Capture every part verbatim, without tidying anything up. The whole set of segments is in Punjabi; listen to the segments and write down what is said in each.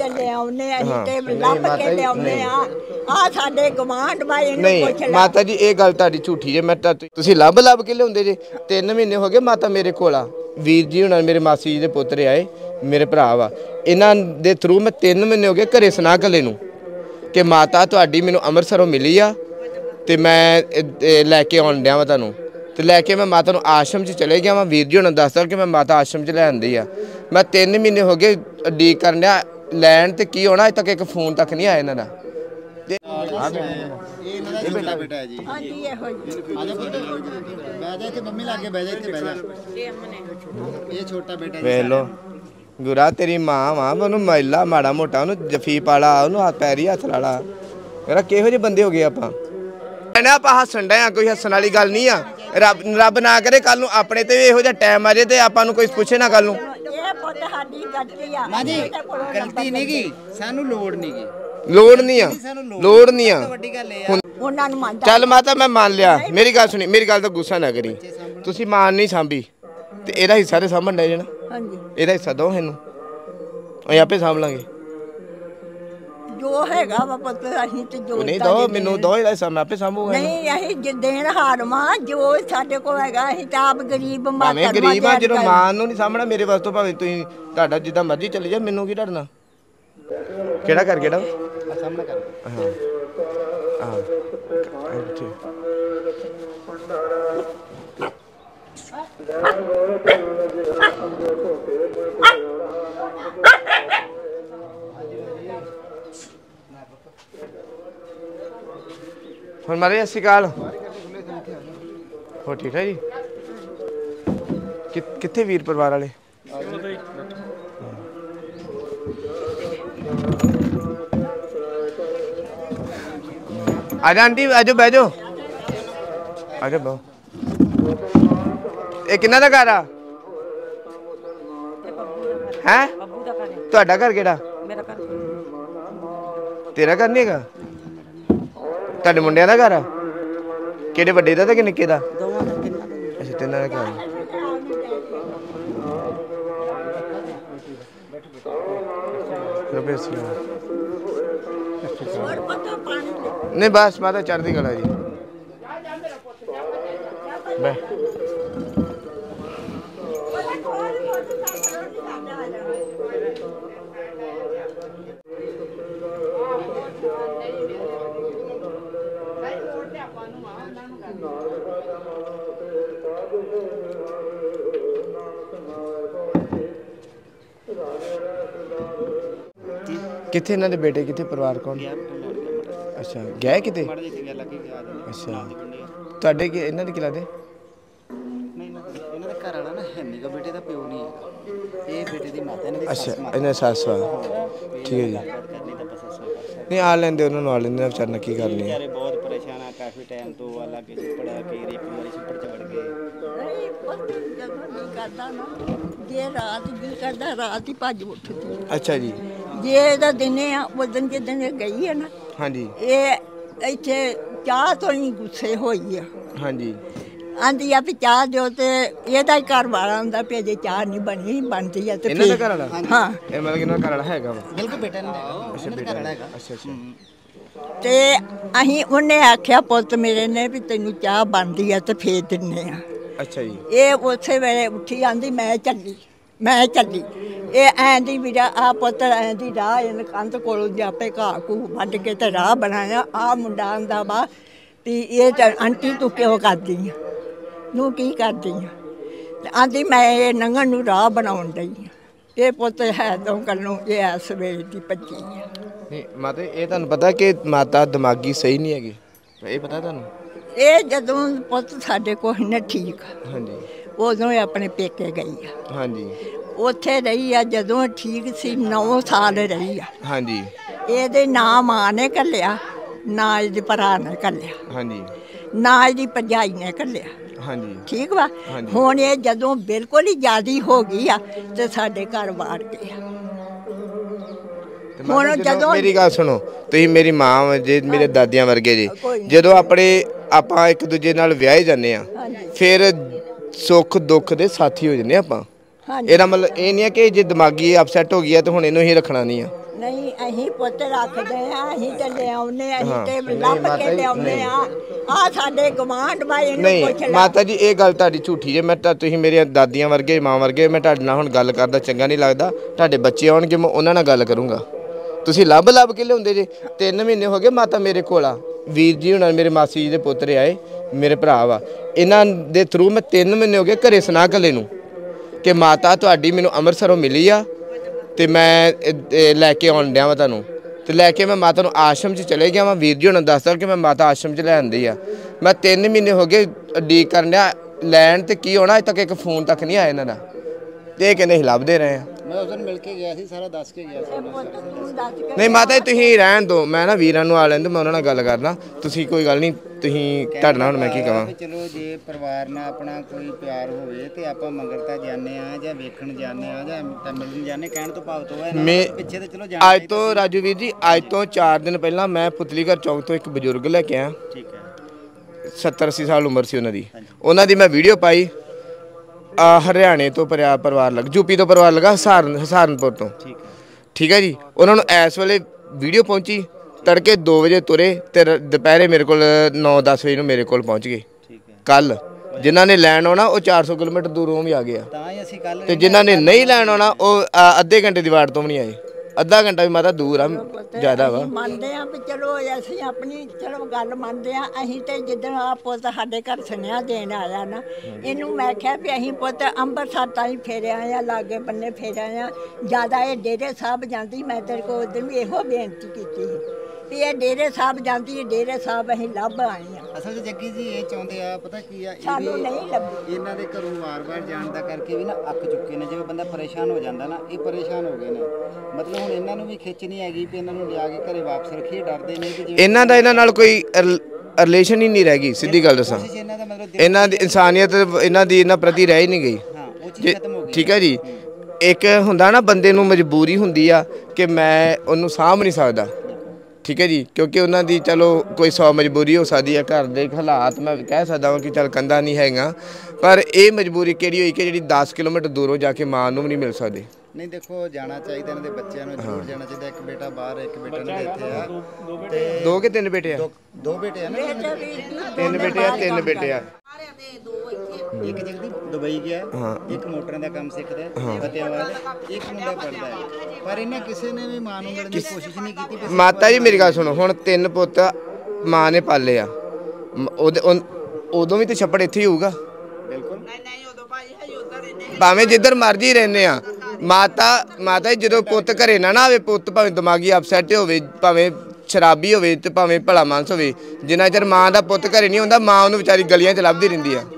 ਤੇ ਲਿਆਉਨੇ ਅਸੀਂ ਤੇ ਲੱਭ ਕੇ ਲਿਆਉਨੇ ਆ ਆ ਸਾਡੇ ਗਵਾਂਢ ਬਾਈ ਇਹਨੂੰ ਪੁੱਛ ਲੈ। ਮਾਤਾ ਜੀ ਇਹ ਗੱਲ ਤੁਹਾਡੀ ਝੂਠੀ ਜੇ। ਮੈਂ ਤੁਸੀਂ ਲੱਭ ਲੱਭ ਕੇ ਲਿਆਉਂਦੇ ਜੇ। ਤਿੰਨ ਮਹੀਨੇ ਹੋ ਗਏ ਮਾਤਾ ਮੇਰੇ ਕੋਲ ਆ। ਵੀਰ ਜੀ ਹੁਣ ਮੇਰੇ ਮਾਸੀ ਜੀ ਦੇ ਪੁੱਤਰ ਆਏ, ਮੇਰੇ ਭਰਾ ਵਾ, ਇਹਨਾਂ ਦੇ ਥਰੂ ਮੈਂ ਤਿੰਨ ਮਹੀਨੇ ਹੋ ਗਏ ਘਰੇ ਸੁਣਾ ਕੱਲੇ ਨੂੰ ਕਿ ਮਾਤਾ ਤੁਹਾਡੀ ਮੈਨੂੰ ਅੰਮ੍ਰਿਤਸਰੋਂ ਮਿਲੀ ਆ ਤੇ ਮੈਂ ਲੈ ਕੇ ਆਉਣ ਡਿਆ ਵਾ ਤੁਹਾਨੂੰ। ਤੇ ਲੈ ਕੇ ਮੈਂ ਮਾਤਾ ਨੂੰ ਆਸ਼ਰਮ 'ਚ ਚਲੇ ਗਿਆ ਵਾਂ। ਵੀਰ ਜੀ ਹੁਣ ਦੱਸਦਾ ਕਿ ਮੈਂ ਮਾਤਾ ਆਸ਼ਰਮ 'ਚ ਲੈ ਆਂਦੀ ਆ। ਮੈਂ ਤਿੰਨ ਮਹੀਨੇ ਹੋ ਗਏ ਉਡੀਕ ਕਰਨ ਡਿਆ ਲੈਣ ਤੇ ਕੀ ਹੋਣਾ, ਅਜੇ ਤੱਕ ਇੱਕ ਫੋਨ ਤੱਕ ਨਹੀਂ ਆਇਆ ਇਹਨਾਂ ਦਾ। ਇਹ ਬੇਟਾ ਬੇਟਾ ਹੈ ਜੀ। ਹਾਂਜੀ ਇਹੋ ਹੀ ਆ ਜਾ ਬਹਿ ਜਾ ਇੱਥੇ, ਮੰਮੀ ਲਾਗੇ ਬਹਿ ਜਾ, ਇੱਥੇ ਬਹਿ ਜਾ। ਇਹ ਛੋਟਾ ਬੇਟਾ ਜੀ। ਵੇਖ ਲੋ ਗੁਰਾ ਤੇਰੀ ਮਾਂ ਵਾ, ਉਹਨੂੰ ਮੈਲਾ ਮਾੜਾ ਮੋਟਾ ਉਹਨੂੰ ਜਫੀ ਪਾਲਾ, ਉਹਨੂੰ ਹੱਥ ਪੈਰੀ ਹੱਥ ਲਾਲਾ। ਮੇਰਾ ਕਿਹੋ ਜਿਹੇ ਬੰਦੇ ਹੋ ਗਏ ਆਪਾਂ। ਆਪਾਂ ਹੱਸਣ ਡਏ ਆ, ਕੋਈ ਹੱਸਣ ਵਾਲੀ ਗੱਲ ਨਹੀਂ ਆ। ਰੱਬ ਰੱਬ ਨਾ ਕਰੇ ਕੱਲ ਨੂੰ ਆਪਣੇ ਤੇ ਵੀ ਇਹੋ ਜਿਹਾ ਟਾਈਮ ਆ ਜੇ ਤੇ ਆਪਾਂ ਨੂੰ ਕੋਈ ਪੁੱਛੇ ਨਾ ਕੱਲ ਨੂੰ। ਇਹ ਪੁੱਤ ਸਾਡੀ ਗਲਤੀ ਆ। ਮਾਂ ਜੀ ਗਲਤੀ ਨਹੀਂ ਗੀ, ਸਾਨੂੰ ਲੋੜ ਨਹੀਂ ਗੀ। ਲੋੜ ਨਹੀਂ ਆ, ਲੋੜ ਨਹੀਂ ਆ। ਵੱਡੀ ਗੱਲ ਇਹ ਆ ਉਹਨਾਂ ਨੂੰ ਮੰਨਦਾ। ਚੱਲ ਮਾਤਾ ਮੈਂ ਮੰਨ ਲਿਆ, ਮੇਰੀ ਗੱਲ ਸੁਣੀ, ਮੇਰੀ ਗੱਲ ਤਾਂ ਗੁੱਸਾ ਨਾ ਕਰੀ। ਤੁਸੀਂ ਮਾਨ ਨਹੀਂ ਸਾਂਭੀ ਤੇ ਇਹਦਾ ਹਿੱਸਾ ਤੇ ਸਾਂਭਣ ਡੇ ਜਣਾ। ਹਾਂਜੀ ਇਹਦਾ ਹਿੱਸਾ ਦੋ ਇਹਨੂੰ, ਅਸੀਂ ਆਪੇ ਸਾਂਭ ਲਾਂਗੇ। ਜੋ ਹੈਗਾ ਵਾ ਪੁੱਤ ਅਸੀਂ ਤੇ ਜੋ ਨਹੀਂ ਦੋ ਮੈਨੂੰ ਦੋ ਇਹਦਾ ਹਿੱਸਾ, ਮੈਂ ਆਪੇ ਸਾਂਭੂਗਾ। ਨਹੀਂ ਅਸੀਂ ਜਿੱਦੇਣ ਹਾਰਵਾਂ ਜੋ ਸਾਡੇ ਕੋਲ ਹੈਗਾ ਅਸੀਂ ਤਾਂ ਆਪ ਗਰੀਬ ਮਾਤਾ ਮੈਂ ਗਰੀਬ ਆ, ਜਦੋਂ ਮਾਂ ਨੂੰ ਨਹੀਂ ਸਾਂਭਣਾ ਮੇਰੇ ਵਾਸਤੇ ਭਾਵੇਂ ਤੁਸੀਂ ਤੁਹਾਡਾ ਜਿੱਦਾਂ ਮਰਜ਼ੀ ਚੱਲੀ ਜਾ, ਮੈਨੂੰ ਕੀ ਡਰਨਾ। ਕਿਹੜਾ ਕਰ ਕਿਹੜਾ ਸਾਹਮਣਾ ਕਰ। ਹਾਂ ਹਾਂ ਹੁਣ ਮਾਰੇ ਸਤਿ ਸ਼੍ਰੀ ਅਕਾਲ। ਹੋ ਠੀਕ ਹੈ ਜੀ। ਕਿੱਥੇ ਵੀਰ ਪਰਿਵਾਰ ਵਾਲੇ? ਆ ਜਾ ਆਂਟੀ, ਆ ਜਾਓ ਬਹਿ ਜਾਓ, ਆ ਜਾ ਬਹੁ। ਇਹ ਕਿੰਨਾ ਦਾ ਘਰ ਆ? ਹੈ ਤੁਹਾਡਾ ਘਰ ਕਿਹੜਾ? ਮੇਰਾ ਘਰ ਤੇਰਾ ਘਰ ਨਹੀਂ ਹੈਗਾ? ਤੁਹਾਡੇ ਮੁੰਡਿਆਂ ਦਾ ਘਰ ਆ? ਕਿਹੜੇ ਵੱਡੇ ਦਾ ਤੇ ਕਿ ਨਿੱਕੇ ਦਾ? ਦੋਵਾਂ ਦਾ, ਤਿੰਨਾਂ ਦਾ। ਅੱਛਾ ਤਿੰਨਾਂ ਦਾ ਘਰ। नहीं बस माता चढ़ती कला जी। किथे इन्हां दे बेटे किथे परिवार कौन? अच्छा गए किते? अच्छा ਤੁਹਾਡੇ ਕਿ ਇਹਨਾਂ ਦੇ ਕੀ ਲੱਗਦੇ? ਨਹੀਂ ਇਹਨਾਂ ਦੇ ਘਰ ਵਾਲਾ ਨਾ ਹੈ ਨਹੀਂ ਗਾ, ਬੇਟੇ ਦਾ ਪਿਓ ਨਹੀਂ ਹੈਗਾ, ਇਹ ਬੇਟੇ ਦੀ ਮਾਤਾ ਇਹਨਾਂ ਦੀ ਸੱਸ। ਅੱਛਾ ਇਹਨਾਂ ਸੱਸ ਵਾ, ਠੀਕ ਹੈ ਜੀ। ਨਹੀਂ ਆ ਲੈਂਦੇ ਉਹਨਾਂ ਨੂੰ, ਆ ਲੈਂਦੇ ਵਿਚਾਰਨਾ ਕੀ ਕਰਨੀ ਹੈ। ਬਹੁਤ ਪਰੇਸ਼ਾਨ ਆ ਕਾਫੀ ਟਾਈਮ ਤੋਂ, ਅਲੱਗ ਪੜਾ ਕੇ ਰੇਪ ਵਾਲੀ ਛੱਪੜ ਚ ਵੜ ਗਏ। ਨਹੀਂ ਪੁੱਤ ਜਦੋਂ ਨਹੀਂ ਕਰਦਾ ਨਾ, ਜੇ ਰਾਤ ਵੀ ਕਰਦਾ ਰਾਤ ਹੀ ਭੱਜ ਉੱਠਦੀ। ਅੱਛਾ ਜੀ। ਜੇ ਇਹਦਾ ਦਿਨੇ ਆ ਉਦਣ ਜਿੱਦਣ ਇਹ ਗਈ ਹੈ ਨਾ, ਹਾਂਜੀ ਇਹ ਇੱਥੇ ਚਾਹ ਤੋਂ ਹੀ ਗੁੱਸੇ ਹੋਈ ਆ। ਹਾਂਜੀ ਆਂਦੀ ਆ ਵੀ ਚਾਹ ਦਿਓ ਤੇ ਇਹਦਾ ਹੀ ਘਰ ਵਾਲਾ ਹੁੰਦਾ ਵੀ ਅਜੇ ਚਾਹ ਨਹੀਂ ਬਣੀ, ਬਣਦੀ ਆ ਤੇ ਇਹਨਾਂ ਦਾ ਘਰ ਵਾਲਾ? ਹਾਂ ਇਹ ਮਤਲਬ ਕਿ ਇਹਨਾਂ ਦਾ ਘਰ ਵਾਲਾ ਹੈਗਾ ਵਾ? ਬਿਲਕੁਲ ਬੇਟਾ ਇਹਨਾਂ ਦਾ। ਅੱਛਾ ਬੇਟਾ ਹੈਗਾ। ਅੱਛਾ ਅੱਛਾ। ਤੇ ਅਸੀਂ ਉਹਨੇ ਆਖਿਆ ਪੁੱਤ ਮੇਰੇ ਨੇ ਵੀ ਤੈਨੂੰ ਚਾਹ ਬਣਦੀ ਆ ਤੇ ਫੇਰ ਦਿੰਨੇ ਆ। ਅੱਛਾ ਜੀ। ਇਹ ਉਸੇ ਵੇਲੇ ਉੱਠੀ ਆਂਦੀ ਮੈਂ ਚੱਲੀ, ਮੈਂ ਚੱਲੀ। ਇਹ ਐਂ ਦੀ ਵੀਰਾ ਆ ਪੁੱਤ ਐਂ ਦੀ ਰਾਹ ਇਹਨੇ ਕੰਧ ਕੋਲੋਂ ਜਾਪੇ ਘਾਹ ਘੂ ਵੱਢ ਕੇ ਤੇ ਰਾਹ ਬਣਾਇਆ। ਆ ਮੁੰਡਾ ਆਂਦਾ ਵਾ ਵੀ ਇਹ ਤਾਂ ਆਂਟੀ ਤੂੰ ਕਿਉਂ ਕਰਦੀ ਆ, ਤੂੰ ਕੀ ਕਰਦੀ ਆ? ਆਂਦੀ ਮੈਂ ਇਹ ਨੰਗਣ ਨੂੰ ਰਾਹ ਬਣਾਉਣ ਡਈ ਆ। ਇਹ ਪੁੱਤ ਹੈ ਤੋਂ ਕੱਲੋਂ ਇਹ ਇਸ ਵੇਲੇ ਦੀ ਭੱਜੀ ਆ। ਨਹੀਂ ਮਾਤਾ ਇਹ ਤੁਹਾਨੂੰ ਪਤਾ ਕਿ ਮਾਤਾ ਦਿਮਾਗੀ ਸਹੀ ਨਹੀਂ ਹੈਗੀ, ਇਹ ਪਤਾ ਤੁਹਾਨੂੰ? ਇਹ ਜਦੋਂ ਪੁੱਤ ਸਾਡੇ ਕੋਲ ਨੇ ਠੀਕ ਹਾਂਜੀ ਉਦੋਂ ਇਹ ਆਪਣੇ ਪੇਕੇ ਗਈ ਆ। ਹਾਂਜੀ ਉੱਥੇ ਰਹੀ ਆ ਜਦੋਂ ਠੀਕ ਸੀ, ਨੌ ਸਾਲ ਰਹੀ ਆ। ਹਾਂਜੀ ਇਹਦੇ ਨਾ ਮਾਂ ਨੇ ਘੱਲਿਆ, ਨਾ ਇਹਦੇ ਭਰਾ ਨੇ ਘੱਲਿਆ, ਹਾਂਜੀ ਨਾ ਇਹਦੀ ਭਰਜਾਈ ਨੇ ਘੱਲਿਆ। ਹਾਂਜੀ ਠੀਕ ਵਾ। ਹੁਣ ਇਹ ਜਦੋਂ ਬਿਲਕੁਲ ਹੀ ਜ਼ਿਆਦੀ ਹੋ ਗਈ ਆ ਤੇ ਸਾਡੇ ਘਰ ਵਾੜ ਗਏ ਆ। ਹੁਣ ਜਦੋਂ ਮੇਰੀ ਗੱਲ ਸੁਣੋ, ਤੁਸੀਂ ਮੇਰੀ ਮਾਂ ਜੇ ਮੇਰੇ ਦਾਦੀਆਂ ਵਰਗੇ ਜੀ, ਜਦੋਂ ਆਪਣੇ ਆਪਾਂ ਇੱਕ ਦੂਜੇ ਨਾਲ ਵਿਆਹੇ ਜਾਂਦੇ ਆ ਫਿਰ ਸੁੱਖ ਦੁੱਖ ਦੇ ਸਾਥੀ ਹੋ ਜਾਂਦੇ ਆਪਾਂ। ਇਹਦਾ ਮਤਲਬ ਇਹ ਨਹੀਂ ਹੈ ਕਿ ਜੇ ਦਿਮਾਗੀ ਅਪਸੈਟ ਹੋ ਗਈ ਹੈ ਤੇ ਹੁਣ ਇਹਨੂੰ ਹੀ ਰੱਖਣਾ ਨਹੀਂ ਆ। ਨਹੀਂ ਅਸੀਂ ਪੁੱਤ ਰੱਖਦੇ ਆ, ਅਸੀਂ ਤੇ ਲਿਆਉਨੇ, ਅਸੀਂ ਤੇ ਲੱਭ ਕੇ ਲਿਆਉਨੇ ਆ। ਆ ਸਾਡੇ ਗਵਾਂਢ ਬਾਈ ਇਹਨੂੰ ਪੁੱਛ ਲੈ। ਨਹੀਂ ਮਾਤਾ ਜੀ ਇਹ ਗੱਲ ਤੁਹਾਡੀ ਝੂਠੀ ਜੇ। ਮੈਂ ਤਾਂ ਤੁਸੀਂ ਮੇਰੀਆਂ ਦਾਦੀਆਂ ਵਰਗੇ ਮਾਂ ਵਰਗੇ, ਮੈਂ ਤੁਹਾਡੇ ਨਾਲ ਹੁਣ ਗੱਲ ਕਰਦਾ ਚੰਗਾ ਨਹੀਂ ਲੱਗਦਾ। ਤੁਹਾਡੇ ਬੱਚੇ ਆਉਣਗੇ ਮੈਂ ਉਹਨਾਂ ਨਾਲ ਗੱਲ ਕਰੂੰਗਾ। ਤੁਸੀਂ ਲੱਭ ਲੱਭ ਕੇ ਲਿਆਉਂਦੇ ਜੇ। ਤਿੰਨ ਮਹੀਨੇ ਹੋ ਗਏ ਮਾਤਾ ਮੇਰੇ ਕੋਲ ਆ। ਵੀਰ ਜੀ ਹੁਣ ਮੇਰੇ ਮਾਸੀ ਜੀ ਦੇ ਪੁੱਤਰ ਆਏ, ਮੇਰੇ ਭਰਾ ਵਾ, ਇਹਨਾਂ ਦੇ ਥਰੂ ਮੈਂ ਤਿੰਨ ਮਹੀਨੇ ਹੋ ਗਏ ਘਰੇ ਸੁਣਾ ਕੱਲੇ ਨੂੰ ਕਿ ਮਾਤਾ ਤੁਹਾਡੀ ਮੈਨੂੰ ਅੰਮ੍ਰਿਤਸਰੋਂ ਮਿਲੀ ਆ ਤੇ ਮੈਂ ਲੈ ਕੇ ਆਉਣ ਡਿਆ ਵਾ ਤੁਹਾਨੂੰ। ਤੇ ਲੈ ਕੇ ਮੈਂ ਮਾਤਾ ਨੂੰ ਆਸ਼ਰਮ 'ਚ ਚਲੇ ਗਿਆ ਵਾਂ। ਵੀਰ ਜੀ ਹੁਣ ਦੱਸਦਾ ਕਿ ਮੈਂ ਮਾਤਾ ਆਸ਼ਰਮ 'ਚ ਲੈ ਆਂਦੀ ਆ। ਮੈਂ ਤਿੰਨ ਮਹੀਨੇ ਹੋ ਗਏ ਉਡੀਕ ਕਰਨ ਡਿਆ ਲੈਣ, ਤੇ ਕੀ ਹੋਣਾ ਅਜੇ ਤੱਕ ਇੱਕ ਫੋਨ ਤੱਕ ਨਹੀਂ ਆਇਆ ਇਹਨਾਂ ਦਾ। ਤੇ ਇਹ ਕਹਿੰਦੇ ਅਸੀਂ ਲੱਭਦੇ ਰਹੇ ਆ। ਮੈਂ ਉਸ ਦਿਨ ਮਿਲ ਕੇ ਗਿਆ ਸੀ, ਸਾਰਾ ਦੱਸ ਕੇ ਗਿਆ ਸੀ। ਨਹੀਂ ਮਾਤਾ ਜੀ ਤੁਸੀਂ ਰਹਿਣ ਦਿਓ, ਮੈਂ ਨਾ ਵੀਰਾਂ ਨੂੰ ਆ ਲੈਣ ਦਿਓ, ਮੈਂ ਉਹਨਾਂ ਨਾਲ ਗੱਲ ਕਰਨਾ। ਤੁਸੀਂ ਕੋਈ ਗੱਲ ਨਹੀਂ, ਤੁਸੀਂ ਤੁਹਾਡੇ ਨਾਲ ਹੁਣ ਮੈਂ ਕੀ ਕਹਾਂ। ਚਲੋ ਜੇ ਪਰਿਵਾਰ ਨਾਲ ਆਪਣਾ ਕੋਈ ਪਿਆਰ ਹੋਵੇ ਤੇ ਆਪਾਂ ਮੰਗਰਤਾ ਜਾਂਦੇ ਆ ਜਾਂ ਵੇਖਣ ਜਾਂਦੇ ਆ ਜਾਂ ਮਿਲਣ ਜਾਂਦੇ, ਕਹਿਣ ਤੋਂ ਭਾਵ ਤੋਂ ਹੈ ਮੈਂ ਪਿੱਛੇ ਤੇ ਚਲੋ ਜਾਣਾ। ਅੱਜ ਤੋਂ ਰਾਜੂ ਵੀਰ ਜੀ ਅੱਜ ਤੋਂ ਚਾਰ ਦਿਨ ਪਹਿਲਾਂ ਮੈਂ ਪੁਤਲੀਗੜ੍ਹ ਚੌਕ ਤੋਂ ਇੱਕ ਬਜ਼ੁਰਗ ਲੈ ਕੇ ਆਇਆ। ਠੀਕ ਹੈ। ਸੱਤਰ ਅੱਸੀ ਸਾਲ ਉਮਰ ਸੀ ਉਹਨਾਂ ਦੀ। ਉਹਨਾਂ ਦੀ ਮੈਂ ਵੀਡੀਓ ਪਾਈ। ਆ ਹਰਿਆਣੇ ਤੋਂ ਪਰਿਆ ਪਰਿਵਾਰ ਲੱਗ ਯੂਪੀ ਤੋਂ ਪਰਿਵਾਰ ਲੱਗਾ, ਹਸਾਰਨ ਹਸਾਰਨਪੁਰ ਤੋਂ। ਠੀਕ ਹੈ ਠੀਕ ਹੈ ਜੀ। ਉਹਨਾਂ ਨੂੰ ਇਸ ਵੇਲੇ ਵੀਡੀਓ ਪਹੁੰਚੀ, ਤੜਕੇ ਦੋ ਵਜੇ ਤੁਰੇ ਤੇ ਦੁਪਹਿਰੇ ਮੇਰੇ ਕੋਲ ਨੌ ਦਸ ਵਜੇ ਨੂੰ ਮੇਰੇ ਕੋਲ ਪਹੁੰਚ ਗਏ। ਠੀਕ ਹੈ। ਕੱਲ ਜਿਨ੍ਹਾਂ ਨੇ ਲੈਣ ਆਉਣਾ ਉਹ ਚਾਰ ਸੌ ਕਿਲੋਮੀਟਰ ਦੂਰੋਂ ਵੀ ਆ ਗਿਆ, ਤਾਂ ਹੀ ਅਸੀਂ ਕੱਲ ਤੇ ਜਿਨ੍ਹਾਂ ਨੇ ਨਹੀਂ ਲੈਣ ਆਉਣਾ ਉਹ ਅੱਧੇ ਘੰਟੇ ਦੀ ਵਾਟ ਤੋਂ ਵੀ ਨਹੀਂ ਆਏ। ਅੱਧਾ ਘੰਟਾ ਵੀ ਮਾਤਾ ਦੂਰ ਆ, ਜ਼ਿਆਦਾ ਵਾ। ਮੰਨਦੇ ਆ ਵੀ ਚਲੋ ਅਸੀਂ ਆਪਣੀ ਚਲੋ ਗੱਲ ਮੰਨਦੇ ਆ। ਅਸੀਂ ਤੇ ਜਿੱਦਣ ਆ ਪੁੱਤ ਸਾਡੇ ਘਰ ਸੁਨੇਹਾ ਦੇਣ ਆਇਆ ਨਾ, ਇਹਨੂੰ ਮੈਂ ਕਿਹਾ ਵੀ ਅਸੀਂ ਪੁੱਤ ਅੰਮ੍ਰਿਤਸਰ ਤਾਈਂ ਫੇਰਿਆ ਆ, ਲਾਗੇ ਬੰਨੇ ਫੇਰਿਆ ਆ, ਜ਼ਿਆਦਾ ਇਹ ਡੇਰੇ ਸਾਹਿਬ ਜਾਂਦੀ। ਮੈਂ ਤੇਰੇ ਕੋਲ ਉਦੋਂ ਵੀ ਇਹੋ ਬੇਨਤੀ ਕੀਤੀ ਸੀ ਵੀ ਇਹ ਡੇਰੇ ਸਾਹਿਬ ਜਾਂਦੀ ਹੈ, ਡੇਰੇ ਸਾਹਿਬ ਅਸੀਂ ਲੱਭ ਆਏ ਆ। ਅਸਲ 'ਚ ਜੱਗੀ ਜੀ ਇਹ ਚਾਹੁੰਦੇ ਆ, ਪਤਾ ਕੀ ਆ, ਸਾਨੂੰ ਨਹੀਂ ਲੱਭੀ। ਇਹਨਾਂ ਦੇ ਘਰੋਂ ਵਾਰ-ਵਾਰ ਜਾਣ ਦਾ ਕਰਕੇ ਵੀ ਨਾ ਅੱਕ ਚੁੱਕੇ ਨੇ। ਜਿਵੇਂ ਬੰਦਾ ਪਰੇਸ਼ਾਨ ਹੋ ਜਾਂਦਾ ਨਾ, ਇਹ ਪਰੇਸ਼ਾਨ ਹੋ ਗਏ ਨੇ। ਮਤਲਬ ਹੁਣ ਇਹਨਾਂ ਨੂੰ ਵੀ ਖਿੱਚ ਨਹੀਂ ਹੈਗੀ ਵੀ ਇਹਨਾਂ ਨੂੰ ਲਿਆ ਕੇ ਘਰੇ ਵਾਪਸ ਰੱਖੀਏ, ਡਰਦੇ ਨੇ ਕਿ ਜਿਵੇਂ ਇਹਨਾਂ ਦਾ ਇਹਨਾਂ ਨਾਲ ਕੋਈ ਰਿਲੇਸ਼ਨ ਹੀ ਨਹੀਂ ਰਹਿ ਗਈ। ਸਿੱਧੀ ਗੱਲ ਦੱਸਾਂ, ਇਹਨਾਂ ਦਾ ਮਤਲਬ ਇਹਨਾਂ ਦੀ ਇਨਸਾਨੀਅਤ ਇਹਨਾਂ ਦੀ ਇਹਨਾਂ ਪ੍ਰਤੀ ਰਹਿ ਹੀ ਨਹੀਂ ਗਈ। ਹਾਂ, ਉਹ ਚੀਜ਼ ਖਤਮ ਹੋ ਗਈ। ਠੀਕ ਹੈ ਜੀ। ਇੱਕ ਹੁੰਦਾ ਨਾ ਬੰਦੇ ਨੂੰ ਮਜਬੂਰੀ ਹੁੰਦੀ ਆ ਕਿ ਮੈਂ ਉਹਨੂੰ ਸਾਂਭ ਨਹੀਂ ਸਕਦਾ। ਠੀਕ ਹੈ ਜੀ। ਕਿਉਂਕਿ ਉਹਨਾਂ ਦੀ ਚਲੋ ਕੋਈ ਸੌ ਮਜਬੂਰੀ ਹੋ ਸਕਦੀ ਹੈ, ਘਰ ਦੇ ਹਾਲਾਤ ਮੈਂ ਕਹਿ ਸਕਦਾ ਹਾਂ ਕਿ ਚੱਲ ਕੰਧਾ ਨਹੀਂ ਹੈਗਾ, ਪਰ ਇਹ ਮਜਬੂਰੀ ਕਿਹੜੀ ਹੋਈ ਕਿ ਜਿਹੜੀ ਦਸ ਕਿਲੋਮੀਟਰ ਦੂਰੋਂ ਜਾ ਕੇ ਮਾਂ ਨੂੰ ਵੀ ਨਹੀਂ ਮਿਲ ਸਕਦੇ। ਨਹੀਂ ਦੇਖੋ ਜਾਣਾ ਚਾਹੀਦਾ, ਇਹਨਾਂ ਦੇ ਬੱਚਿਆਂ ਨੂੰ ਜ਼ਰੂਰ ਜਾਣਾ ਚਾਹੀਦਾ। ਇੱਕ ਬੇਟਾ ਬਾਹਰ, ਇੱਕ ਬੇਟਾ ਇਹਨਾਂ ਦੇ ਇੱਥੇ ਆ। ਤੇ ਦੋ ਕਿ ਤਿੰਨ ਬੇਟੇ ਆ? ਦੋ ਬੇਟੇ ਆ ਨਾ। ਤਿੰਨ ਬੇਟੇ ਆ, ਤਿੰਨ ਬੇਟੇ ਆ। ਇੱਕ ਜਗਦੀ ਦੁਬਈ ਗਿਆ, ਇੱਕ ਮੋਟਰਾਂ ਦਾ ਕੰਮ ਸਿੱਖਦਾ ਫਤਿਆਬਾਦ, ਇੱਕ ਮੁੰਡਾ ਪੜਦਾ ਹੈ। ਪਰ ਇਹਨਾਂ ਕਿਸੇ ਨੇ ਵੀ ਮਾਂ ਨੂੰ ਮਿਲਣ ਦੀ ਕੋਸ਼ਿਸ਼ ਨਹੀਂ ਕੀਤੀ। ਮਾਤਾ ਜੀ ਮੇਰੀ ਗੱਲ ਸੁਣੋ, ਹੁਣ ਤਿੰਨ ਪੁੱਤ ਮਾਂ ਨੇ ਪਾਲੇ ਆ, ਉਹਦੇ ਉਦੋਂ ਵੀ ਤੇ ਛੱਪੜ ਇੱਥੇ ਹੀ ਹੋਊਗਾ। ਬਿਲਕੁਲ। ਭਾਵੇਂ ਜਿੱਧਰ ਮਰਜੀ ਰਹਿੰਦੇ ਆ। ਮਾਤਾ ਮਾਤਾ ਜੀ ਜਦੋਂ ਪੁੱਤ ਘਰੇ ਨਾ ਨਾ ਆਵੇ, ਪੁੱਤ ਭਾਵੇਂ ਦਿਮਾਗੀ ਅਪਸੈਟ ਹੋਵੇ, ਭਾਵੇਂ ਸ਼ਰਾਬੀ ਹੋਵੇ ਤੇ ਭਾਵੇਂ ਭਲਾ ਮਾਨਸ ਹੋਵੇ, ਜਿੰਨਾ ਚਿਰ ਮਾਂ ਦਾ ਪੁੱਤ ਘਰੇ ਨਹੀਂ ਹੁੰਦਾ, ਮਾਂ ਉਹਨੂੰ ਵਿਚਾਰੀ ਗਲੀਆਂ 'ਚ ਲੱਭਦੀ ਰਹਿੰਦੀ ਆ।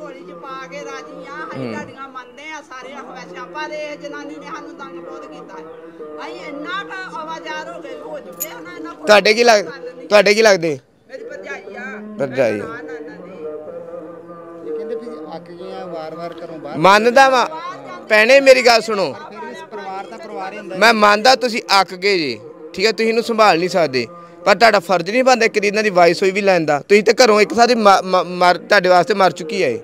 ਤੁਹਾਡੇ ਕੀ ਲੱਗ ਤੁਹਾਡੇ ਕੀ ਲੱਗਦੇ? ਭਰਜਾਈ ਆ। ਕਹਿੰਦੇ ਵੀ ਅੱਕ ਗਏ ਆ, ਵਾਰ-ਵਾਰ ਘਰੋਂ ਬਾਹਰ ਮੰਨਦਾ ਵਾ ਭੈਣੇ, ਮੇਰੀ ਗੱਲ ਸੁਣੋ। ਫਿਰ ਇਸ ਪਰਿਵਾਰ ਦਾ ਪਰਿਵਾਰ ਹੀ ਹੁੰਦਾ। ਮੈਂ ਮੰਨਦਾ ਤੁਸੀਂ ਅੱਕ ਗਏ ਜੀ, ਠੀਕ ਹੈ, ਤੁਸੀਂ ਇਹਨੂੰ ਸੰਭਾਲ ਨਹੀਂ ਸਕਦੇ, ਪਰ ਤੁਹਾਡਾ ਫਰਜ਼ ਨਹੀਂ ਬਣਦਾ ਇੱਕ ਇਹਨਾਂ ਦੀ ਵਾਇਸ ਹੋਈ ਵੀ ਲੈਣ ਦਾ। ਤੁਸੀਂ ਤੇ ਘਰੋਂ ਇੱਕ ਸਾਡੀ ਮਰ ਤੁਹਾਡੇ ਵਾਸਤੇ ਮਰ ਚੁੱਕੀ ਹੈ,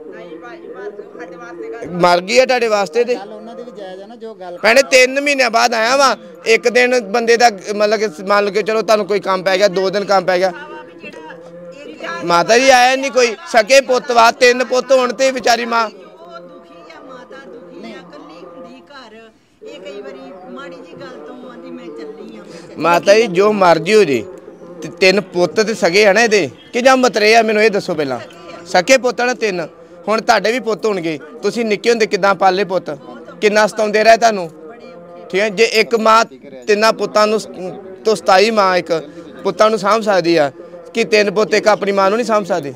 ਮਰ ਗਈ ਹੈ ਤੁਹਾਡੇ ਵਾਸਤੇ। ਤੇ ਉਹਨਾਂ ਦੀ ਵੀ ਜਾਇਜ਼ ਆ ਨਾ ਜੋ ਗੱਲ। ਭੈਣੇ ਤਿੰਨ ਮਹੀਨਿਆਂ ਬਾਅਦ ਆਇਆ ਵਾ। ਇੱਕ ਦਿਨ ਬੰਦੇ ਦਾ ਮਤਲਬ ਕਿ ਮੰਨ ਲਓ ਚਲੋ ਤੁਹਾਨੂੰ ਕੋਈ ਕੰਮ ਪੈ ਗਿਆ, ਦੋ ਦਿਨ ਕੰਮ ਪੈ ਗਿਆ, ਮਾਤਾ ਜੀ ਆਇਆ ਨਹੀਂ ਕੋਈ। ਸਕੇ ਪੁੱਤ ਵਾ, ਤਿੰਨ ਪੁੱਤ ਹੋਣ ਤੇ ਵਿਚਾਰੀ ਮਾਂ ਮਾਤਾ ਜੀ ਜੋ ਮਰਜੀ ਹੋ ਜੇ, ਤਿੰਨ ਪੁੱਤ ਤੇ ਸਗੇ ਆ ਨਾ ਇਹਦੇ ਕਿ ਜਾਂ ਮਤਰੇ ਆ? ਮੈਨੂੰ ਇਹ ਦੱਸੋ ਪਹਿਲਾਂ। ਸਕੇ ਪੁੱਤ ਨਾ ਤਿੰਨ, ਹੁਣ ਤੁਹਾਡੇ ਵੀ ਪੁੱਤ ਹੋਣਗੇ। ਤੁਸੀਂ ਨਿੱਕੇ ਹੁੰਦੇ ਕਿੱਦਾਂ ਪਾਲੇ ਪੁੱਤ, ਕਿੰਨਾ ਸਤਾਉਂਦੇ ਰਹੇ ਤੁਹਾਨੂੰ। ਠੀਕ ਹੈ, ਜੇ ਇੱਕ ਮਾਂ ਤਿੰਨਾਂ ਪੁੱਤਾਂ ਨੂੰ ਤੋਂ ਸਤਾਈ ਮਾਂ ਇੱਕ ਪੁੱਤਾਂ ਨੂੰ ਸਾਂਭ ਸਕਦੀ ਆ, ਕਿ ਤਿੰਨ ਪੁੱਤ ਇੱਕ ਆਪਣੀ ਮਾਂ ਨੂੰ ਨਹੀਂ ਸਾਂਭ ਸਕਦੇ?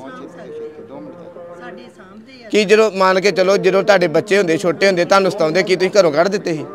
ਕੀ ਜਦੋਂ ਮੰਨ ਕੇ ਚਲੋ ਜਦੋਂ ਤੁਹਾਡੇ ਬੱਚੇ ਹੁੰਦੇ ਛੋਟੇ ਹੁੰਦੇ ਤੁਹਾਨੂੰ ਸਤਾਉਂਦੇ, ਕੀ ਤੁਸੀਂ ਘਰੋਂ ਕੱਢ ਦਿੱਤੇ ਸੀ?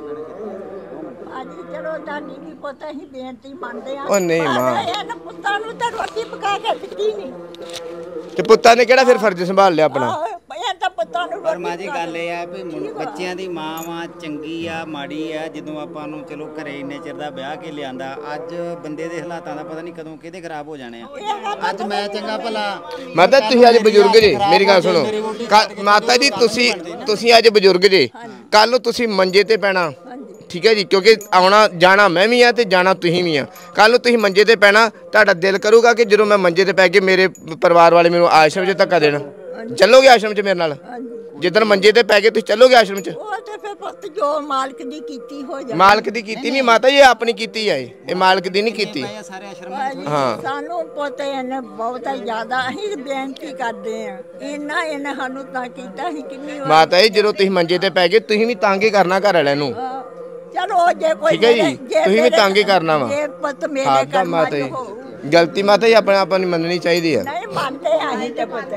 ਉਹ ਨਹੀਂ ਮਾਂ, ਪੁੱਤਾਂ ਨੂੰ ਤਾਂ ਰੋਟੀ ਪਕਾ ਕੇ ਦਿੱਤੀ ਨਹੀਂ, ਤੇ ਪੁੱਤਾਂ ਨੇ ਕਿਹੜਾ ਫਿਰ ਫਰਜ਼ ਸੰਭਾਲ ਲਿਆ ਆਪਣਾ? ਇਹ ਤਾਂ ਪੁੱਤਾਂ ਸਾਨੂੰ ਪਰ ਮਾਂ ਜੀ ਗੱਲ ਇਹ ਆ ਵੀ ਮੁੰ- ਬੱਚਿਆਂ ਦੀ ਮਾਂ ਮਾਂ ਚੰਗੀ ਆ ਮਾੜੀ ਆ, ਜਦੋਂ ਆਪਾਂ ਨੂੰ ਚਲੋ ਘਰੇ ਇੰਨੇ ਚਿਰ ਦਾ ਵਿਆਹ ਕੇ ਲਿਆਂਦਾ, ਅੱਜ ਬੰਦੇ ਦੇ ਹਾਲਾਤਾਂ ਦਾ ਪਤਾ ਨਹੀਂ ਕਦੋਂ ਕਿਹਦੇ ਖਰਾਬ ਹੋ ਜਾਣੇ ਆ। ਅੱਜ ਮੈਂ ਚੰਗਾ ਭਲਾ ਮਾਤਾ ਤੁਸੀਂ ਅੱਜ ਬਜ਼ੁਰਗ ਜੇ, ਮੇਰੀ ਗੱਲ ਸੁਣੋ। ਕੱਲ੍ਹ- ਮਾਤਾ ਜੀ ਤੁਸੀਂ ਤੁਸੀਂ ਅੱਜ ਬਜ਼ੁਰਗ ਜੇ, ਕੱਲ ਨੂੰ ਤੁਸੀਂ ਮੰਜੇ ਤੇ ਪੈਣਾ, ਠੀਕ ਹੈ ਜੀ, ਕਿਉਂਕਿ ਆਉਣਾ ਜਾਣਾ ਮੈਂ ਵੀ ਆ ਤੇ ਜਾਣਾ ਤੁਸੀਂ ਵੀ ਆ। ਕੱਲ ਨੂੰ ਤੁਸੀਂ ਮੰਜੇ ਤੇ ਪੈਣਾ, ਤੁਹਾਡਾ ਦਿਲ ਕਰੂਗਾ ਕਿ ਜਦੋਂ ਮੈਂ ਮੰਜੇ ਤੇ ਪੈ ਕੇ ਮੇਰੇ ਪਰਿਵਾਰ ਵਾਲੇ ਮੈਨੂੰ ਆਸ਼ਰਮ 'ਚ ਧੱਕਾ ਦੇਣ, ਚੱਲੋਗੇ ਆਸ਼ਰਮ 'ਚ ਮੇਰੇ ਨਾਲ? ਜਿੱਦਣ ਮੰਜੇ ਤੇ ਪੈ ਕੇ ਤੁਸੀਂ ਚੱਲੋਗੇ ਆਸ਼ਰਮ 'ਚ? ਉਹ ਤੇ ਫਿਰ ਪੁੱਤ ਜੋ ਮਾਲਕ ਦੀ ਕੀਤੀ ਹੋ ਜਾਏ। ਮਾਲਕ ਦੀ ਕੀਤੀ ਨਹੀਂ ਮਾਤਾ ਜੀ, ਇਹ ਆਪਣੀ ਕੀਤੀ ਆ, ਇਹ ਮਾਲਕ ਦੀ ਨਹੀਂ ਕੀਤੀ। ਸਾਰੇ ਆਸ਼ਰਮ ਹਾਂ ਸਾਨੂੰ ਪੁੱਤ ਇਹਨੇ ਬਹੁਤ ਜ਼ਿਆਦਾ ਅਸੀਂ ਬੇਨਤੀ ਕਰਦੇ ਆ, ਇੰਨਾ ਇਹਨੇ ਸਾਨੂੰ ਤਾਂ ਕੀਤਾ ਸੀ ਕਿੰਨੀ ਵਾਰ। ਮਾਤਾ ਜੀ ਜਦੋਂ ਤੁਸੀਂ ਮੰਜੇ ਤੇ ਪੈ ਗਏ ਤੁਸੀਂ ਵੀ ਤੰਗੇ ਕਰਨਾ ਘਰ ਵਾਲਿਆਂ ਨੂੰ, ਚਲੋ ਜੇ ਕੋਈ ਠੀਕ ਹੈ ਜੀ, ਤੁਸੀਂ ਵੀ ਤੰਗ ਹੀ ਕਰਨਾ ਵਾ। ਜੇ ਪੁੱਤ ਮੇਰੇ ਹਾਂ ਕਰਮਾਂ ਮਾਤਾ ਚ ਜੀ, ਹੋਊ। ਗਲਤੀ ਮਾਤਾ ਜੀ ਆਪਣੇ ਆਪ ਨੂੰ ਮੰਨਣੀ ਚਾਹੀਦੀ ਆ। ਨਹੀਂ ਮੰਨਦੇ ਆ ਅਸੀਂ ਤੇ ਪੁੱਤ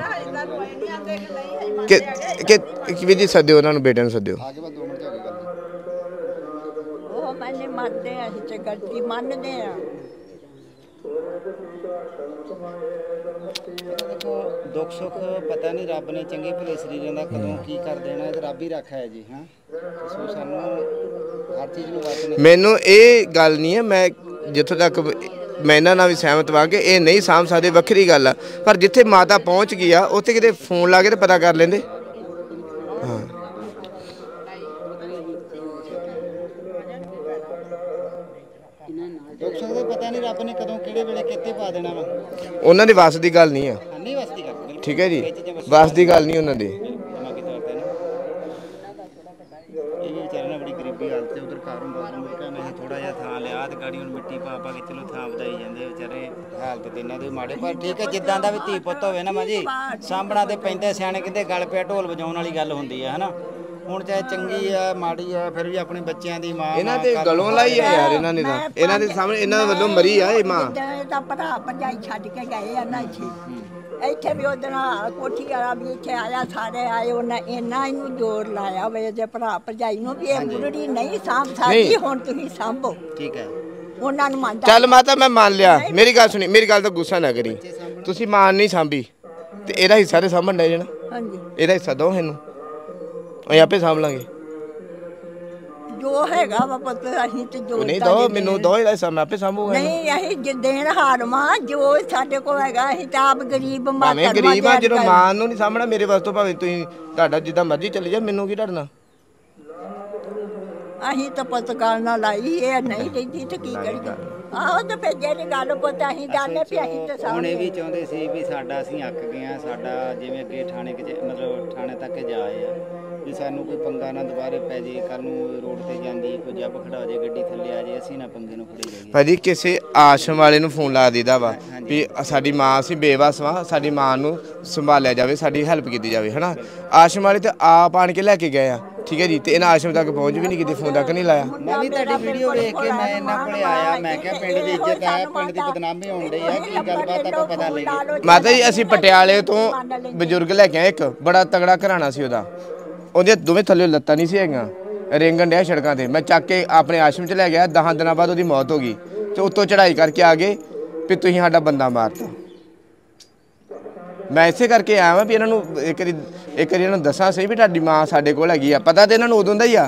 ਕਿ ਕਿ ਕਿ ਵੀ ਜੀ ਸੱਦਿਓ ਉਹਨਾਂ ਨੂੰ, ਬੇਟੇ ਨੂੰ ਸੱਦਿਓ। ਉਹ ਮੈਨੇ ਮੰਨਦੇ ਆ, ਅਸੀਂ ਤੇ ਗਲਤੀ ਮੰਨਦੇ ਆ। ਦੁੱਖ ਸੁੱਖ ਪਤਾ ਨਹੀਂ ਰੱਬ ਨੇ ਚੰਗੇ ਭਲੇ ਸਰੀਰਾਂ ਦਾ ਕਦੋਂ ਕੀ ਕਰ ਦੇਣਾ, ਇਹ ਤਾਂ ਰੱਬ ਹੀ ਰੱਖਾ ਹੈ ਜੀ। ਹਾਂ ਸੋ ਸਾਨੂੰ ਹਰ ਚੀਜ਼ ਨੂੰ ਵਾਸਤੇ ਮੈਨੂੰ ਇਹ ਗੱਲ ਨਹੀਂ ਹੈ, ਮੈਂ ਜਿੱਥੋਂ ਤੱਕ ਮੈਂ ਇਹਨਾਂ ਨਾਲ ਵੀ ਸਹਿਮਤ ਵਾਂ ਕਿ ਇਹ ਨਹੀਂ ਸਾਂਭ ਸਕਦੇ, ਵੱਖਰੀ ਗੱਲ ਆ, ਪਰ ਜਿੱਥੇ ਮਾਤਾ ਪਹੁੰਚ ਗਈ ਆ ਉੱਥੇ ਕਿਤੇ ਫੋਨ ਲਾ ਕੇ ਤੇ ਪਤਾ ਕਰ ਲੈਂਦੇ। ਹਾਂ ਦੁੱਖ ਸੁੱਖ ਦਾ ਪਤਾ ਨਹੀਂ ਰੱਬ ਨੇ ਕਦੋਂ ਕਿਹੜੇ ਵੇਲੇ ਕਿੱਥੇ ਪਾ ਦੇਣਾ ਵਾ, ਉਹਨਾਂ ਦੇ ਵੱਸ ਦੀ ਗੱਲ ਨਹੀਂ ਆ, ਨਹੀਂ ਵਸਦੀ ਕਰ ਬਿਲਕੁਲ। ਠੀਕ ਹੈ ਜੀ, ਵੱਸ ਦੀ ਗੱਲ ਨਹੀਂ ਉਹਨਾਂ ਦੀ। ਦਿਮਾਗੀ ਤੌਰ ਤੇ ਨਾ ਇਹ ਵੀ ਵਿਚਾਰੇ ਨਾਲ ਬੜੀ ਗਰੀਬੀ ਹਾਲਤ ਤੇ ਉਧਰ ਘਰ ਹੁੰਦਾ ਸੀ, ਮੈਂ ਕਹਿੰਦਾ ਥੋੜਾ ਜਿਹਾ ਥਾਂ ਲਿਆ ਤੇ ਗਾੜੀ ਹੁਣ ਮਿੱਟੀ ਪਾ ਪਾ ਕੇ ਚਲੋ ਥਾਂ ਵਧਾਈ ਜਾਂਦੇ ਵਿਚਾਰੇ। ਹਾਲਤ ਤੇ ਇਹਨਾਂ ਦੇ ਮਾੜੇ, ਪਰ ਠੀਕ ਹੈ ਜਿੱਦਾਂ ਦਾ ਵੀ ਧੀ ਪੁੱਤ ਹੋਵੇ ਨਾ ਮਾਂ ਜੀ, ਸਾਂਭਣਾ ਤੇ ਪੈਂਦਾ। ਸਿਆਣੇ ਕਹਿੰਦੇ ਗਲ ਪਿਆ ਢੋਲ ਵਜਾਉਣ ਵਾਲੀ ਗੱਲ ਹੁੰਦੀ ਹੈ ਹਨਾ। ਹੁਣ ਚਾਹੇ ਚੰਗੀ ਆ ਮਾੜੀ ਆ, ਫਿਰ ਵੀ ਆਪਣੇ ਬੱਚਿਆਂ ਦੀ ਮਾਂ ਇਹਨਾਂ ਤੇ ਗਲੋਂ ਲਾਈ ਆ ਯਾਰ, ਇਹਨਾਂ ਨੇ ਤਾਂ ਇਹਨਾਂ ਦੇ ਸਾਹਮਣੇ ਇਹਨਾਂ ਵੱਲੋਂ ਮਰੀ ਆ ਇਹ ਮਾਂ। ਤਾਂ ਭਰਾ ਭਰਜਾਈ ਛੱਡ ਕੇ ਗਏ ਆ ਨਾ ਇੱਥੇ, ਇੱਥੇ ਵੀ ਉਹਦੇ ਨਾਲ ਕੋਠੀ ਵਾਲਾ ਵੀ ਇੱਥੇ ਆਇਆ, ਸਾਰੇ ਆਏ, ਉਹਨਾਂ ਇੰਨਾ ਇਹਨੂੰ ਜ਼ੋਰ ਲਾਇਆ ਵੇ ਜੇ ਭਰਾ ਭਰਜਾਈ ਨੂੰ ਵੀ ਇਹ ਮੁਰੜੀ ਨਹੀਂ ਸਾਂਭ ਸਕਦੀ, ਹੁਣ ਤੁਸੀਂ ਸਾਂਭੋ। ਠੀਕ ਹੈ ਉਹਨਾਂ ਨੂੰ ਮੰਨਦਾ। ਚੱਲ ਮਾਤਾ ਮੈਂ ਮੰਨ ਲਿਆ, ਮੇਰੀ ਗੱਲ ਸੁਣੀ, ਮੇਰੀ ਗੱਲ ਤਾਂ ਗੁੱਸਾ ਨਾ ਕਰੀ। ਤੁਸੀਂ ਮਾਂ ਨਹੀਂ ਸਾਂਭੀ ਤੇ ਇਹਦਾ ਹਿੱਸਾ ਤੇ ਸਾਂਭਣ ਡੇ ਜਣਾ, ਹਾਂਜੀ ਇਹਦਾ ਹਿੱਸਾ ਦੋ ਇਹਨੂੰ, ਅਸੀਂ ਆਪੇ ਸਾਂਭ ਲਾਂਗੇ। ਜੋ ਹੈਗਾ ਵਾ ਪੁੱਤ ਅਸੀਂ ਤੇ ਜੋ ਨਹੀਂ ਦੋ ਮੈਨੂੰ ਦੋ ਇਹਦਾ ਹਿੱਸਾ, ਮੈਂ ਆਪੇ ਸਾਂਭੂਗਾ। ਨਹੀਂ ਅਸੀਂ ਜਿੱਦੇਨ ਹਾਰਵਾਂ ਜੋ ਸਾਡੇ ਕੋਲ ਹੈਗਾ, ਅਸੀਂ ਤਾਂ ਆਪ ਗਰੀਬ ਮਾਂ ਮੈਂ ਗਰੀਬ ਆ, ਜਦੋਂ ਮਾਂ ਨੂੰ ਨਹੀਂ ਸਾਂਭਣਾ ਮੇਰੇ ਵਾਸਤੇ ਭਾਵੇਂ ਤੁਸੀਂ ਤੁਹਾਡਾ ਜਿੱਦਾਂ ਮਰਜ਼ੀ ਚੱਲੀ ਜਾ, ਮੈਨੂੰ ਕੀ ਡਰਨਾ। ਅਸੀਂ ਤਾਂ ਪੁੱਤ ਗੱਲ ਨਾਲ ਲਾਈ, ਇਹ ਨਹੀਂ ਰਹਿੰਦੀ ਤੇ ਕੀ ਕਰੀਏ। ਆਹੋ ਤੇ ਫਿਰ ਜਿਹੜੀ ਗੱਲ ਪੁੱਤ ਅਸੀਂ ਜਾਣੇ ਵੀ ਅਸੀਂ ਤੇ ਹੁਣ ਇਹ ਵੀ ਸਾਹਮਣੇ ਚਾਹੁੰਦੇ ਸੀ ਵੀ ਸਾਡਾ ਅਸੀਂ ਅੱਕ ਗਏ ਆ, ਸਾਡਾ ਜਿਵੇਂ ਅੱਗੇ ਥਾਣੇ ਕਿ ਮਤਲਬ ਥਾਣੇ ਤੱਕ ਜਾਏ ਆ ਵੀ ਸਾਨੂੰ ਕੋਈ ਪੰਗਾ ਨਾ ਦੁਬਾਰੇ ਪੈ ਜੇ, ਕੱਲ ਨੂੰ ਰੋਡ ਤੇ ਜਾਂਦੀ ਕੋਈ ਜੱਬ ਖੜਾ ਜੇ, ਗੱਡੀ ਥੱਲੇ ਆ ਜੇ, ਅਸੀਂ ਨਾ ਪੰਗੇ ਨੂੰ ਫੜੇ ਜਾਈਏ। ਭਾਜੀ ਕਿਸੇ ਆਸ਼ਰਮ ਵਾਲੇ ਨੂੰ ਫੋਨ ਲਾ ਦੇਦਾ ਵਾ ਵੀ ਸਾਡੀ ਮਾਂ ਅਸੀਂ ਬੇਵਸ ਵਾਂ, ਸਾਡੀ ਮਾਂ ਨੂੰ ਸੰਭਾਲਿਆ ਜਾਵੇ, ਸਾਡੀ ਹੈਲਪ ਕੀਤੀ ਜਾਵੇ ਹਨਾ। ਆਸ਼ਰਮ ਵਾਲੇ ਤੇ ਆਪ ਆਣ ਕੇ ਲੈ ਕੇ ਗਏ ਆ, ਠੀਕ ਹੈ ਜੀ, ਤੇ ਇਹਨਾਂ ਆਸ਼ਰਮ ਤੱਕ ਪਹੁੰਚ ਵੀ ਨਹੀਂ ਕੀਤੀ, ਫੋਨ ਤੱਕ ਨਹੀਂ ਲਾਇਆ। ਮੈਂ ਵੀ ਤੁਹਾਡੀ ਵੀਡੀਓ ਵੇਖ ਕੇ ਮੈਂ ਇਹਨਾਂ ਕੋਲੇ ਆਇਆ, ਮੈਂ ਕਿਹਾ ਪਿੰਡ ਦੀ ਇੱਜ਼ਤ ਹੈ, ਪਿੰਡ ਦੀ ਬਦਨਾਮੀ ਹੋਣ ਡਈ ਆ, ਕੀ ਗੱਲਬਾਤ ਆਪਾਂ ਪਤਾ ਲੱਗੀ। ਮਾਤਾ ਜੀ ਅਸੀਂ ਪਟਿਆਲੇ ਤੋਂ ਬਜ਼ੁਰਗ ਲੈ ਕੇ ਆਏ, ਇੱਕ ਬੜਾ ਤਗੜਾ ਘਰਾਣਾ ਸੀ ਉਹਦਾ, ਉਹਦੇ ਦੋਵੇਂ ਥੱਲੇ ਲੱਤਾਂ ਨਹੀਂ ਸੀ ਹੈਗੀਆਂ, ਰੇਂਗਣ ਡਿਆ ਸੜਕਾਂ ਤੇ। ਮੈਂ ਚੱਕ ਕੇ ਆਪਣੇ ਆਸ਼ਰਮ 'ਚ ਲੈ ਗਿਆ, ਦਸਾਂ ਦਿਨਾਂ ਬਾਅਦ ਉਹਦੀ ਮੌਤ ਹੋ ਗਈ ਤੇ ਉੱਤੋਂ ਚੜ੍ਹਾਈ ਕਰਕੇ ਆ ਗਏ ਵੀ ਤੁਸੀਂ ਸਾਡਾ ਬੰਦਾ ਮਾਰਤਾ। ਮੈਂ ਇਸੇ ਕਰਕੇ ਆਇਆ ਵਾਂ ਵੀ ਇਹਨਾਂ ਨੂੰ ਇੱਕ ਵਾਰੀ ਇੱਕ ਵਾਰੀ ਇਹਨਾਂ ਨੂੰ ਦੱਸਾਂ ਸਹੀ ਵੀ ਤੁਹਾਡੀ ਮਾਂ ਸਾਡੇ ਕੋਲ ਹੈਗੀ ਆ। ਪਤਾ ਤੇ ਇਹਨਾਂ ਨੂੰ ਉਦੋਂ ਦਾ ਹੀ ਆ।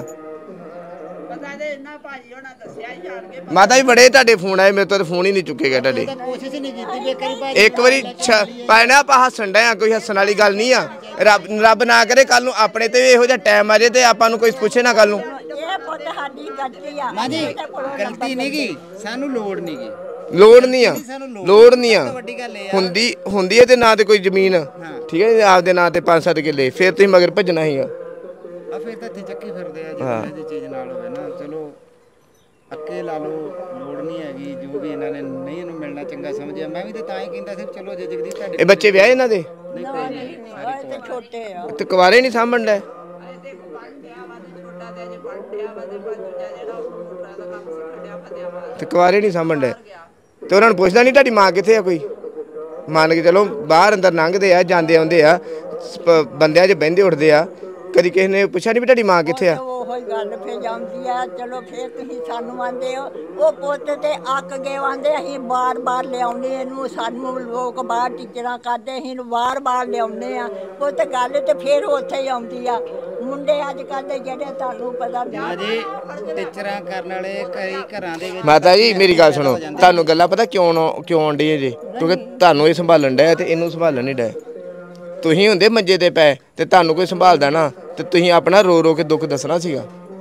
ਮਾਤਾ ਜੀ ਬੜੇ ਤੁਹਾਡੇ ਫੋਨ ਆਏ, ਮੇਰੇ ਤੋਂ ਫੋਨ ਹੀ ਨਹੀਂ ਚੁੱਕੇ ਗਏ ਤੁਹਾਡੇ। ਕੋਸ਼ਿਸ਼ ਨਹੀਂ ਕੀਤੀ ਵੀ ਇੱਕ ਵਾਰੀ ਭਾਜੀ ਇੱਕ ਵਾਰੀ ਪਾਣਾ ਆਪਾਂ ਹੱਸਣ ਡਏ ਆ, ਕੋਈ ਹੱਸਣ ਵਾਲੀ ਗੱਲ ਨਹੀਂ ਆ। ਰੱਬ ਰੱਬ ਨਾ ਕਰੇ ਕੱਲ ਨੂੰ ਆਪਣੇ ਤੇ ਵੀ ਇਹੋ ਜਿਹਾ ਟਾਈਮ ਆ ਜੇ ਤੇ ਆਪਾਂ ਨੂੰ ਕੋਈ ਪੁੱਛੇ ਨਾ ਕੱਲ ਨੂੰ। ਇਹ ਪੁੱਤ ਸਾਡੀ ਗਲਤੀ ਆ। ਮਾਂ ਜੀ ਗਲਤੀ ਨਹੀਂ ਗੀ, ਸਾਨੂੰ ਲੋੜ ਨਹੀਂ ਗੀ, ਲੋੜ ਨਹੀਂ ਆ, ਲੋੜ ਨਹੀਂ ਆ। ਹੁੰਦੀ ਹੁੰਦੀ ਹੈ ਤੇ ਨਾ ਤੇ ਕੋਈ ਜ਼ਮੀਨ, ਠੀਕ ਹੈ, ਆਪਦੇ ਨਾਂ ਤੇ ਪੰਜ ਸੱਤ ਕਿੱਲੇ, ਫਿਰ ਤੁਸੀਂ ਮਗਰ ਭੱਜਣਾ ਸੀਗਾ। ਆ ਫਿਰ ਤਾਂ ਇੱਥੇ ਚੱਕੀ ਫਿਰਦੇ ਆ, ਜੇ ਇਹ ਚੀਜ਼ ਨਾਲ ਹੋਵੇ ਨਾ ਚਲੋ ਅੱਕੇ ਲਾ ਲਓ, ਲੋੜ ਨਹੀਂ ਹੈਗੀ। ਜੋ ਵੀ ਇਹਨਾਂ ਨੇ ਨਹੀਂ ਇਹਨੂੰ ਮਿਲਣਾ ਚੰਗਾ ਸਮਝਿਆ, ਮੈਂ ਵੀ ਤੇ ਤਾਂ ਹੀ ਕਹਿੰਦਾ ਸੀ ਚਲੋ ਜੇ ਜਗਦੀਪ ਤੁਹਾਡੇ ਇਹ ਬੱਚੇ ਵਿਆਹੇ ਇਹਨਾਂ ਦੇ ਨਹੀਂ ਕੋਈ ਨਹੀਂ ਤੇ ਛੋਟੇ ਆ ਤੇ ਕੁਵਾਰੇ ਨਹੀਂ ਸਾਂਭਣ ਡਏ। ਤੇ ਕੁਵਾਰੇ ਨਹੀਂ ਸਾਂਭਣ ਡਏ ਤੇ ਉਹਨਾਂ ਨੂੰ ਪੁੱਛਦਾ ਨਹੀਂ ਤੁਹਾਡੀ ਮਾਂ ਕਿੱਥੇ ਆ। ਕੋਈ ਮੰਨ ਕੇ ਚਲੋ ਬਾਹਰ ਅੰਦਰ ਲੰਘਦੇ ਆ, ਜਾਂਦੇ ਆਉਂਦੇ ਆ, ਬੰਦਿਆਂ 'ਚ ਬਹਿੰਦੇ ਉੱਠਦੇ ਆ, ਕਦੀ ਕਿਸੇ ਨੇ ਪੁੱਛਿਆ ਨਹੀਂ ਵੀ ਤੁਹਾਡੀ ਮਾਂ ਕਿੱਥੇ ਆ। ਉਹ ਕੋਈ ਗੱਲ ਫੇ ਜਾਂਦੀ ਆ ਚਲੋ ਫੇਰ ਤੁਸੀਂ ਸਾਨੂੰ ਆਂਦੇ ਹੋ ਉਹ ਪੁੱਤ ਤੇ ਅੱਕ ਗਏ ਆਂਦੇ ਅਸੀਂ ਬਾਰ-ਬਾਰ ਲਿਆਉਂਦੇ ਇਹਨੂੰ ਸਾਨੂੰ ਲੋਕ ਬਾਹਰ ਟੀਚਰਾਂ ਕਰਦੇ ਅਸੀਂ ਇਹਨੂੰ ਬਾਰ-ਬਾਰ ਲਿਆਉਂਦੇ ਆ ਪੁੱਤ ਗੱਲ ਤੇ ਫੇਰ ਉੱਥੇ ਹੀ ਆਉਂਦੀ ਆ ਮੁੰਡੇ ਅੱਜ ਕੱਲ੍ਹ ਦੇ ਜਿਹੜੇ ਤੁਹਾਨੂੰ ਪਤਾ ਜੀ ਟੀਚਰਾਂ ਕਰਨ ਵਾਲੇ ਕਈ ਘਰਾਂ ਦੇ ਵਿੱਚ ਮਾਤਾ ਜੀ ਮੇਰੀ ਗੱਲ ਸੁਣੋ ਤੁਹਾਨੂੰ ਗੱਲਾਂ ਪਤਾ ਕਿਉਂ ਕਿਉਂ ਆਉਂਦੀ ਹੈ ਜੀ ਕਿਉਂਕਿ ਤੁਹਾਨੂੰ ਇਹ ਸੰਭਾਲਣ ਡਿਆ ਤੇ ਇਹਨੂੰ ਸੰਭਾਲਣ ਨਹੀਂ ਡਿਆ ਤੁਸੀਂ ਹੁੰਦੇ ਮੰਜੇ ਤੇ ਪਏ ਤੇ ਤੁਹਾਨੂੰ ਕੋਈ ਸੰਭਾਲਦਾ ਨਾ ਤੇ ਤੁਸੀਂ ਆਪਣਾ ਰੋ ਰੋ ਕੇ ਦੁੱਖ ਦੱਸਣਾ ਸੀਗਾ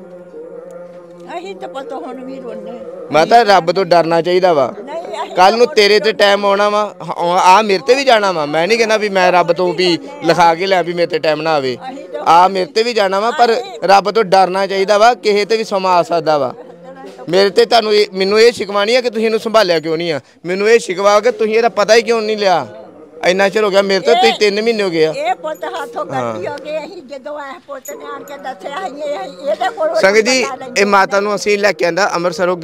ਅਸੀਂ ਤਾਂ ਪਤਾ ਹੁਣ ਵੀ ਰੋਣੇ ਮਾਤਾ ਰੱਬ ਤੋਂ ਡਰਨਾ ਚਾਹੀਦਾ ਵਾ ਕੱਲ ਨੂੰ ਤੇਰੇ ਤੇ ਟਾਈਮ ਆਉਣਾ ਵਾ ਆ ਮੇਰੇ ਤੇ ਵੀ ਜਾਣਾ ਵਾ ਮੈਂ ਨਹੀਂ ਕਹਿੰਦਾ ਵੀ ਮੈਂ ਰੱਬ ਤੋਂ ਵੀ ਲਿਖਾ ਕੇ ਲਿਆ ਵੀ ਮੇਰੇ ਤੇ ਟਾਈਮ ਨਾ ਆਵੇ ਆ ਮੇਰੇ ਤੇ ਵੀ ਜਾਣਾ ਵਾ ਪਰ ਰੱਬ ਤੋਂ ਡਰਨਾ ਚਾਹੀਦਾ ਵਾ ਕਿਸੇ ਤੇ ਵੀ ਸਮਾਂ ਆ ਸਕਦਾ ਵਾ ਮੇਰੇ ਤੇ ਤੁਹਾਨੂੰ ਮੈਨੂੰ ਇਹ ਸ਼ਿਕਵਾਣੀ ਆ ਕਿ ਤੁਸੀਂ ਇਹਨੂੰ ਸੰਭਾਲਿਆ ਕਿਉਂ ਨਹੀਂ ਆ ਮੈਨੂੰ ਇਹ ਸ਼ਿਕਵਾ ਕਿ ਤੁਸੀਂ ਇਹਦਾ ਪਤਾ ਹੀ ਕਿਉਂ ਨਹੀਂ ਲਿਆ ਇੰਨਾ ਚਿਰ ਹੋ ਗਿਆ ਮੇਰੇ ਤੋਂ ਤੁਸੀਂ ਤਿੰਨ ਮਹੀਨੇ ਹੋ ਗਏ ਆ ਇਹ ਪੁੱਤ ਹੱਥੋਂ ਗੱਡੀ ਹੋ ਗਏ ਅਸੀਂ ਜਦੋਂ ਇਹ ਪੁੱਤ ਨੇ ਆਣ ਕੇ ਦੱਸਿਆ ਇਹਦੇ ਕੋਲ ਸੰਗਤ ਜੀ ਇਹ ਮਾਤਾ ਨੂੰ ਅਸੀਂ ਲੈ ਕੇ ਆਂਦਾ ਅੰਮ੍ਰਿਤਸਰੋਂ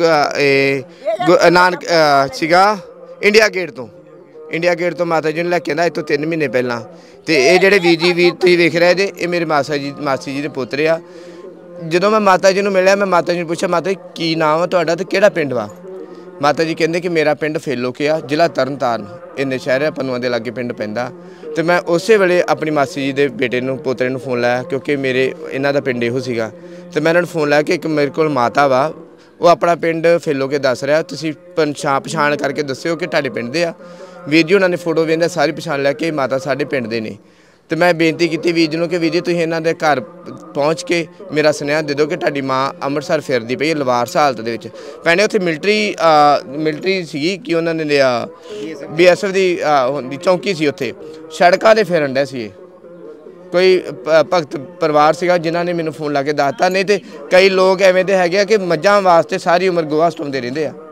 ਇਹ ਨਾਨਕ ਸੀਗਾ ਇੰਡੀਆ ਗੇਟ ਤੋਂ ਇੰਡੀਆ ਗੇਟ ਤੋਂ ਮਾਤਾ ਜੀ ਨੂੰ ਲੈ ਕੇ ਆਂਦਾ ਇੱਥੋਂ ਤਿੰਨ ਮਹੀਨੇ ਪਹਿਲਾਂ ਤੇ ਇਹ ਜਿਹੜੇ ਵੀਰ ਜੀ ਵੀਰ ਤੁਸੀਂ ਵੇਖ ਰਹੇ ਜੇ ਇਹ ਮੇਰੇ ਮਾਸਾ ਜੀ ਮਾਸੀ ਜੀ ਦੇ ਪੁੱਤਰ ਆ ਜਦੋਂ ਮੈਂ ਮਾਤਾ ਜੀ ਨੂੰ ਮਿਲਿਆ ਮੈਂ ਮਾਤਾ ਜੀ ਨੂੰ ਪੁੱਛਿਆ ਮਾਤਾ ਜੀ ਕੀ ਨਾਮ ਆ ਤੁਹਾਡਾ ਤੇ ਕਿਹੜਾ ਪਿੰਡ ਵਾ ਮਾਤਾ ਜੀ ਕਹਿੰਦੇ ਕਿ ਮੇਰਾ ਪਿੰਡ ਫੇਲੋਕੇ ਆ ਜ਼ਿਲ੍ਹਾ ਤਰਨਤਾਰਨ ਇੰਨੇ ਸ਼ਹਿਰ ਪਨੂਆਂ ਦੇ ਲਾਗੇ ਪਿੰਡ ਪੈਂਦਾ ਤੇ ਮੈਂ ਉਸੇ ਵੇਲੇ ਆਪਣੀ ਮਾਸੀ ਜੀ ਦੇ ਬੇਟੇ ਨੂੰ ਪੋਤਰੇ ਨੂੰ ਫੋਨ ਲਾਇਆ ਕਿਉਂਕਿ ਮੇਰੇ ਇਹਨਾਂ ਦਾ ਪਿੰਡ ਇਹੋ ਸੀਗਾ ਤੇ ਮੈਂ ਇਹਨਾਂ ਨੂੰ ਫੋਨ ਲਾਇਆ ਕਿ ਇੱਕ ਮੇਰੇ ਕੋਲ ਮਾਤਾ ਵਾ ਉਹ ਆਪਣਾ ਪਿੰਡ ਫੇਲੋਕੇ ਦੱਸ ਰਿਹਾ ਤੁਸੀਂ ਪਛਾਣ ਪਛਾਣ ਕਰਕੇ ਦੱਸਿਓ ਕਿ ਤੁਹਾਡੇ ਪਿੰਡ ਦੇ ਆ ਵੀਰ ਜੀ ਉਹਨਾਂ ਨੇ ਫੋਟੋ ਵੇਖਦੇ ਸਾਰੀ ਪਛਾਣ ਲਿਆ ਕਿ ਮਾਤਾ ਸਾਡੇ ਪਿੰਡ ਦੇ ਨੇ ਤੇ ਮੈਂ ਬੇਨਤੀ ਕੀਤੀ ਵੀਰ ਜੀ ਨੂੰ ਕਿ ਵੀਰ ਜੀ ਤੁਸੀਂ ਇਹਨਾਂ ਦੇ ਘਰ ਪਹੁੰਚ ਕੇ ਮੇਰਾ ਸੁਨੇਹਾ ਦੇ ਦਿਓ ਕਿ ਤੁਹਾਡੀ ਮਾਂ ਅੰਮ੍ਰਿਤਸਰ ਫਿਰਦੀ ਪਈ ਹੈ ਲਵਾਰਸ ਹਾਲਤ ਦੇ ਵਿੱਚ ਭੈਣੇ ਉੱਥੇ ਮਿਲਟਰੀ ਮਿਲਟਰੀ ਸੀਗੀ ਕਿ ਉਹਨਾਂ ਨੇ ਲਿਆ ਬੀ ਐਸ ਐਫ ਦੀ ਹੁੰਦੀ ਚੌਂਕੀ ਸੀ ਉੱਥੇ ਸੜਕਾਂ 'ਤੇ ਫਿਰਨ ਡਿਆ ਸੀ ਕੋਈ ਭਗਤ ਪਰਿਵਾਰ ਸੀਗਾ ਜਿਨ੍ਹਾਂ ਨੇ ਮੈਨੂੰ ਫੋਨ ਲਾ ਕੇ ਦੱਸਤਾ ਨਹੀਂ ਤੇ ਕਈ ਲੋਕ ਐਵੇਂ ਦੇ ਹੈਗੇ ਆ ਕਿ ਮੱਝਾਂ ਵਾਸਤੇ ਸਾਰੀ ਉਮਰ ਗੋਹਾ ਸਟਾਉਂਦੇ ਰਹਿੰਦੇ ਆ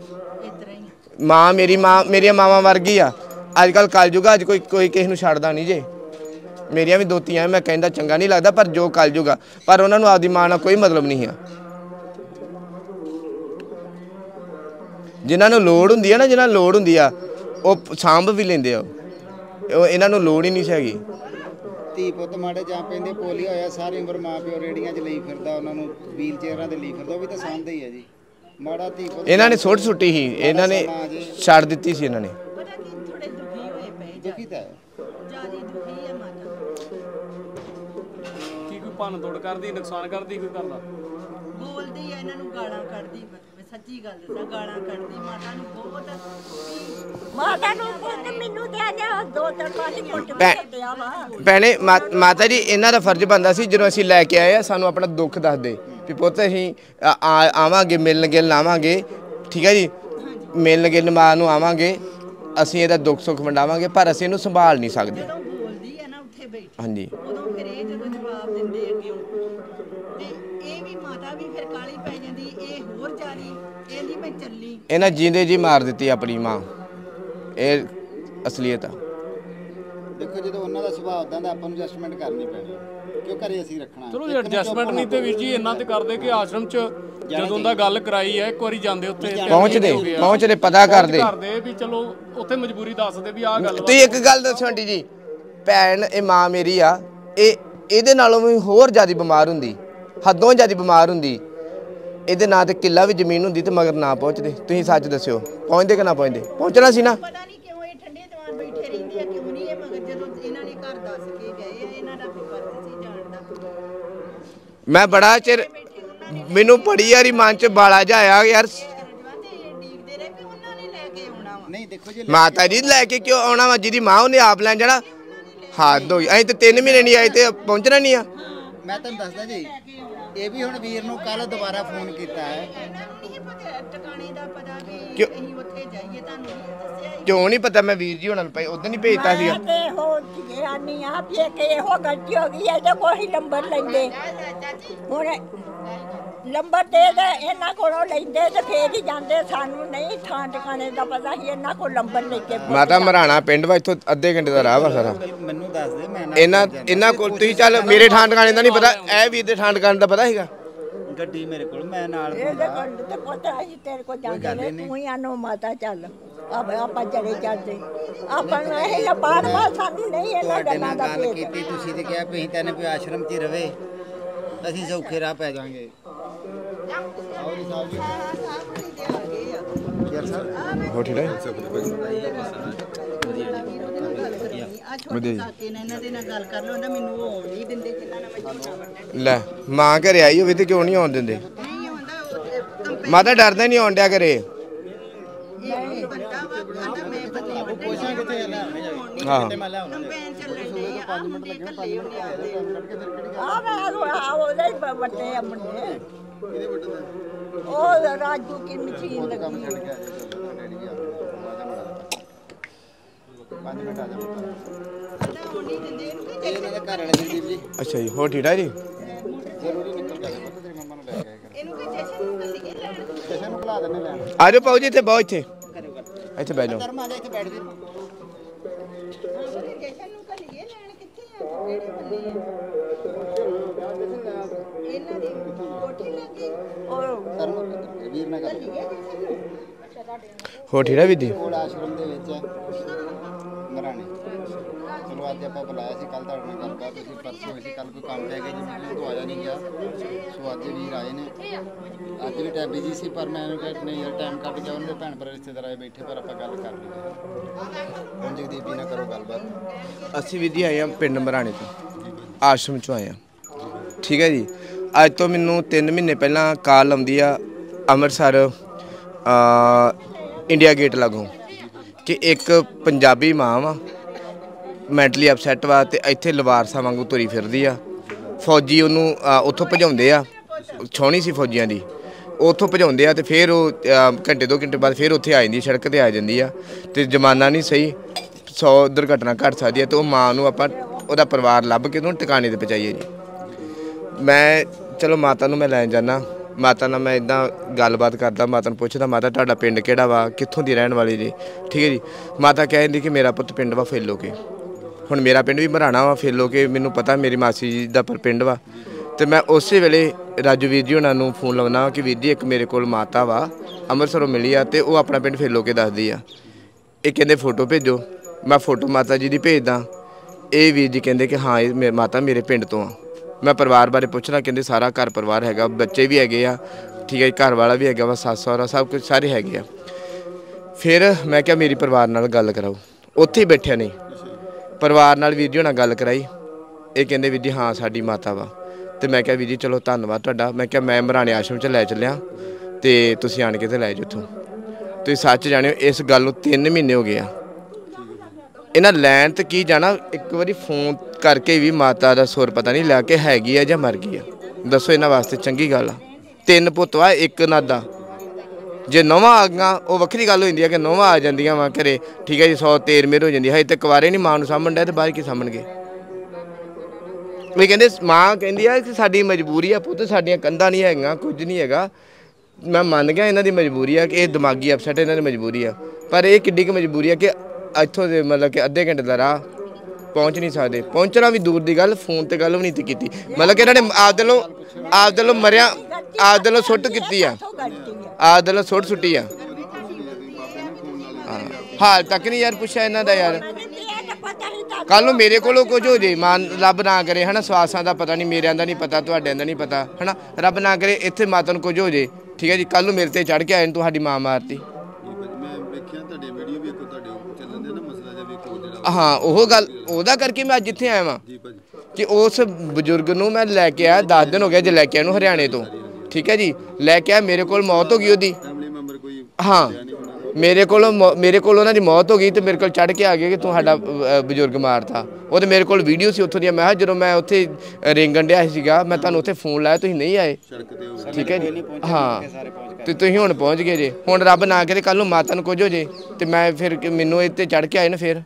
ਮਾਂ ਮੇਰੀ ਮਾਂ ਮੇਰੀਆਂ ਮਾਵਾਂ ਵਰਗੀ ਆ ਅੱਜ ਕੱਲ੍ਹ ਕਲਯੁਗ ਅੱਜ ਕੋਈ ਕੋਈ ਕਿਸੇ ਨੂੰ ਛੱਡਦਾ ਨਹੀਂ ਜੇ ਮੇਰੀਆਂ ਵੀ ਦੋਤੀਆਂ ਮੈਂ ਕਹਿੰਦਾ ਚੰਗਾ ਨਹੀਂ ਲੱਗਦਾ ਪਰ ਜੋ ਕਲਯੁਗ ਆ ਪਰ ਉਹਨਾਂ ਨੂੰ ਆਪਦੀ ਮਾਂ ਨਾਲ ਕੋਈ ਮਤਲਬ ਨਹੀਂ ਆ ਜਿਨ੍ਹਾਂ ਨੂੰ ਲੋੜ ਹੁੰਦੀ ਆ ਨਾ ਜਿਨ੍ਹਾਂ ਨੂੰ ਲੋੜ ਹੁੰਦੀ ਆ ਉਹ ਸਾਂਭ ਵੀ ਲੈਂਦੇ ਆ ਉਹ ਇਹਨਾਂ ਨੂੰ ਲੋੜ ਹੀ ਨਹੀਂ ਹੈਗੀ ਧੀ ਪੁੱਤ ਮਾੜੇ ਜਾਂ ਪੈਂਦੇ ਪੋਲੀਓ ਹੋਇਆ ਸਾਰੀ ਉਮਰ ਮਾਂ ਪਿਓ ਰੇੜੀਆਂ 'ਚ ਲਈ ਫਿਰਦਾ ਉਹਨਾਂ ਨੂੰ ਵੀਲ ਚੇਅਰਾਂ 'ਤੇ ਲਈ ਫਿਰਦਾ ਉਹ ਵੀ ਤਾਂ ਸਾਂਭਦੇ ਹੀ ਆ ਜੀ ਮਾੜਾ ਧੀ ਪੁੱਤ ਇਹਨਾਂ ਨੇ ਸੁੱਟ ਸੁੱਟੀ ਸੀ ਇਹਨਾਂ ਨੇ ਛੱਡ ਦਿੱਤੀ ਸੀ ਇਹਨਾਂ ਨੇ ਦੁਖੀ ਤਾਂ ਜਿਆਦੀ ਦੁਖੀ ਹੈ ਮਾਤਾ ਕੀ ਕੋਈ ਭੰਨ ਤੋੜ ਕਰਦੀ ਨੁਕਸਾਨ ਕਰਦੀ ਕੋਈ ਕਰਦਾ ਬੋਲਦੀ ਹੈ ਇਹਨਾਂ ਨੂੰ ਗਾਲਾਂ ਕੱਢਦੀ ਸੱਚੀ ਗੱਲ ਦੱਸਾਂ ਗਾਲਾਂ ਕੱਢਦੀ ਮਾਤਾ ਨੂੰ ਬਹੁਤ ਮਾਤਾ ਨੂੰ ਪੁੱਤ ਮੈਨੂੰ ਦੇ ਦੇ ਦੋ ਤਿੰਨ ਵਾਰੀ ਕੁੱਟ ਦਿਆ ਵਾ ਭੈਣੇ ਮਾਤਾ ਜੀ ਇਹਨਾਂ ਦਾ ਫਰਜ਼ ਬਣਦਾ ਸੀ ਜਦੋਂ ਅਸੀਂ ਲੈ ਕੇ ਆਏ ਆ ਸਾਨੂੰ ਆਪਣਾ ਦੁੱਖ ਦੱਸ ਦੇ ਵੀ ਪੁੱਤ ਅਸੀਂ ਆਵਾਂਗੇ ਮਿਲਣ ਗਿਲਣ ਆਵਾਂਗੇ ਠੀਕ ਹੈ ਜੀ ਮਿਲਣ ਗਿਲਣ ਮਾਂ ਨੂੰ ਆਵਾਂਗੇ ਅਸੀਂ ਇਹਦਾ ਦੁੱਖ ਸੁੱਖ ਵੰਡਾਵਾਂਗੇ ਪਰ ਅਸੀਂ ਇਹਨੂੰ ਸੰਭਾਲ ਨਹੀਂ ਸਕਦੇ ਜਦੋਂ ਬੋਲਦੀ ਹੈ ਨਾ ਉੱਥੇ ਬੈਠੀ ਹਾਂਜੀ ਉਦੋਂ ਫਿਰ ਇਹ ਜਦੋਂ ਜਵਾਬ ਦਿੰਦੇ ਆ ਕਿਉਂ ਤੇ ਇਹ ਵੀ ਮਾਤਾ ਵੀ ਫਿਰ ਕਾਲੀ ਪੈ ਜਾਂਦੀ ਇਹ ਹੋਰ ਜਾਰੀ ਇਹਦੀ ਮੈਂ ਚੱਲੀ ਇਹਨਾਂ ਜੀਂਦੇ ਜੀ ਮਾਰ ਦਿੱਤੀ ਆਪਣੀ ਮਾਂ ਇਹ ਅਸਲੀਅਤ ਆ ਦੇਖੋ ਜਦੋਂ ਉਹਨਾਂ ਦਾ ਸੁਭਾਅ ਉਦਾਂ ਦਾ ਆਪਾਂ ਨੂੰ ਐਡਜਸਟਮੈਂਟ ਕਰਨੀ ਪੈਣੀ ਕਿਉਂ ਘਰੇ ਅਸੀਂ ਰੱਖਣਾ ਚਲੋ ਜੀ ਐਡਜਸਟਮੈਂਟ ਨਹੀਂ ਤੇ ਵੀਰ ਜੀ ਇੰਨਾ ਤੇ ਕਰਦੇ ਕਿ ਆਸ਼ਰਮ 'ਚ ਜਦੋਂ ਦਾ ਗੱਲ ਕਰਾਈ ਹੈ ਇੱਕ ਵਾਰੀ ਜਾਂਦੇ ਉੱਥੇ ਪਹੁੰਚਦੇ ਪਹੁੰਚਦੇ ਪਤਾ ਕਰਦੇ ਕਰਦੇ ਵੀ ਚਲੋ ਉੱਥੇ ਮਜਬੂਰੀ ਦੱਸਦੇ ਵੀ ਆਹ ਗੱਲ ਤੁਸੀਂ ਇੱਕ ਗੱਲ ਦੱਸੋ ਆਂਟੀ ਜੀ ਭੈਣ ਇਹ ਮਾਂ ਮੇਰੀ ਆ ਇਹ ਇਹਦੇ ਨਾਲੋਂ ਵੀ ਹੋਰ ਜ਼ਿਆਦਾ ਬਿਮਾਰ ਹੁੰਦੀ ਹੱਦੋਂ ਜ਼ਿਆਦਾ ਬਿਮਾਰ ਹੁੰਦੀ ਇਹਦੇ ਨਾਂ ਤੇ ਕਿੱਲਾ ਵੀ ਜ਼ਮੀਨ ਹੁੰਦੀ ਤੇ ਮਗਰ ਨਾ ਪਹੁੰਚਦੇ ਤੁਸੀਂ ਸੱਚ ਦੱਸਿਓ ਪਹੁੰਚਦੇ ਕਿ ਨਾ ਪਹੁੰਚਦੇ ਪਹੁੰਚਣਾ ਸੀ ਨਾ ਪਤਾ ਨਹੀਂ ਕਿਉਂ ਇਹ ਠੰਡੇ ਦਿਮਾਗ ਬੈਠੇ ਰਹਿੰਦੇ ਆ ਕਿਉਂ ਨਹੀਂ ਇਹ ਮਗਰ ਜਦੋਂ ਇਹਨਾਂ ਨੇ ਘਰ ਦੱਸ ਕੇ ਗਏ ਆ ਇਹਨਾਂ ਦਾ ਵੀ ਫਰਜ਼ ਸੀ ਜਾਣ ਦਾ ਮੈਂ ਬੜਾ ਚਿਰ ਮੈਨੂੰ ਬੜੀ ਯਾਰੀ ਮਨ ਚ ਬਾਲਾ ਜਾਇਆ ਯਾਰ ਨਹੀਂ ਦੇਖੋ ਜੀ ਮਾਤਾ ਜੀ ਲੈ ਕੇ ਕਿਉਂ ਆਉਣਾ ਵਾ ਜਿਹਦੀ ਮਾਂ ਉਹਨੇ ਆਪ ਲੈਣ ਜਾਣਾ ਹੱਦ ਹੋਈ ਅਸੀਂ ਤੇ ਤਿੰਨ ਮਹੀਨੇ ਨਹੀਂ ਆਏ ਤੇ ਪਹੁੰਚਣਾ ਨਹੀਂ ਆ ਮੈਂ ਤੁਹਾਨੂੰ ਦੱਸਦਾ ਜੀ ਇਹ ਵੀ ਹੁਣ ਵੀਰ ਨੂੰ ਕੱਲ ਦੁਬਾਰਾ ਫੋਨ ਕੀਤਾ ਹੈ ਟਿਕਾਣੇ ਦਾ ਪਤਾ ਵੀ ਕਿਉਂ ਅਸੀਂ ਉੱਥੇ ਜਾਈਏ ਤੁਹਾਨੂੰ ਦੱਸਿਆ ਕਿਉਂ ਨਹੀਂ ਪਤਾ ਮੈਂ ਵੀਰ ਜੀ ਉਹਨਾਂ ਨੂੰ ਪਈ ਉਦੋਂ ਨਹੀਂ ਭੇਜਤਾ ਸੀਗਾ ਤੇ ਹੋ ਗਿਆ ਨਹੀਂ ਆ ਵੀ ਕਿ ਇਹੋ ਗਲਤੀ ਹੋ ਗਈ ਇਹਦੇ ਕੋਲ ਹੀ ਨੰਬਰ ਲੈਂਦੇ ਹੁਣ ਨੰਬਰ ਦੇ ਦੇ ਇਹਨਾਂ ਕੋਲੋਂ ਲੈਂਦੇ ਤੇ ਫੇਰ ਹੀ ਜਾਂਦੇ ਸਾਨੂੰ ਨਹੀਂ ਥਾਂ ਟਿਕਾਣੇ ਦਾ ਪਤਾ ਸੀ ਇਹਨਾਂ ਕੋਲ ਨੰਬਰ ਲੈ ਕੇ ਮਾਤਾ ਮਰਾਣਾ ਪਿੰਡ ਵਾ ਇੱਥੋਂ ਅੱਧੇ ਘੰਟੇ ਦਾ ਰਾਹ ਵਾ ਸਾਰਾ ਮੈਨੂੰ ਦੱਸ ਦੇ ਮੈਂ ਇਹਨਾਂ ਇਹਨਾਂ ਕੋਲ ਤੁਸੀਂ ਚੱਲ ਮੇਰੇ ਥਾਂ ਟਿਕਾਣੇ ਦਾ ਨਹੀਂ ਪਤਾ ਇਹ ਵੀਰ ਦੇ ਥਾਂ ਟਿਕਾਣੇ ਦਾ ਪਤਾ ਸੀਗਾ ਗੱਡੀ ਮੇਰੇ ਕੋਲ ਮੈਂ ਨਾਲ ਇਹਦੇ ਕੋਲ ਤੇ ਪੁੱਤ ਅਸੀਂ ਤੇਰੇ ਕੋਲ ਜਾਂਦੇ ਨੇ ਤੂੰ ਹੀ ਆਨੋ ਮਾਤਾ ਚੱਲ ਆਪਾਂ ਚਲੇ ਜਾਂਦੇ ਆਪਾਂ ਨੂੰ ਇਹ ਬਾਰ ਬਾਰ ਸਾਨੂੰ ਨਹੀਂ ਇਹਨਾਂ ਗੱਲਾਂ ਦਾ ਗੱਲ ਕੀਤੀ ਤੁਸੀਂ ਤੇ ਕਿਹਾ ਵੀ ਅਸੀਂ ਤੈਨੂੰ ਵੀ ਆਸ਼ਰਮ 'ਚ ਹੀ ਰਵੇ ਅਸੀਂ ਸੌਖੇ ਰਾਹ ਪੈ ਜਾਾਂਗੇ ਆਓ ਜੀ ਸਾਹਿਬ ਜੀ ਯਾਰ ਸਰ ਹੋ ਠੀਕ ਹੈ ਵਧੀਆ ਕਾਕੇ ਨੇ ਇਹਨਾਂ ਦੇ ਨਾਲ ਗੱਲ ਕਰ ਲਓ ਨਾ ਮੈਨੂੰ ਉਹ ਨਹੀਂ ਦਿੰਦੇ ਜਿੰਨਾ ਨਾਲ ਮੈਂ ਝੂਠਾ ਵੱਢਣ ਲੈ ਮਾਂ ਘਰੇ ਆਈ ਹੋਵੇ ਤੇ ਕਿਉਂ ਨਹੀਂ ਆਉਣ ਦਿੰਦੇ ਨਹੀਂ ਹੁੰਦਾ ਉਹ ਮਾਤਾ ਡਰਦਾ ਨਹੀਂ ਆਉਣ ਡਿਆ ਘਰੇ ਇਹ ਬੰਦਾ ਵਾ ਕਹਿੰਦਾ ਮੈਂ ਬੱਲੇ ਵੱਢਣ ਪੁੱਛਾਂ ਕਿੱਥੇ ਲੈ ਆਉਣੇ ਜਾਈ ਹਾਂ ਕਿੱਥੇ ਮੈਂ ਲੈ ਆਉਣਾ ਕੰਪੈਨ ਚੱਲਣ ਦੇ ਆ ਮੁੰਡੇ ਕੱਲੇ ਹੁੰਦੇ ਆ ਮੈਂ ਆ ਉਹਦੇ ਹੀ ਵੱਡੇ ਆ ਮੁੰਡੇ ਇਹਦੇ ਵੱਡੇ ਦਾ ਉਹ ਰਾਜੂ ਕੀ ਮਸ਼ੀਨ ਲੱਗੀ ਛੱਡ ਕੇ ਆ ਜਾ ਡੈਡੀ ਜੀ ਪੰਜ ਮਿੰਟ ਆ ਜਾ ਉਹ ਨਹੀਂ ਦਿੰਦੇ ਇਹਨੂੰ ਕਿ ਇਹਨਾਂ ਦੇ ਘਰ ਵਾਲੇ ਸੰਦੀਪ ਜੀ ਅੱਛਾ ਜੀ ਹੋ ਠੀਕ ਹੈ ਜੀ ਜ਼ਰੂਰੀ ਨਿਕਲ ਗਿਆ ਪਤਾ ਤੇਰੀ ਮੰਮਾ ਨੂੰ ਲੈ ਕੇ ਆਇਆ ਇਹਨੂੰ ਕਿ ਜਸ਼ਨ ਨੂੰ ਕੱਲੀ ਕੇ ਲੈਣ ਕਿਸੇ ਨੂੰ ਬੁਲਾ ਦੇਣੇ ਲੈਣ ਆ ਜਾਓ ਪਾਉ ਜੀ ਇੱਥੇ ਬਹੁ ਇੱਥੇ ਇੱਥੇ ਬਹਿ ਜਾਓ ਧਰਮ ਆ ਜਾ ਇੱਥੇ ਬੈਠ ਜੀ ਜਸ਼ਨ ਨੂੰ ਕੱਲੀ ਕੇ ਲੈਣ ਕਿੱਥੇ ਆ ਕਿਹੜੇ ਬੰਦੇ ਆ ਇਹਨਾਂ ਦੀ ਕੋਠੀ ਲੱਗੀ ਉਹ ਧਰਮ ਵੀਰ ਨਾਲ ਗੱਲ ਹੋ ਠੀਕ ਹੈ ਵੀਦੀ ਕੋਲ ਆਸ਼ਰਮ ਦੇ ਵਿੱਚ ਮਰਾਣੇ ਚਲੋ ਅੱਜ ਆਪਾਂ ਬੁਲਾਇਆ ਸੀ ਕੱਲ ਤੁਹਾਡੇ ਨਾਲ ਗੱਲ ਕਰ ਤੁਸੀਂ ਪਰਸੋਂ ਹੋਈ ਸੀ ਕੱਲ ਕੋਈ ਕੰਮ ਪੈ ਗਿਆ ਜੀ ਮੈਨੂੰ ਤੋਂ ਆਇਆ ਨਹੀਂ ਗਿਆ ਸੋ ਅੱਜ ਵੀਰ ਆਏ ਨੇ ਅੱਜ ਵੀ ਟਾਈਮ ਬਿਜੀ ਸੀ ਪਰ ਮੈਂ ਇਹਨੂੰ ਕਿਹਾ ਨਹੀਂ ਯਾਰ ਟਾਈਮ ਕੱਢ ਕੇ ਉਹਨੇ ਭੈਣ ਭਰਾ ਰਿਸ਼ਤੇਦਾਰ ਆਏ ਬੈਠੇ ਪਰ ਆਪਾਂ ਗੱਲ ਕਰ ਲਈ ਹੁਣ ਜਗਦੀਪ ਜੀ ਨਾਲ ਕਰੋ ਗੱਲਬਾਤ ਅਸੀਂ ਵੀਦੀ ਆਏ ਆ ਪਿੰਡ ਮਰਾਣੇ ਤੋਂ ਆਸ਼ਰਮ ਚੋਂ ਆਏ ਆ ਠੀਕ ਹੈ ਜੀ ਅੱਜ ਤੋਂ ਮੈਨੂੰ ਤਿੰਨ ਮਹੀਨੇ ਪਹਿਲਾਂ ਕਾਲ ਆਉਂਦੀ ਆ ਅੰਮ੍ਰਿਤਸਰ ਇੰਡੀਆ ਗੇਟ ਲਾਗੋਂ ਕਿ ਇੱਕ ਪੰਜਾਬੀ ਮਾਂ ਵਾ ਮੈਂਟਲੀ ਅਪਸੈਟ ਵਾ ਤੇ ਇੱਥੇ ਲਵਾਰਸਾ ਵਾਂਗੂ ਤੁਰੀ ਫਿਰਦੀ ਆ ਫੌਜੀ ਉਹਨੂੰ ਉੱਥੋਂ ਭਜਾਉਂਦੇ ਆ ਛਾਉਣੀ ਸੀ ਫੌਜੀਆਂ ਦੀ ਉੱਥੋਂ ਭਜਾਉਂਦੇ ਆ ਤੇ ਫਿਰ ਉਹ ਘੰਟੇ ਦੋ ਘੰਟੇ ਬਾਅਦ ਫਿਰ ਉੱਥੇ ਆ ਜਾਂਦੀ ਸੜਕ ਤੇ ਆ ਜਾਂਦੀ ਆ ਤੇ ਜ਼ਮਾਨਾ ਨਹੀਂ ਸਹੀ ਸੌ ਦੁਰਘਟਨਾ ਘਟ ਸਕਦੀ ਹੈ ਤੇ ਉਹ ਮਾਂ ਨੂੰ ਆਪਾਂ ਉਹਦਾ ਪਰਿਵਾਰ ਲੱਭ ਕੇ ਉਹਨੂੰ ਟਿਕਾਣੇ ਤੇ ਪਹੁੰਚਾਈਏ ਜੀ ਮੈਂ ਚਲੋ ਮਾਤਾ ਨੂੰ ਮੈਂ ਲੈਣ ਜਾਂਦਾ ਮਾਤਾ ਨਾਲ ਮੈਂ ਇੱਦਾਂ ਗੱਲਬਾਤ ਕਰਦਾ ਮਾਤਾ ਨੂੰ ਪੁੱਛਦਾ ਮਾਤਾ ਤੁਹਾਡਾ ਪਿੰਡ ਕਿਹੜਾ ਵਾ ਕਿੱਥੋਂ ਦੀ ਰਹਿਣ ਵਾਲੀ ਜੀ ਠੀਕ ਹੈ ਜੀ ਮਾਤਾ ਕਹਿੰਦੀ ਕਿ ਮੇਰਾ ਪੁੱਤ ਪਿੰਡ ਵਾ ਫੇਲੋ ਕੇ ਹੁਣ ਮੇਰਾ ਪਿੰਡ ਵੀ ਮਰਾਣਾ ਵਾ ਫੇਲੋ ਕੇ ਮੈਨੂੰ ਪਤਾ ਮੇਰੀ ਮਾਸੀ ਜੀ ਦਾ ਪਰ ਪਿੰਡ ਵਾ ਤੇ ਮੈਂ ਉਸੇ ਵੇਲੇ ਰਾਜੂ ਵੀਰ ਜੀ ਉਹਨਾਂ ਨੂੰ ਫੋਨ ਲਾਉਣਾ ਕਿ ਵੀਰ ਜੀ ਇੱਕ ਮੇਰੇ ਕੋਲ ਮਾਤਾ ਵਾ ਅੰਮ੍ਰਿਤਸਰੋਂ ਮਿਲੀ ਆ ਤੇ ਉਹ ਆਪਣਾ ਪਿੰਡ ਫੇਲੋ ਕੇ ਦੱਸਦੀ ਆ ਇਹ ਕਹਿੰਦੇ ਫੋਟੋ ਭੇਜੋ ਮੈਂ ਫੋਟੋ ਮਾਤਾ ਜੀ ਦੀ ਭੇਜਦਾ ਇਹ ਵੀਰ ਜੀ ਕਹਿੰਦੇ ਕਿ ਹਾਂ ਇਹ ਮਾਤਾ ਮੇਰੇ ਪਿੰਡ ਤੋਂ ਆ ਮੈਂ ਪਰਿਵਾਰ ਬਾਰੇ ਪੁੱਛਣਾ ਕਹਿੰਦੇ ਸਾਰਾ ਘਰ ਪਰਿਵਾਰ ਹੈਗਾ ਬੱਚੇ ਵੀ ਹੈਗੇ ਆ ਠੀਕ ਹੈ ਘਰ ਵਾਲਾ ਵੀ ਹੈਗਾ ਵਾ ਸੱਸ ਸਹੁਰਾ ਸਭ ਕੁਝ ਸਾਰੇ ਹੈਗੇ ਆ ਫਿਰ ਮੈਂ ਕਿਹਾ ਮੇਰੀ ਪਰਿਵਾਰ ਨਾਲ ਗੱਲ ਕਰਾਓ ਉੱਥੇ ਹੀ ਬੈਠਿਆ ਨਹੀਂ ਪਰਿਵਾਰ ਨਾਲ ਵੀਰ ਜੀ ਨਾਲ ਗੱਲ ਕਰਾਈ ਇਹ ਕਹਿੰਦੇ ਵੀਰ ਜੀ ਹਾਂ ਸਾਡੀ ਮਾਤਾ ਵਾ ਤੇ ਮੈਂ ਕਿਹਾ ਵੀਰ ਜੀ ਚਲੋ ਧੰਨਵਾਦ ਤੁਹਾਡਾ ਮੈਂ ਕਿਹਾ ਮੈਂ ਮਰਾਣੇ ਆਸ਼ਰਮ 'ਚ ਲੈ ਚੱਲਿਆ ਤੇ ਤੁਸੀਂ ਆਣ ਕੇ ਤੇ ਲੈ ਜਾਓ ਇੱਥੋਂ ਤੁਸੀਂ ਸੱਚ ਜਾਣਿਓ ਇਸ ਗੱਲ ਨੂੰ ਤਿੰਨ ਮਹੀਨੇ ਹੋ ਗਏ ਆ ਇਹਨਾਂ ਲੈਣ ਤੇ ਕੀ ਜਾਣਾ ਇੱਕ ਵਾਰੀ ਫੋਨ ਕਰਕੇ ਵੀ ਮਾਤਾ ਦਾ ਸੁਰ ਪਤਾ ਨਹੀਂ ਲਿਆ ਕੇ ਹੈਗੀ ਆ ਜਾਂ ਮਰ ਗਈ ਆ ਦੱਸੋ ਇਹਨਾਂ ਵਾਸਤੇ ਚੰਗੀ ਗੱਲ ਆ ਤਿੰਨ ਪੁੱਤ ਵਾ ਇੱਕ ਨਾਦਾ ਜੇ ਨੌਵਾਂ ਆ ਗਈਆਂ ਉਹ ਵੱਖਰੀ ਗੱਲ ਹੋ ਜਾਂਦੀ ਆ ਕਿ ਨੌਵਾਂ ਆ ਜਾਂਦੀਆਂ ਵਾ ਘਰੇ ਠੀਕ ਹੈ ਜੀ ਸੌ ਤੇਰ ਮੇਰ ਹੋ ਜਾਂਦੀ ਹੈ ਤੇ ਕੁਵਾਰੇ ਨਹੀਂ ਮਾਂ ਨੂੰ ਸਾਂਭਣ ਡਿਆ ਤੇ ਬਾਹਰ ਕੀ ਸਾਂਭਣਗੇ ਵੀ ਕਹਿੰਦੇ ਮਾਂ ਕਹਿੰਦੀ ਆ ਕਿ ਸਾਡੀ ਮਜਬੂਰੀ ਆ ਪੁੱਤ ਸਾਡੀਆਂ ਕੰਧਾਂ ਨਹੀਂ ਹੈਗੀਆਂ ਕੁਝ ਨਹੀਂ ਹੈਗਾ ਮੈਂ ਮੰਨ ਗਿਆ ਇਹਨਾਂ ਦੀ ਮਜਬੂਰੀ ਆ ਕਿ ਇਹ ਦਿਮਾਗੀ ਅਪਸੈਟ ਇਹਨਾਂ ਦੀ ਮਜਬੂਰੀ ਆ ਪਰ ਇਹ ਕਿੱਡੀ ਕੁ ਮਜਬੂਰੀ ਆ ਕਿ ਇੱਥੋਂ ਦੇ ਮਤਲਬ ਕਿ ਅੱਧੇ ਘੰਟੇ ਦਾ ਰਾਹ ਪਹੁੰਚ ਨਹੀਂ ਸਕਦੇ ਪਹੁੰਚਣਾ ਵੀ ਦੂਰ ਦੀ ਗੱਲ ਫੋਨ ਤੇ ਗੱਲ ਵੀ ਨਹੀਂ ਕੀਤੀ ਮਤਲਬ ਕਿ ਇਹਨਾਂ ਨੇ ਆਪ ਦਿਲੋਂ ਆਪ ਦਿਲੋਂ ਮਰਿਆ ਆਪ ਦਿਲੋਂ ਸੁੱਟ ਕੀਤੀ ਆ ਆਪ ਦਿਲੋਂ ਸੁੱਟ ਸੁੱਟੀ ਆ ਹਾਲ ਤੱਕ ਨਹੀਂ ਯਾਰ ਪੁੱਛਿਆ ਇਹਨਾਂ ਦਾ ਯਾਰ ਕੱਲ ਨੂੰ ਮੇਰੇ ਕੋਲੋਂ ਕੁਝ ਹੋ ਜੇ ਮਾਂ ਰੱਬ ਨਾ ਕਰੇ ਹਨਾ ਸਵਾਸਾਂ ਦਾ ਪਤਾ ਨਹੀਂ ਮੇਰਿਆਂ ਦਾ ਨਹੀਂ ਪਤਾ ਤੁਹਾਡਿਆਂ ਦਾ ਨਹੀਂ ਪਤਾ ਹਨਾ ਰੱਬ ਨਾ ਕਰੇ ਇੱਥੇ ਮਾਤਾ ਨੂੰ ਕੁਝ ਹੋ ਜੇ ਠੀਕ ਹੈ ਜੀ ਕੱਲ ਨੂੰ ਮੇਰੇ ਤੇ ਚੜ ਕੇ ਆਏ ਨੂੰ ਤੁਹਾਡੀ ਮਾਂ ਮਾਰਤੀ ਹਾਂ ਉਹ ਗੱਲ ਉਹਦਾ ਕਰਕੇ ਮੈਂ ਅੱਜ ਇੱਥੇ ਆਇਆ ਵਾਂ ਕਿ ਉਸ ਬਜ਼ੁਰਗ ਨੂੰ ਮੈਂ ਲੈ ਕੇ ਆਇਆ ਦਸ ਦਿਨ ਹੋ ਗਿਆ ਜੇ ਲੈ ਕੇ ਆਇਆ ਨੂੰ ਹਰਿਆਣੇ ਤੋਂ ਠੀਕ ਹੈ ਜੀ ਲੈ ਕੇ ਆਇਆ ਮੇਰੇ ਕੋਲ ਮੌਤ ਹੋ ਗਈ ਉਹਦੀ ਹਾਂ ਮੇਰੇ ਕੋਲ ਮੇਰੇ ਕੋਲ ਉਹਨਾਂ ਦੀ ਮੌਤ ਹੋ ਗਈ ਤੇ ਮੇਰੇ ਕੋਲ ਚੜ ਕੇ ਆ ਗਿਆ ਕਿ ਤੂੰ ਸਾਡਾ ਬਜ਼ੁਰਗ ਮਾਰਤਾ ਉਹ ਤੇ ਮੇਰੇ ਕੋਲ ਵੀਡੀਓ ਸੀ ਉੱਥੋਂ ਦੀਆਂ ਮੈਂ ਕਿਹਾ ਜਦੋਂ ਮੈਂ ਉੱਥੇ ਰੇਂਗਣ ਡਿਆ ਸੀਗਾ ਮੈਂ ਤੁਹਾਨੂੰ ਉੱਥੇ ਫੋਨ ਲਾਇਆ ਤੁਸੀਂ ਨਹੀਂ ਆਏ ਠੀਕ ਹੈ ਜੀ ਹਾਂ ਤੇ ਤੁਸੀਂ ਹੁਣ ਪਹੁੰਚ ਗਏ ਜੇ ਹੁਣ ਰੱਬ ਨਾ ਕਰੇ ਕੱਲ ਨੂੰ ਮਾਤਾ ਨੂੰ ਕੁਝ ਹੋ ਜੇ ਤੇ ਮੈਂ ਫਿਰ ਮੈਨੂੰ ਇੱਥੇ ਚੜ ਕੇ ਆਏ ਨਾ ਫਿਰ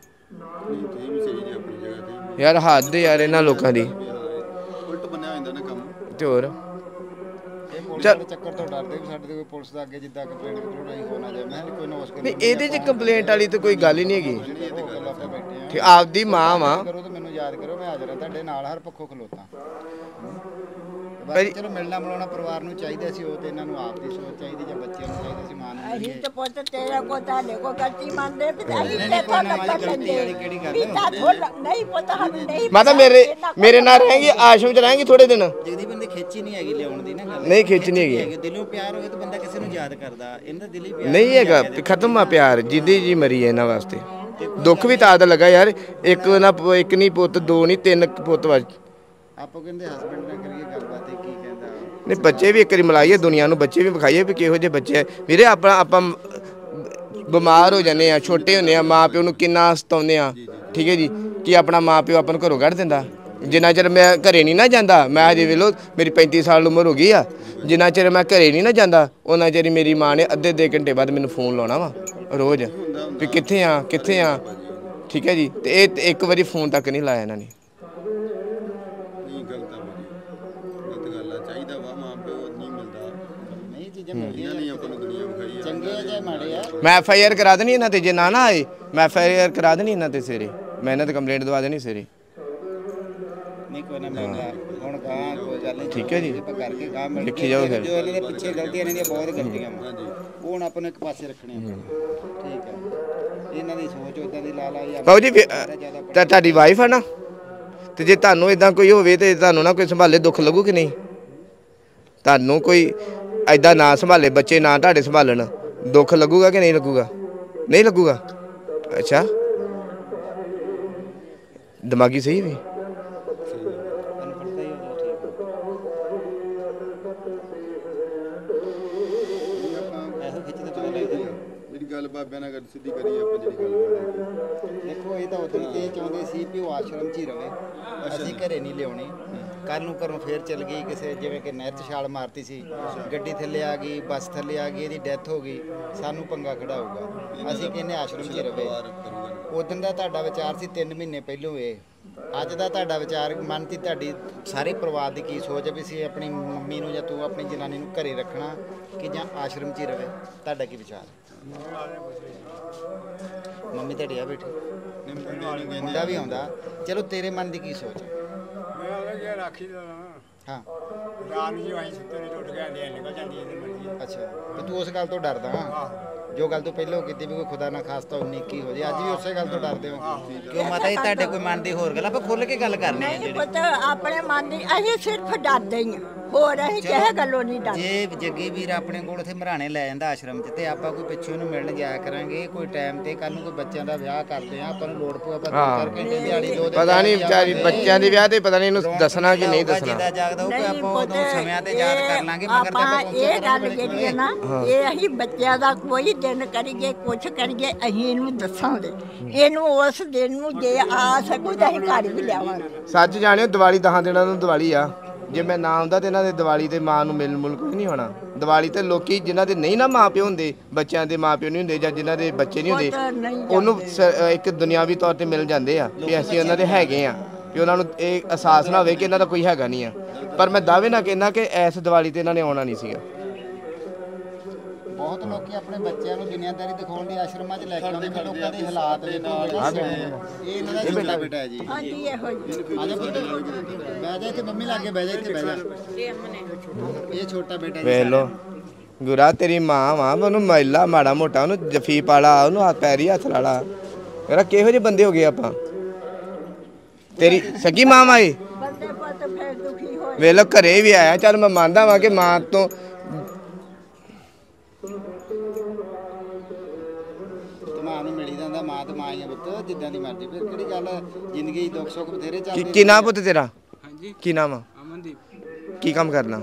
ਯਾਰ ਹੱਦ ਯਾਰ ਇਹਨਾਂ ਲੋਕਾਂ ਦੀ ਉਲਟ ਬਣਿਆ ਹੁੰਦਾ ਨਾ ਕੰਮ ਤੇ ਹੋਰ ਚੱਲ ਚੱਕਰ ਤੋਂ ਡਰਦੇ ਵੀ ਸਾਡੇ ਕੋਈ ਪੁਲਿਸ ਦਾ ਅੱਗੇ ਜਿੱਦਾਂ ਕੰਪਲੇਂਟ ਕਰੋ ਨਹੀਂ ਹੋਣਾ ਜਾਏ ਮੈਂ ਕੋਈ ਨਾ ਉਸ ਨਹੀਂ ਇਹਦੇ 'ਚ ਕੰਪਲੇਂਟ ਵਾਲੀ ਤਾਂ ਕੋਈ ਗੱਲ ਹੀ ਨਹੀਂ ਹੈਗੀ ਬੈਠੇ ਠੀਕ ਆਪਦੀ ਮਾਂ ਵਾ ਕਰੋ ਤੇ ਮੈਨੂੰ ਯਾਦ ਕਰੋ ਮੈਂ ਹਾਜ਼ਰ ਹਾਂ ਤੁਹਾਡੇ ਨਾਲ ਹਰ ਪੱਖੋਂ ਖਲੋਤਾ ਚਲੋ ਮਿਲਣਾ ਮਿਲਾਉਣਾ ਪਰਿਵਾਰ ਨੂੰ ਚਾਹੀਦਾ ਸੀ ਉਹ ਤੇ ਇਹਨਾਂ ਨੂੰ ਆਪ ਦੀ ਸੋਚ ਚਾਹੀਦੀ ਜਾਂ ਬੱਚਿਆਂ ਨੂੰ ਚਾਹੀਦਾ ਸੀ ਮਾਂ ਨੂੰ ਅਸੀਂ ਤੇ ਪੁੱਤ ਤੇਰੇ ਕੋ ਤੁਹਾਡੇ ਕੋ ਗਲਤੀ ਮੰਨਦੇ ਵੀ ਅਸੀਂ ਤੇ ਤੋਂ ਲੱਭਣ ਲੈਂਦੇ ਵੀ ਤਾਂ ਥੋੜਾ ਨਹੀਂ ਪੁੱਤ ਸਾਨੂੰ ਨਹੀਂ ਮਾਤਾ ਪਤਾ, ਮੇਰੇ ਇਹਨਾਂ ਕੋਲ ਮੇਰੇ ਨਾਲ ਰਹੇਗੀ, ਆਸ਼ਰਮ ਚ ਰਹੇਗੀ ਥੋੜੇ ਦਿਨ। ਜਗਦੀਪ ਬੰਦੇ ਖਿੱਚ ਹੀ ਨਹੀਂ ਹੈਗੀ ਲਿਆਉਣ ਦੀ ਨਾ ਗੱਲ। ਨਹੀਂ ਖਿੱਚ ਨਹੀਂ ਹੈਗੀ। ਦਿਲੋਂ ਪਿਆਰ ਹੋਵੇ ਤਾਂ ਬੰਦਾ ਕਿਸੇ ਨੂੰ ਯਾਦ ਕਰਦਾ, ਇਹਨਾਂ ਦਾ ਦਿਲ ਹੀ ਪਿਆਰ ਨਹੀਂ ਹੈਗਾ, ਖਤਮ ਆ ਪਿਆਰ, ਜਿੱਦੀ ਜੀ ਮਰੀ ਹੈ ਇਹਨਾਂ ਵਾਸਤੇ। ਦੁੱਖ ਵੀ ਤਾਂ ਲੱਗਾ ਯਾਰ, ਇੱਕ ਨਾ ਇੱਕ ਨਹੀਂ ਪੁੱਤ, ਦੋ ਨਹੀਂ ਤਿੰਨ ਪੁੱਤ ਵਾ। ਆਪੋ ਕਹਿੰਦੇ ਹਸਬੰਡ ਨਾਲ ਕਰੀਏ ਗੱਲਬਾਤ, ਤੇ ਕੀ ਕਹਿੰਦਾ ਨਹੀਂ ਬੱਚੇ ਵੀ ਇੱਕ ਵਾਰੀ ਮਿਲਾਈਏ ਦੁਨੀਆ ਨੂੰ, ਬੱਚੇ ਵੀ ਵਿਖਾਈਏ ਵੀ ਕਿਹੋ ਜਿਹੇ ਬੱਚੇ ਆ ਵੀਰੇ। ਆਪਣਾ ਆਪਾਂ ਬਿਮਾਰ ਹੋ ਜਾਂਦੇ ਆ, ਛੋਟੇ ਹੁੰਦੇ ਆ, ਮਾਂ ਪਿਓ ਨੂੰ ਕਿੰਨਾ ਸਤਾਉਂਦੇ ਆ, ਠੀਕ ਹੈ ਜੀ, ਕਿ ਆਪਣਾ ਮਾਂ ਪਿਓ ਆਪਾਂ ਨੂੰ ਘਰੋਂ ਕੱਢ ਦਿੰਦਾ। ਜਿੰਨਾ ਚਿਰ ਮੈਂ ਘਰੇ ਨਹੀਂ ਨਾ ਜਾਂਦਾ, ਮੈਂ ਹਜੇ ਵੇਖ ਲਓ ਮੇਰੀ ਪੈਂਤੀ ਸਾਲ ਉਮਰ ਹੋ ਗਈ ਆ, ਜਿੰਨਾ ਚਿਰ ਮੈਂ ਘਰੇ ਨਹੀਂ ਨਾ ਜਾਂਦਾ ਉਹਨਾਂ ਚਿਰ ਮੇਰੀ ਮਾਂ ਨੇ ਅੱਧੇ ਅੱਧੇ ਘੰਟੇ ਬਾਅਦ ਮੈਨੂੰ ਫੋਨ ਲਾਉਣਾ ਵਾ ਰੋਜ਼, ਵੀ ਕਿੱਥੇ ਆ ਕਿੱਥੇ ਆ, ਠੀਕ ਹੈ ਜੀ। ਤੇ ਇਹ ਇੱਕ ਵਾਰੀ ਫੋਨ ਤੱਕ ਨਹੀਂ ਲਾਇਆ ਇਹਨਾਂ ਨੇ। ਨਹੀਂ ਗਲਤ ਆ ਭਾਜੀ, ਗਲਤ ਗੱਲ ਆ। ਚਾਹੀਦਾ ਵਾ ਮਾਂ ਪਿਓ ਨਹੀਂ ਮਿਲਦਾ, ਨਹੀਂ ਚੀਜ਼ਾਂ ਮਿਲਦੀਆਂ ਨਹੀਂ ਆਪਾਂ ਨੂੰ ਦੁਨੀਆ ਵਿਖਾਈ ਆ। ਚੰਗੇ ਆ ਜਾਂ ਮਾੜੇ ਆ। ਮੈਂ ਐਫ ਆਈ ਆਰ ਕਰਾ ਦੇਣੀ ਇਹਨਾਂ ਤੇ, ਜੇ ਨਾ ਨਾ ਆਏ ਮੈਂ ਐਫ ਆਈ ਆਰ ਕਰਾ ਦੇਣੀ ਇਹਨਾਂ ਤੇ ਸਵੇਰੇ, ਮੈਂ ਇਹਨਾਂ ਤੇ ਕੰਪਲੇਂਟ ਦਵਾ ਦੇਣੀ ਸਵੇਰੇ। ਨਹੀਂ ਕੋਈ ਨਾ, ਮੈਂ ਹੁਣ ਗਾਂ ਕੋਈ ਗੱਲ ਨਹੀਂ, ਠੀਕ ਹੈ ਜੀ, ਆਪਾਂ ਕਰਕੇ ਗਾਂ ਮਿਲ ਲਿਖੀ ਜਾਓ ਫਿਰ। ਜੋ ਇਹਨਾਂ ਦੇ ਪਿੱਛੇ ਗਲਤੀਆਂ ਇਹਨਾਂ ਦੀਆਂ ਬਹੁਤ ਗਲਤੀਆਂ ਵਾ, ਉਹ ਹੁਣ ਆਪਾਂ ਨੂੰ ਇੱਕ ਪਾਸੇ ਰੱਖਣੇ ਆ। ਠੀਕ ਹੈ, ਇਹਨਾਂ ਦੀ ਸੋਚ ਉਦਾਂ ਦੀ ਲਾ ਲਾ ਜਾਂ ਬਾਊ ਜੀ ਤਾਂ ਤੁਹਾਡੀ ਵਾਈਫ ਆ ਨਾ, ਤੇ ਜੇ ਤੁਹਾਨੂੰ ਇਦਾਂ ਕੋਈ ਹੋਵੇ ਤੇ ਤੁਹਾਨੂੰ ਨਾ ਕੋਈ ਸੰਭਾਲੇ ਦੁੱਖ ਲੱਗੂ ਕਿ ਨਹੀਂ? ਤੁਹਾਨੂੰ ਕੋਈ ਐਦਾਂ ਨਾ ਸੰਭਾਲੇ, ਬੱਚੇ ਨਾ ਤੁਹਾਡੇ ਸੰਭਾਲਣ, ਦੁੱਖ ਲੱਗੂਗਾ ਕਿ ਨਹੀਂ ਲੱਗੂਗਾ? ਨਹੀਂ ਲੱਗੂਗਾ। ਅੱਛਾ, ਦਿਮਾਗੀ ਸਹੀ ਵੀ ਗੱਲ ਬਾਬਿਆਂ ਨਾਲ ਸਿੱਧੀ ਕਰੀਏ ਆਪਾਂ ਜਿਹੜੀ ਗੱਲ। ਦੇਖੋ ਇਹ ਤਾਂ ਉਦੋਂ ਇਹ ਚਾਹੁੰਦੇ ਸੀ ਵੀ ਉਹ ਆਸ਼ਰਮ 'ਚ ਹੀ ਰਵੇ, ਅਸੀਂ ਘਰੇ ਨਹੀਂ ਲਿਆਉਣੀ। ਕੱਲ ਨੂੰ ਘਰੋਂ ਫੇਰ ਚੱਲ ਗਈ ਕਿਸੇ, ਜਿਵੇਂ ਕਿ ਨਹਿਰ 'ਚ ਛਾਲ ਮਾਰਤੀ ਸੀ, ਗੱਡੀ ਥੱਲੇ ਆ ਗਈ, ਬੱਸ ਥੱਲੇ ਆ ਗਈ, ਇਹਦੀ ਡੈਥ ਹੋ ਗਈ, ਸਾਨੂੰ ਪੰਗਾ ਖੜਾ ਹੋਊਗਾ। ਅਸੀਂ ਕਹਿੰਦੇ ਆਸ਼ਰਮ 'ਚ ਹੀ ਰਵੇ। ਉਦੋਂ ਦਾ ਤੁਹਾਡਾ ਵਿਚਾਰ ਸੀ ਤਿੰਨ ਮਹੀਨੇ ਪਹਿਲੋਂ ਇਹ, ਅੱਜ ਦਾ ਤੁਹਾਡਾ ਵਿਚਾਰ ਮਨ 'ਚ ਤੁਹਾਡੀ ਸਾਰੇ ਪਰਿਵਾਰ ਦੀ ਕੀ ਸੋਚ ਹੈ ਵੀ ਅਸੀਂ ਆਪਣੀ ਮੰਮੀ ਨੂੰ ਜਾਂ ਤੂੰ ਆਪਣੀ ਜਨਾਨੀ ਨੂੰ ਘਰੇ ਰੱਖਣਾ ਕਿ ਜਾਂ ਆਸ਼ਰਮ 'ਚ ਹੀ ਰਵੇ? ਤੁਹਾਡਾ ਕੀ ਵਿਚਾਰ? ਮੰਮੀ ਤੁਹਾਡੀ ਆ ਬੈਠੀ, ਮੁੰਡਾ ਵੀ ਆਉਂਦਾ, ਚਲੋ ਤੇਰੇ ਮਨ ਦੀ ਕੀ ਸੋਚ ਹੈ? ਮੈਂ ਰਾਖੀ ਦਾ ਹਾਂ, ਰਾਤ ਨੂੰ ਅਸੀਂ ਸੁੱਤੇ ਨਹੀਂ, ਉੱਠ ਕੇ ਆਂਦੇ ਨਿਕਲ ਜਾਂਦੀ ਇਹਦੀ ਮਰਜ਼ੀ। ਅੱਛਾ, ਤੇ ਤੂੰ ਉਸ ਗੱਲ ਤੋਂ ਡਰਦਾ? ਹਾਂ, ਜੋ ਗੱਲ ਤੋਂ ਪਹਿਲਾਂ ਕੀਤੀ ਵੀ ਕੋਈ ਖੁਦਾ ਨਾ ਖਾਸਤਾ ਉਨੀ ਕੀ ਹੋ ਜਾਏ, ਅੱਜ ਵੀ ਉਸੇ ਗੱਲ ਤੋਂ ਡਰਦੇ ਹੋ? ਕਿਉਂ ਮਾਤਾ ਜੀ, ਤੁਹਾਡੇ ਕੋਈ ਮਨ ਦੀ ਹੋਰ ਗੱਲ ਆਪਾਂ ਖੁੱਲ ਕੇ ਗੱਲ ਕਰਨੀ ਹੈ ਨਹੀਂ ਪੁੱਤ, ਆਪਣੇ ਮਨ ਦੀ ਅਸੀਂ ਸਿਰਫ ਡਰਦੇ ਹੀ ਆ, ਹੋਰ ਅਸੀਂ ਕਿਸੇ ਗੱਲੋਂ ਨਹੀਂ ਡਰਦੇ। ਜੇ ਜੱਗੀ ਵੀਰ ਆਪਣੇ ਕੋਲ ਉੱਥੇ ਮਰਾਣੇ ਲੈ ਜਾਂਦਾ ਆਸ਼ਰਮ 'ਚ, ਤੇ ਆਪਾਂ ਕੋਈ ਪਿੱਛੇ ਉਹਨੂੰ ਮਿਲਣ ਜਾਇਆ ਕਰਾਂਗੇ ਕੋਈ ਟਾਈਮ ਤੇ, ਕੱਲ ਨੂੰ ਕੋਈ ਬੱਚਿਆਂ ਦਾ ਵਿਆਹ ਕਰਦੇ ਆ, ਆਪਾਂ ਨੂੰ ਲੋੜ ਪਊ ਆਪਾਂ ਦੋ ਚਾਰ ਘੰਟੇ ਦਿਹਾੜੀ ਦੋ ਦਿਨ ਪਤਾ ਨਹੀਂ ਵਿਚਾਰੀ ਬੱਚਿਆਂ ਦੇ ਵਿਆਹ ਤੇ ਪਤਾ ਨਹੀਂ ਇਹਨੂੰ ਦੱਸਣਾ ਕਿ ਨਹੀਂ ਦੱਸਣਾ। ਜਿਹਦਾ ਜਾਗਦਾ ਉਹ ਆਪਾਂ ਉਦੋਂ ਸਮਿਆਂ ਤੇ ਯਾਦ ਕਰ ਲਾਂਗੇ, ਮਗਰ ਤਾਂ ਆਪਾਂ ਆਪਾਂ ਇਹ ਗੱਲ ਜਿਹੜੀ ਹੈ ਨਾ, ਇਹ ਅਸੀਂ ਬੱਚਿਆਂ ਦਾ ਕੋਈ ਦਿਨ ਕਰੀਏ ਕੁਛ ਕਰੀਏ, ਅਸੀਂ ਇਹਨੂੰ ਦੱਸਾਂਗੇ। ਇਹਨੂੰ ਉਸ ਦਿਨ ਨੂੰ ਜੇ ਆ ਸਕੂ ਤਾਂ ਅਸੀਂ ਘਰ ਵੀ ਲਿਆਵਾਂਗੇ। ਸੱਚ ਜਾਣਿਓ, ਦੀਵਾਲੀ ਦਸਾਂ ਦਿਨਾਂ ਨੂੰ ਦੀਵਾਲੀ ਆ, ਜੇ ਮੈਂ ਨਾ ਆਉਂਦਾ ਤੇ ਇਹਨਾਂ ਦੇ ਦੀਵਾਲੀ ਤੇ ਮਾਂ ਨੂੰ ਮਿਲਣ ਮੁਲ ਕੋਈ ਨਹੀਂ ਹੋਣਾ। ਦੀਵਾਲੀ ਤੇ ਲੋਕੀ ਜਿਨ੍ਹਾਂ ਦੇ ਨਹੀਂ ਨਾ ਮਾਂ ਪਿਓ ਹੁੰਦੇ, ਬੱਚਿਆਂ ਦੇ ਮਾਂ ਪਿਓ ਨਹੀਂ ਹੁੰਦੇ, ਜਾਂ ਜਿਨ੍ਹਾਂ ਦੇ ਬੱਚੇ ਨਹੀਂ ਹੁੰਦੇ, ਉਹਨੂੰ ਇੱਕ ਦੁਨਿਆਵੀ ਤੌਰ ਤੇ ਮਿਲ ਜਾਂਦੇ ਆ ਵੀ ਅਸੀਂ ਉਹਨਾਂ ਦੇ ਹੈਗੇ ਆ, ਵੀ ਉਹਨਾਂ ਨੂੰ ਇਹ ਅਹਿਸਾਸ ਨਾ ਹੋਵੇ ਕਿ ਇਹਨਾਂ ਦਾ ਕੋਈ ਹੈਗਾ ਨਹੀਂ ਆ। ਪਰ ਮੈਂ ਦਾਅਵੇ ਨਾਲ ਕਹਿੰਦਾ ਕਿ ਇਸ ਦੀਵਾਲੀ ਤੇ ਇਹਨਾਂ ਨੇ ਆਉਣਾ ਨਹੀਂ ਸੀਗਾ। ਬਹੁਤ ਲੋਕੀ ਆਪਣੇ ਬੱਚਿਆਂ ਨੂੰ ਦੁਨੀਆਦਾਰੀ ਦਿਖਾਉਣ ਦੀ ਆਸ਼ਰਮਾਂ 'ਚ ਲੈ ਕੇ ਆਉਂਦੇ ਨੇ, ਲੋਕਾਂ ਦੇ ਹਾਲਾਤ ਵੇਖੋ। ਇਹ ਇਹਨਾਂ ਦਾ ਛੋਟਾ ਬੇਟਾ ਹੈ ਜੀ। ਹਾਂਜੀ, ਇਹੋ ਹੀ ਆ ਜਾ ਪੁੱਤ, ਬਹਿ ਜਾ ਇੱਥੇ, ਮੰਮੀ ਲਾਗੇ ਬਹਿ ਜਾ, ਇੱਥੇ ਬਹਿ ਜਾ। ਇਹ ਛੋਟਾ ਬੇਟਾ ਵੇਖ ਲੋ ਗੁਰਾ, ਤੇਰੀ ਮਾਂ ਵਾ, ਉਹਨੂੰ ਮੈਲਾ ਮਾੜਾ ਮੋਟਾ ਉਹਨੂੰ ਜਫੀ ਪਾਲਾ, ਉਹਨੂੰ ਹੱਥ ਪੈਰੀ ਹੱਥ ਲਾਲਾ। ਮੇਰਾ ਕਿਹੋ ਜਿਹੇ ਬੰਦੇ ਹੋ ਗਏ ਆਪਾਂ? ਤੇਰੀ ਸਗੀ ਮਾਂ ਵਾਏ ਬੰਦੇ ਪੁੱਤ ਫਿਰ ਦੁਖੀ ਹੋਏ। ਵੇਖ ਲੋ ਘਰੇ ਵੀ ਆਇਆ, ਚੱਲ ਮੈਂ ਮੰਨਦਾ ਵਾਂ ਕਿ ਮਾਂ ਤੋਂ ਮਾਂ ਨੂੰ ਮਿਲੀ ਜਾਂਦਾ, ਮਾਂ ਤੇ ਮਾਂ ਹੀ ਆ ਪੁੱਤ, ਜਿੱਦਾਂ ਦੀ ਮਰਜ਼ੀ। ਫਿਰ ਕਿਹੜੀ ਗੱਲ, ਜ਼ਿੰਦਗੀ ਦੁੱਖ ਸੁੱਖ ਬਥੇਰੇ ਚੱਲਦੇ। ਕੀ ਨਾਮ ਪੁੱਤ ਤੇਰਾ? ਹਾਂਜੀ, ਕੀ ਨਾਮ ਆ? ਅਮਨਦੀਪ। ਕੀ ਕੰਮ ਕਰਨਾ?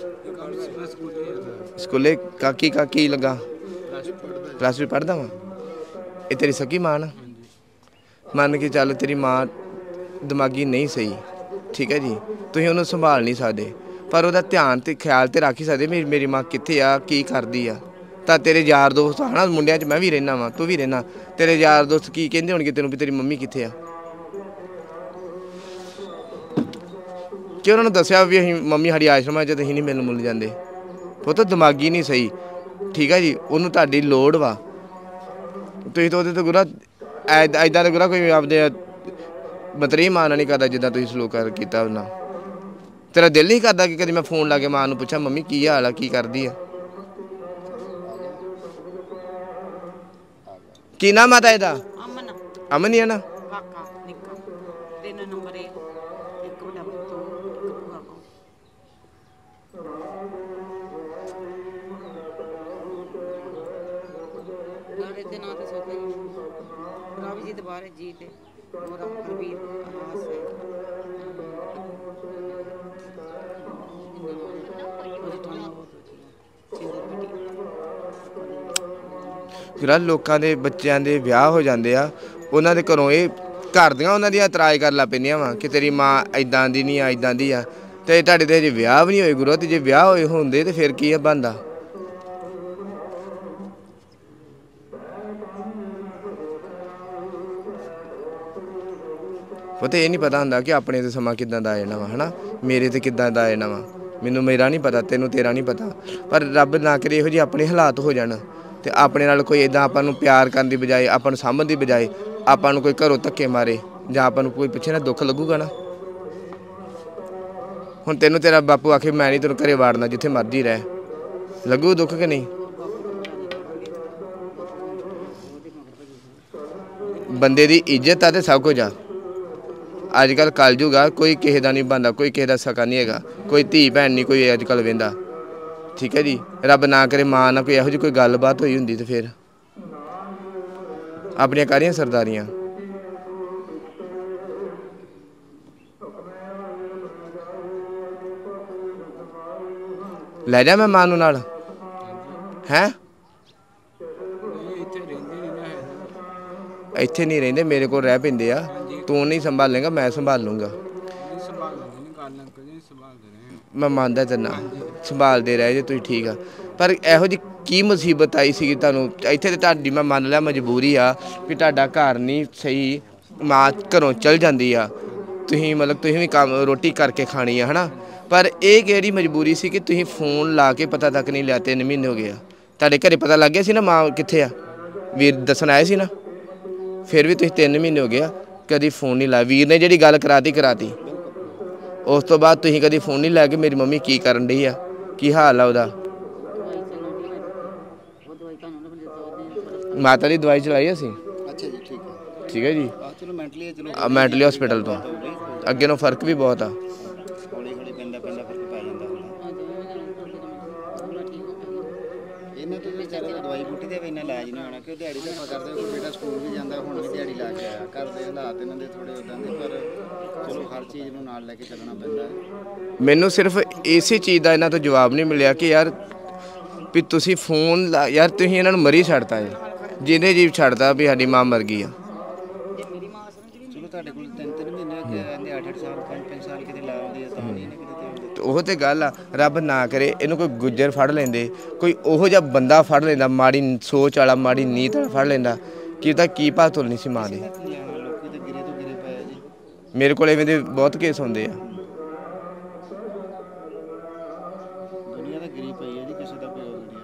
ਸਕੂਲੇ ਸਕੂਲੇ ਕਾਕੀ ਕਾਕੀ ਲੱਗਾ? ਪਲੱਸ ਟੂ ਪੜ੍ਹਦਾ ਵਾ। ਇਹ ਤੇਰੀ ਸਕੀ ਮਾਂ ਨਾ? ਮੰਨ ਕੇ ਚੱਲ ਤੇਰੀ ਮਾਂ ਦਿਮਾਗੀ ਨਹੀਂ ਸਹੀ, ਠੀਕ ਹੈ ਜੀ, ਤੁਸੀਂ ਉਹਨੂੰ ਸੰਭਾਲ ਨਹੀਂ ਸਕਦੇ, ਪਰ ਉਹਦਾ ਧਿਆਨ ਤੇ ਖਿਆਲ ਤੇ ਰੱਖ ਹੀ ਸਕਦੇ ਮੇਰੀ ਮੇਰੀ ਮਾਂ ਕਿੱਥੇ ਆ, ਕੀ ਕਰਦੀ ਆ। ਤਾਂ ਤੇਰੇ ਯਾਰ ਦੋਸਤ ਹਨਾ, ਮੁੰਡਿਆਂ 'ਚ ਮੈਂ ਵੀ ਰਹਿਣਾ ਵਾਂ, ਤੂੰ ਵੀ ਰਹਿਣਾ, ਤੇਰੇ ਯਾਰ ਦੋਸਤ ਕੀ ਕਹਿੰਦੇ ਹੋਣਗੇ ਤੈਨੂੰ ਵੀ ਤੇਰੀ ਮੰਮੀ ਕਿੱਥੇ ਆ? ਕਿ ਉਹਨਾਂ ਨੂੰ ਦੱਸਿਆ ਵੀ ਅਸੀਂ ਮੰਮੀ ਸਾਡੀ ਆਸ਼ਰਮਾਂ 'ਚ ਅਸੀਂ ਨਹੀਂ ਮਿਲਣ ਮੁੱਲ ਜਾਂਦੇ? ਪੁੱਤ ਦਿਮਾਗੀ ਨਹੀਂ ਸਹੀ, ਠੀਕ ਹੈ ਜੀ, ਉਹਨੂੰ ਤੁਹਾਡੀ ਲੋੜ ਵਾ। ਤੁਸੀਂ ਤਾਂ ਉਹਦੇ ਤੋਂ ਗੁਰਾ ਐਦਾਂ ਦਾ ਗੁਰਾ ਕੋਈ ਆਪਦੇ ਮਤਰੀ ਮਾਂ ਨਾਲ ਨਹੀਂ ਕਰਦਾ ਜਿੱਦਾਂ ਤੁਸੀਂ ਸਲੂਕ ਕਰ ਕੀਤਾ ਉਹਨਾਂ। ਤੇਰਾ ਦਿਲ ਨਹੀਂ ਕਰਦਾ ਕਿ ਕਦੀ ਮੈਂ ਫੋਨ ਲਾ ਕੇ ਮਾਂ ਨੂੰ ਪੁੱਛਾਂ ਮੰਮੀ ਕੀ ਹਾਲ ਆ, ਕੀ ਕਰਦੀ ਆ? ਕੀ ਨਾਮ ਮਾਤਾ ਇਹਦਾ? ਅਮਨ ਅਮਨ ਹੀ ਹੈ ਨਾ? ਕਾਕਾ ਨਿੱਕਾ ਤਿੰਨ ਨੰਬਰ ਇਹ ਇੱਕ ਵੱਡਾ ਪੁੱਤੋ ਇੱਕ ਭੂਆ ਕੋ ਨਾਲੇ ਦੇ ਨਾਂ ਤੇ ਸੋਖਾ ਜੀ ਰਾਵੀ ਜੀ ਦੁਬਾਰੇ ਜੀ ਤੇ ਉਹਦਾ ਹਰਵੀਰ ਆਸ ਹੈ ਜਿਹੜਾ ਲੋਕਾਂ ਦੇ ਬੱਚਿਆਂ ਦੇ ਵਿਆਹ ਹੋ ਜਾਂਦੇ ਆ ਉਹਨਾਂ ਦੇ ਘਰੋਂ ਇਹ ਘਰ ਦੀਆਂ ਉਹਨਾਂ ਦੀਆਂ ਇਤਰਾਜ਼ ਕਰਨ ਲੱਗ ਪੈਂਦੀਆਂ ਵਾ ਕਿ ਤੇਰੀ ਮਾਂ ਇਦਾਂ ਦੀ ਨਹੀਂ ਆ ਇਦਾਂ ਦੀ ਆ ਤੇ ਤੁਹਾਡੇ ਤੇ ਜੇ ਵਿਆਹ ਵੀ ਨਹੀਂ ਹੋਏ ਗੁਰੂ ਤੇ ਜੇ ਵਿਆਹ ਹੋਏ ਹੁੰਦੇ ਤੇ ਫਿਰ ਕੀ ਆ ਬਣਦਾ। ਉਹ ਤੇ ਇਹ ਨਹੀਂ ਪਤਾ ਹੁੰਦਾ ਕਿ ਆਪਣੇ ਤੇ ਸਮਾਂ ਕਿੱਦਾਂ ਦਾ ਆ ਜਾਣਾ ਵਾ ਹਨਾ ਮੇਰੇ ਤੇ ਕਿੱਦਾਂ ਦਾ ਆ ਜਾਣਾ ਵਾ ਮੈਨੂੰ ਮੇਰਾ ਨਹੀਂ ਪਤਾ ਤੈਨੂੰ ਤੇਰਾ ਨਹੀਂ ਪਤਾ ਪਰ ਰੱਬ ਨਾ ਕਰੇ ਇਹੋ ਜਿਹੇ ਆਪਣੇ ਹਾਲਾਤ ਹੋ ਜਾਣ ਤੇ ਆਪਣੇ ਨਾਲ ਕੋਈ ਇਦਾਂ ਆਪਾਂ ਨੂੰ ਪਿਆਰ ਕਰਨ ਦੀ ਬਜਾਏ ਆਪਾਂ ਨੂੰ ਸਾਂਭਣ ਦੀ ਬਜਾਏ ਆਪਾਂ ਨੂੰ ਕੋਈ ਘਰੋਂ ਧੱਕੇ ਮਾਰੇ ਜਾਂ ਆਪਾਂ ਨੂੰ ਕੋਈ ਪਿੱਛੇ ਨਾ ਦੁੱਖ ਲੱਗੂਗਾ ਨਾ। ਹੁਣ ਤੈਨੂੰ ਤੇਰਾ ਬਾਪੂ ਆਖੇ ਮੈਂ ਨਹੀਂ ਤੈਨੂੰ ਘਰੇ ਵਾੜਨਾ ਜਿੱਥੇ ਮਰਜ਼ੀ ਰਹਿ ਲੱਗੂ ਦੁੱਖ ਕਿ ਨਹੀਂ? ਬੰਦੇ ਦੀ ਇੱਜ਼ਤ ਆ ਤੇ ਸਭ ਕੁਝ ਆ। ਅੱਜ ਕੱਲ੍ਹ ਕਲਯੁਗ ਆ ਕੋਈ ਕਿਸੇ ਦਾ ਨਹੀਂ ਬਣਦਾ ਕੋਈ ਕਿਸੇ ਦਾ ਸਕਾ ਨਹੀਂ ਹੈਗਾ ਕੋਈ ਧੀ ਭੈਣ ਨਹੀਂ ਕੋਈ ਅੱਜ ਕੱਲ੍ਹ ਵਹਿੰਦਾ ਠੀਕ ਹੈ ਜੀ। ਰੱਬ ਨਾ ਕਰੇ ਮਾਂ ਨਾਲ ਕੋਈ ਇਹੋ ਜਿਹੀ ਕੋਈ ਗੱਲਬਾਤ ਹੋਈ ਹੁੰਦੀ ਤੇ ਫਿਰ ਆਪਣੀਆਂ ਕਾਰੀਆਂ ਸਰਦਾਰੀਆਂ ਲੈ ਜਾ ਮੈਂ ਮਾਂ ਨੂੰ ਨਾਲ ਹੈਂ ਇੱਥੇ ਨਹੀਂ ਰਹਿੰਦੇ ਮੇਰੇ ਕੋਲ ਰਹਿ ਪੈਂਦੇ ਆ ਤੂੰ ਨਹੀਂ ਸੰਭਾਲੇਗਾ ਮੈਂ ਸੰਭਾਲ ਲੂੰਗਾ ਮੈਂ ਮੰਨਦਾ ਤੇਨਾਂ ਸੰਭਾਲਦੇ ਰਹੇ ਜੇ ਤੁਸੀਂ ਠੀਕ ਆ ਪਰ ਇਹੋ ਜਿਹੀ ਕੀ ਮੁਸੀਬਤ ਆਈ ਸੀਗੀ ਤੁਹਾਨੂੰ ਇੱਥੇ ਤੇ ਤੁਹਾਡੀ ਮੈਂ ਮੰਨ ਲਿਆ ਮਜਬੂਰੀ ਆ ਵੀ ਤੁਹਾਡਾ ਘਰ ਨਹੀਂ ਸਹੀ ਮਾਂ ਘਰੋਂ ਚਲ ਜਾਂਦੀ ਆ ਤੁਸੀਂ ਮਤਲਬ ਤੁਸੀਂ ਵੀ ਕੰਮ ਰੋਟੀ ਕਰਕੇ ਖਾਣੀ ਆ ਹੈ ਨਾ ਪਰ ਇਹ ਕਿਹੜੀ ਮਜਬੂਰੀ ਸੀ ਕਿ ਤੁਸੀਂ ਫੋਨ ਲਾ ਕੇ ਪਤਾ ਤੱਕ ਨਹੀਂ ਲਿਆ ਤਿੰਨ ਮਹੀਨੇ ਹੋ ਗਏ ਆ ਤੁਹਾਡੇ ਘਰੇ ਪਤਾ ਲੱਗ ਗਿਆ ਸੀ ਨਾ ਮਾਂ ਕਿੱਥੇ ਆ ਵੀਰ ਦੱਸਣ ਆਏ ਸੀ ਨਾ ਫਿਰ ਵੀ ਤੁਸੀਂ ਤਿੰਨ ਮਹੀਨੇ ਹੋ ਗਏ ਆ ਕਦੀ ਫੋਨ ਨਹੀਂ ਲਾਇਆ ਵੀਰ ਨੇ ਜਿਹੜੀ ਗੱਲ ਕਰਾਤੀ ਕਰਾਤੀ ਉਸ ਤੋਂ ਬਾਅਦ ਤੁਸੀਂ ਕਦੀ ਫੋਨ ਨਹੀਂ ਲਾਇਆ ਕਿ ਮੇਰੀ ਮੰਮੀ ਕੀ ਕਰਨ ਡਈ ਆ ਕੀ ਹਾਲ ਆ ਉਹਦਾ ਮਾਤਾ ਦੀ ਦਵਾਈ ਚਲਾਈ ਅਸੀਂ ਅੱਛਾ ਜੀ ਠੀਕ ਹੈ ਠੀਕ ਹੈ ਜੀ ਚਲੋ ਮੈਂਟਲੀ ਚਲੋ ਮੈਂਟਲੀ ਹਸਪੀਟਲ ਤੋਂ ਅੱਗੇ ਨੂੰ ਫਰਕ ਵੀ ਬਹੁਤ ਆ ਹੌਲੀ ਹੌਲੀ ਪੈਂਦਾ ਪੈਂਦਾ ਫਰਕ ਪੈ ਜਾਂਦਾ ਇਹਨਾਂ ਤੋਂ ਵਿਚਾਰੇ ਦਵਾਈ ਬੂਟੀ ਦੇ ਵੀ ਇੰਨਾ ਇਲਾਜ ਨਹੀਂ ਹੋਣਾ ਕਿ ਦਿਹਾੜੀ ਤਾਂ ਕਰਦੇ ਕੋਈ ਬੇਟਾ ਸਕੂਲ ਵੀ ਜਾਂਦਾ ਹੁਣ ਵੀ ਦਿਹਾੜੀ ਲਾ ਕੇ ਆਇਆ ਘਰ ਦੇ ਹਾਲਾਤ ਇਹਨਾਂ ਦੇ ਥੋੜੇ ਉਦਾਂ ਦੇ ਪਰ ਚਲੋ ਹਰ ਚੀਜ਼ ਨੂੰ ਨਾਲ ਲੈ ਕੇ ਚੱਲਣਾ ਪੈਂਦਾ ਹੈ। ਮੈਨੂੰ ਸਿਰਫ ਇਸੇ ਚੀਜ਼ ਦਾ ਇਹਨਾਂ ਤੋਂ ਜਵਾਬ ਨਹੀਂ ਮਿਲਿਆ ਕਿ ਯਾਰ ਵੀ ਤੁਸੀਂ ਫੋਨ ਯਾਰ ਤੁਸੀਂ ਇਹਨਾਂ ਨੂੰ ਮਰੀ ਛੱਡਤਾ ਜੀ ਜਿਹਨੇ ਜੀਵ ਛੱਡਦਾ ਵੀ ਸਾਡੀ ਮਾਂ ਮਰ ਗਈ ਆ ਚਲੋ ਤੁਹਾਡੇ ਕੋਲ ਤਿੰਨ ਤਿੰਨ ਮਹੀਨੇ ਅੱਗੇ ਰਹਿੰਦੇ ਅੱਠ ਅੱਠ ਸਾਲ ਪੰਜ ਪੰਜ ਸਾਲ ਕਿਤੇ ਲਾ ਆਉਂਦੀ ਹੈ ਤਾਂ ਨਹੀਂ ਕਿਤੇ ਉਹ ਤੇ ਗੱਲ ਆ ਰੱਬ ਨਾ ਕਰੇ ਇਹਨੂੰ ਕੋਈ ਗੁੱਜਰ ਫੜ ਲੈਂਦੇ ਕੋਈ ਉਹੋ ਜਿਹਾ ਬੰਦਾ ਫੜ ਲੈਂਦਾ ਮਾੜੀ ਸੋਚ ਵਾਲਾ ਮਾੜੀ ਨੀਤ ਵਾਲਾ ਫੜ ਲੈਂਦਾ ਕਿ ਤਾਂ ਕੀ ਭਾਅ ਤੁਲਣੀ ਸੀ ਮਾਂ ਦੀ ਮੇਰੇ ਕੋਲ ਐਵੇਂ ਦੇ ਬਹੁਤ ਕੇਸ ਹੁੰਦੇ ਆ ਦੁਨੀਆ ਤਾਂ ਗਿਰੀ ਪਈ ਹੈ ਜੀ ਕਿਸੇ ਦਾ ਪਿਓ ਨਹੀਂ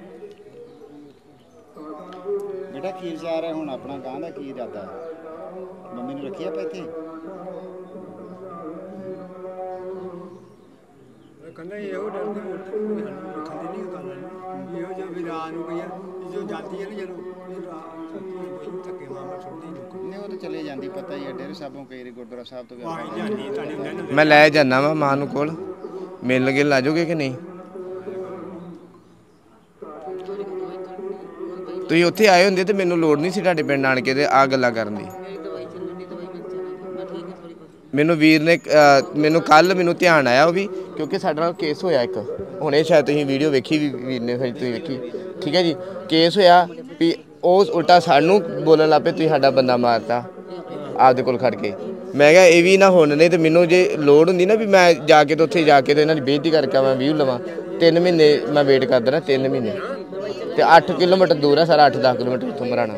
ਬੇਟਾ ਖੀਰ ਜਾ ਰਿਹਾ ਹੁਣ ਆਪਣਾ ਗਾਂ ਦਾ ਕੀ ਇਰਾਦਾ ਮੰਮੀ ਨੂੰ ਰੱਖਿਆ ਆਪਾਂ ਇੱਥੇ ਕਹਿੰਦਾ ਇਹੋ ਡਰਦੇ ਹੋਰ ਤਾਂ ਕੋਈ ਸਾਨੂੰ ਰੱਖਣ ਦੀ ਨਹੀਂ ਗੱਲ ਇਹੋ ਜਿਹਾ ਵੀ ਰਾਤ ਨੂੰ ਕੋਈ ਜੋ ਜਾਂਦੀ ਹੈ ਨਾ ਜਦੋਂ ਧੱਕੇ ਮਾਰ ਛੁੱਟੀ ਨਹੀਂ ਉਹ ਤਾਂ ਚਲੇ ਜਾਂਦੀ ਪਤਾ ਹੀ ਹੈ ਡੇਰੇ ਸਾਹਿਬੋਂ ਕਈ ਗੁਰਦੁਆਰਾ ਸਾਹਿਬ ਤੋਂ ਮੈਂ ਲੈ ਜਾਂਦਾ ਵਾ ਮਾਂ ਨੂੰ ਕੋਲ ਮਿਲ ਕੇ ਲਾ ਜਾਓਗੇ ਕਿ ਨਹੀਂ ਤੁਸੀਂ ਉੱਥੇ ਆਏ ਹੁੰਦੇ ਤੇ ਮੈਨੂੰ ਲੋੜ ਨਹੀਂ ਸੀ ਤੁਹਾਡੇ ਪਿੰਡ ਆਣ ਕੇ ਤੇ ਆ ਗੱਲਾਂ ਕਰਨ ਦੀ ਮੈਨੂੰ ਵੀਰ ਨੇ ਮੈਨੂੰ ਕੱਲ ਮੈਨੂੰ ਧਿਆਨ ਆਇਆ ਉਹ ਵੀ ਕਿਉਂਕਿ ਸਾਡੇ ਨਾਲ ਕੇਸ ਹੋਇਆ ਇੱਕ ਹੁਣੇ ਸ਼ਾਇਦ ਤੁਸੀਂ ਵੀਡੀਓ ਵੇਖੀ ਵੀ ਵੀਰ ਨੇ ਫਿਰ ਤੁਸੀਂ ਵੇਖੀ ਠੀਕ ਹੈ ਜੀ ਕੇਸ ਹੋਇਆ ਵੀ ਉਹ ਉਲਟਾ ਸਾਨੂੰ ਬੋਲਣ ਲੱਗ ਪਏ ਤੁਸੀਂ ਸਾਡਾ ਬੰਦਾ ਮਾਰਤਾ ਆਪਦੇ ਕੋਲ ਖੜ ਕੇ ਮੈਂ ਕਿਹਾ ਇਹ ਵੀ ਨਾ ਹੁਣ ਨਹੀਂ ਤੇ ਮੈਨੂੰ ਜੇ ਲੋੜ ਹੁੰਦੀ ਨਾ ਵੀ ਮੈਂ ਜਾ ਕੇ ਤੇ ਉੱਥੇ ਜਾ ਕੇ ਤੇ ਇਹਨਾਂ ਦੀ ਬੇਇੱਜ਼ਤੀ ਕਰਕੇ ਮੈਂ ਵੀਹ ਲਵਾਂ ਤਿੰਨ ਮਹੀਨੇ ਮੈਂ ਵੇਟ ਕਰਦਾ ਨਾ ਤਿੰਨ ਮਹੀਨੇ ਤੇ ਅੱਠ ਕਿਲੋਮੀਟਰ ਦੂਰ ਆ ਸਾਰਾ ਅੱਠ ਦਸ ਕਿਲੋਮੀਟਰ ਇੱਥੋਂ ਮਰਾਣਾ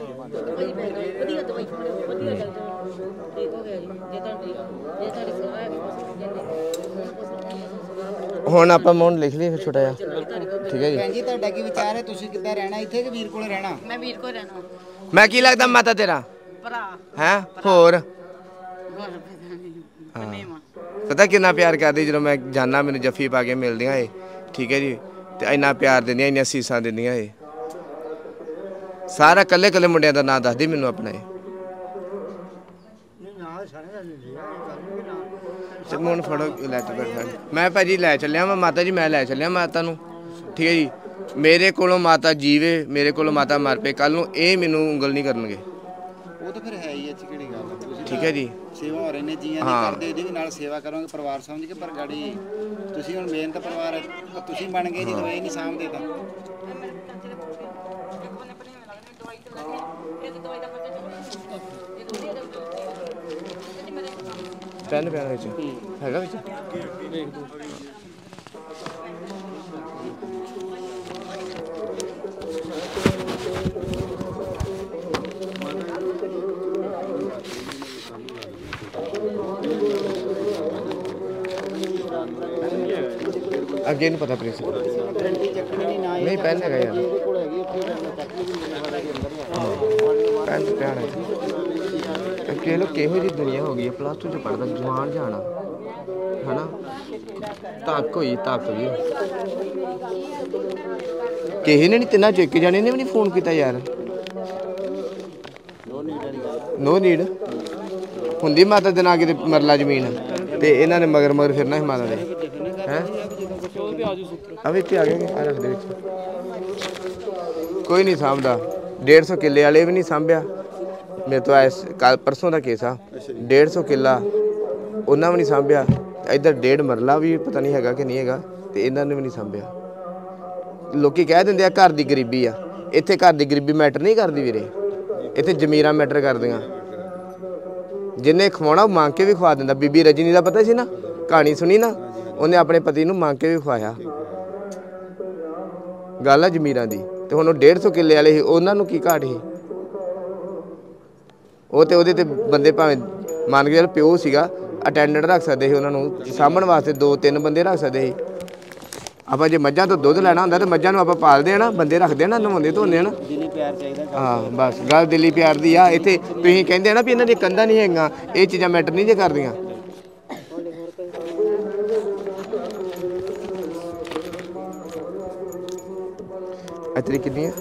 ਹੁਣ ਆਪਾਂ ਮੋਨ ਲਿਖ ਲਈ ਫਿਰ ਛੋਟਾ ਜਿਹਾ ਠੀਕ ਹੈ ਜੀ ਭੈਣ ਜੀ ਤੁਹਾਡਾ ਕੀ ਵਿਚਾਰ ਹੈ ਤੁਸੀਂ ਕਿੱਦਾਂ ਰਹਿਣਾ ਇੱਥੇ ਕਿ ਵੀਰ ਕੋਲ ਰਹਿਣਾ ਮੈਂ ਵੀਰ ਕੋਲ ਰਹਿਣਾ ਮੈਂ ਕੀ ਲੱਗਦਾ ਮਾਤਾ ਤੇਰਾ ਭਰਾ ਹੈ ਹੋਰ ਬਨੇ ਪਤਾ ਕਿੰਨਾ ਪਿਆਰ ਕਰਦੀ ਜਦੋਂ ਮੈਂ ਜਾਣਾ ਮੈਨੂੰ ਜੱਫੀ ਪਾ ਕੇ ਮਿਲਦੀਆਂ ਏ ਠੀਕ ਹੈ ਜੀ ਤੇ ਇੰਨਾ ਪਿਆਰ ਦਿੰਦੀਆਂ ਇੰਨੀਆਂ ਸੀਸਾਂ ਦਿੰਦੀਆਂ ਏ ਸਾਰਾ ਕੱਲੇ ਕੱਲੇ ਮੁੰਡਿਆਂ ਦਾ ਨਾਂ ਦੱਸਦੀ ਮੈਨੂੰ ਆਪਣਾ ਇਹ ਮੋਨ ਫੜੋ ਲੈ ਤੇ ਮੈਂ ਭਾਜੀ ਲੈ ਚੱਲਿਆ ਮੈਂ ਮਾਤਾ ਜੀ ਮੈਂ ਲੈ ਚੱਲਿਆ ਮਾਤਾ ਨੂੰ ਠੀਕ ਹੈ ਜੀ ਮੇਰੇ ਕੋਲੋਂ ਮਾਤਾ ਜੀਵੇ ਮੇਰੇ ਕੋਲੋਂ ਮਾਤਾ ਮਰ ਪਏ ਕੱਲ ਨੂੰ ਇਹ ਮੈਨੂੰ ਉਂਗਲ ਨਹੀਂ ਕਰਨਗੇ ਉਹ ਤਾਂ ਫਿਰ ਹੈ ਹੀ ਅੱਛੀ ਕਿਹੜੀ ਗੱਲ ਤੁਸੀਂ ਠੀਕ ਹੈ ਜੀ ਸੇਵਾ ਹੋ ਰਹੇ ਨੇ ਜੀਆਂ ਦੀ ਕਰਦੇ ਇਹਦੀ ਵੀ ਨਾਲ ਸੇਵਾ ਕਰੋਗੇ ਪਰਿਵਾਰ ਸਮਝ ਕੇ ਪਰ ਗਾੜੀ ਤੁਸੀਂ ਹੁਣ ਮਿਹਨਤ ਪਰਿਵਾਰ ਤੁਸੀਂ ਬਣ ਗਏ ਜਦੋਂ ਇਹ ਨਹੀਂ ਸਾਂਭਦੇ ਤਾਂ ਪੈਨ ਪੈਨ ਵਿੱਚ ਹੈਗਾ ਵਿੱਚ ਵੇਖ ਦੋ ਅੱਗੇ ਨਹੀਂ ਪਤਾ ਪ੍ਰਿੰਸੀਪਲ ਨਹੀਂ ਪੈਨ ਹੈਗਾ ਯਾਰ ਪੈਨ ਪਿਆਣਾ ਕਿ ਲੋ ਕਿਹੋ ਜਿਹੀ ਦੁਨੀਆ ਹੋ ਗਈ ਹੈ ਪਲੱਸ ਟੂ ਚ ਪੜ੍ਹਦਾ ਜਵਾਨ ਜਾਣਾ ਹੈ ਨਾ ਤੱਕ ਹੋਈ ਤੱਕ ਵੀ ਕਿਸੇ ਨੇ ਨਹੀਂ ਤਿੰਨਾਂ ਚੋਂ ਇੱਕ ਜਾਣੇ ਨੇ ਵੀ ਨਹੀਂ ਫੋਨ ਕੀਤਾ ਯਾਰ ਨੋ ਨੀਡ ਹੁੰਦੀ ਮਾਤਾ ਦੇ ਨਾਂ ਕਿਤੇ ਮਰਲਾ ਜ਼ਮੀਨ ਤੇ ਇਹਨਾਂ ਨੇ ਮਗਰ ਮਗਰ ਫਿਰਨਾ ਸੀ ਮਾਤਾ ਦੇ ਹੈ ਆ ਵਿੱਚ ਆ ਗਏ ਆ ਰੱਖ ਦੇ ਵਿੱਚ ਕੋਈ ਨਹੀਂ ਸਾਂਭਦਾ ਡੇਢ ਸੌ ਕਿੱਲੇ ਵਾਲੇ ਵੀ ਨਹੀਂ ਸਾਂਭਿਆ ਮੇਰੇ ਤੋਂ ਐਸ ਕੱਲ ਪਰਸੋਂ ਦਾ ਕੇਸ ਆ ਡੇਢ ਸੌ ਕਿੱਲਾ ਉਹਨਾਂ ਵੀ ਨਹੀਂ ਸਾਂਭਿਆ ਇੱਧਰ ਡੇਢ ਮਰਲਾ ਵੀ ਪਤਾ ਨਹੀਂ ਹੈਗਾ ਕਿ ਨਹੀਂ ਹੈਗਾ ਤੇ ਇਹਨਾਂ ਨੇ ਵੀ ਨਹੀਂ ਸਾਂਭਿਆ ਲੋਕੀ ਕਹਿ ਦਿੰਦੇ ਆ ਘਰ ਦੀ ਗਰੀਬੀ ਆ ਇੱਥੇ ਘਰ ਦੀ ਗਰੀਬੀ ਮੈਟਰ ਨਹੀਂ ਕਰਦੀ ਵੀਰੇ ਇੱਥੇ ਜ਼ਮੀਰਾਂ ਮੈਟਰ ਕਰਦੀਆਂ ਜਿਹਨੇ ਖਵਾਉਣਾ ਉਹ ਮੰਗ ਕੇ ਵੀ ਖਵਾ ਦਿੰਦਾ ਬੀਬੀ ਰਜਨੀ ਦਾ ਪਤਾ ਸੀ ਨਾ ਕਹਾਣੀ ਸੁਣੀ ਨਾ ਉਹਨੇ ਆਪਣੇ ਪਤੀ ਨੂੰ ਮੰਗ ਕੇ ਵੀ ਖਵਾਇਆ ਗੱਲ ਆ ਜ਼ਮੀਰਾਂ ਦੀ ਤੇ ਹੁਣ ਉਹ ਡੇਢ ਸੌ ਕਿੱਲੇ ਵਾਲੇ ਸੀ ਉਹਨਾਂ ਨੂੰ ਕੀ ਘਾਟ ਸੀ ਉਹ ਤੇ ਉਹਦੇ ਤੇ ਬੰਦੇ ਭਾਵੇਂ ਮੰਨ ਕੇ ਪਿਓ ਸੀਗਾ ਅਟੈਂਡੈਂਟ ਰੱਖ ਸਕਦੇ ਸੀ ਉਹਨਾਂ ਨੂੰ ਸਾਂਭਣ ਵਾਸਤੇ ਦੋ ਤਿੰਨ ਬੰਦੇ ਰੱਖ ਸਕਦੇ ਸੀ ਆਪਾਂ ਜੇ ਮੱਝਾਂ ਤੋਂ ਦੁੱਧ ਲੈਣਾ ਹੁੰਦਾ ਤੇ ਮੱਝਾਂ ਨੂੰ ਆਪਾਂ ਪਾਲਦੇ ਆ ਨਾ ਬੰਦੇ ਰੱਖਦੇ ਆ ਨਾ ਨਹਾਉਂਦੇ ਧੋਂਦੇ ਆ ਨਾ ਦਿਲੀ ਪਿਆਰ ਚਾਹੀਦਾ ਹਾਂ ਬਸ ਗੱਲ ਦਿਲੀ ਪਿਆਰ ਦੀ ਆ ਇੱਥੇ ਤੁਸੀਂ ਕਹਿੰਦੇ ਆ ਨਾ ਵੀ ਇਹਨਾਂ ਦੀ ਕੰਧਾਂ ਨਹੀਂ ਹੈਗੀਆਂ ਇਹ ਚੀਜ਼ਾਂ ਮੈਟਰ ਨਹੀਂ ਜੇ ਕਰਦੀਆਂ ਅਤਰੀ ਕਿੰਨੀ ਆ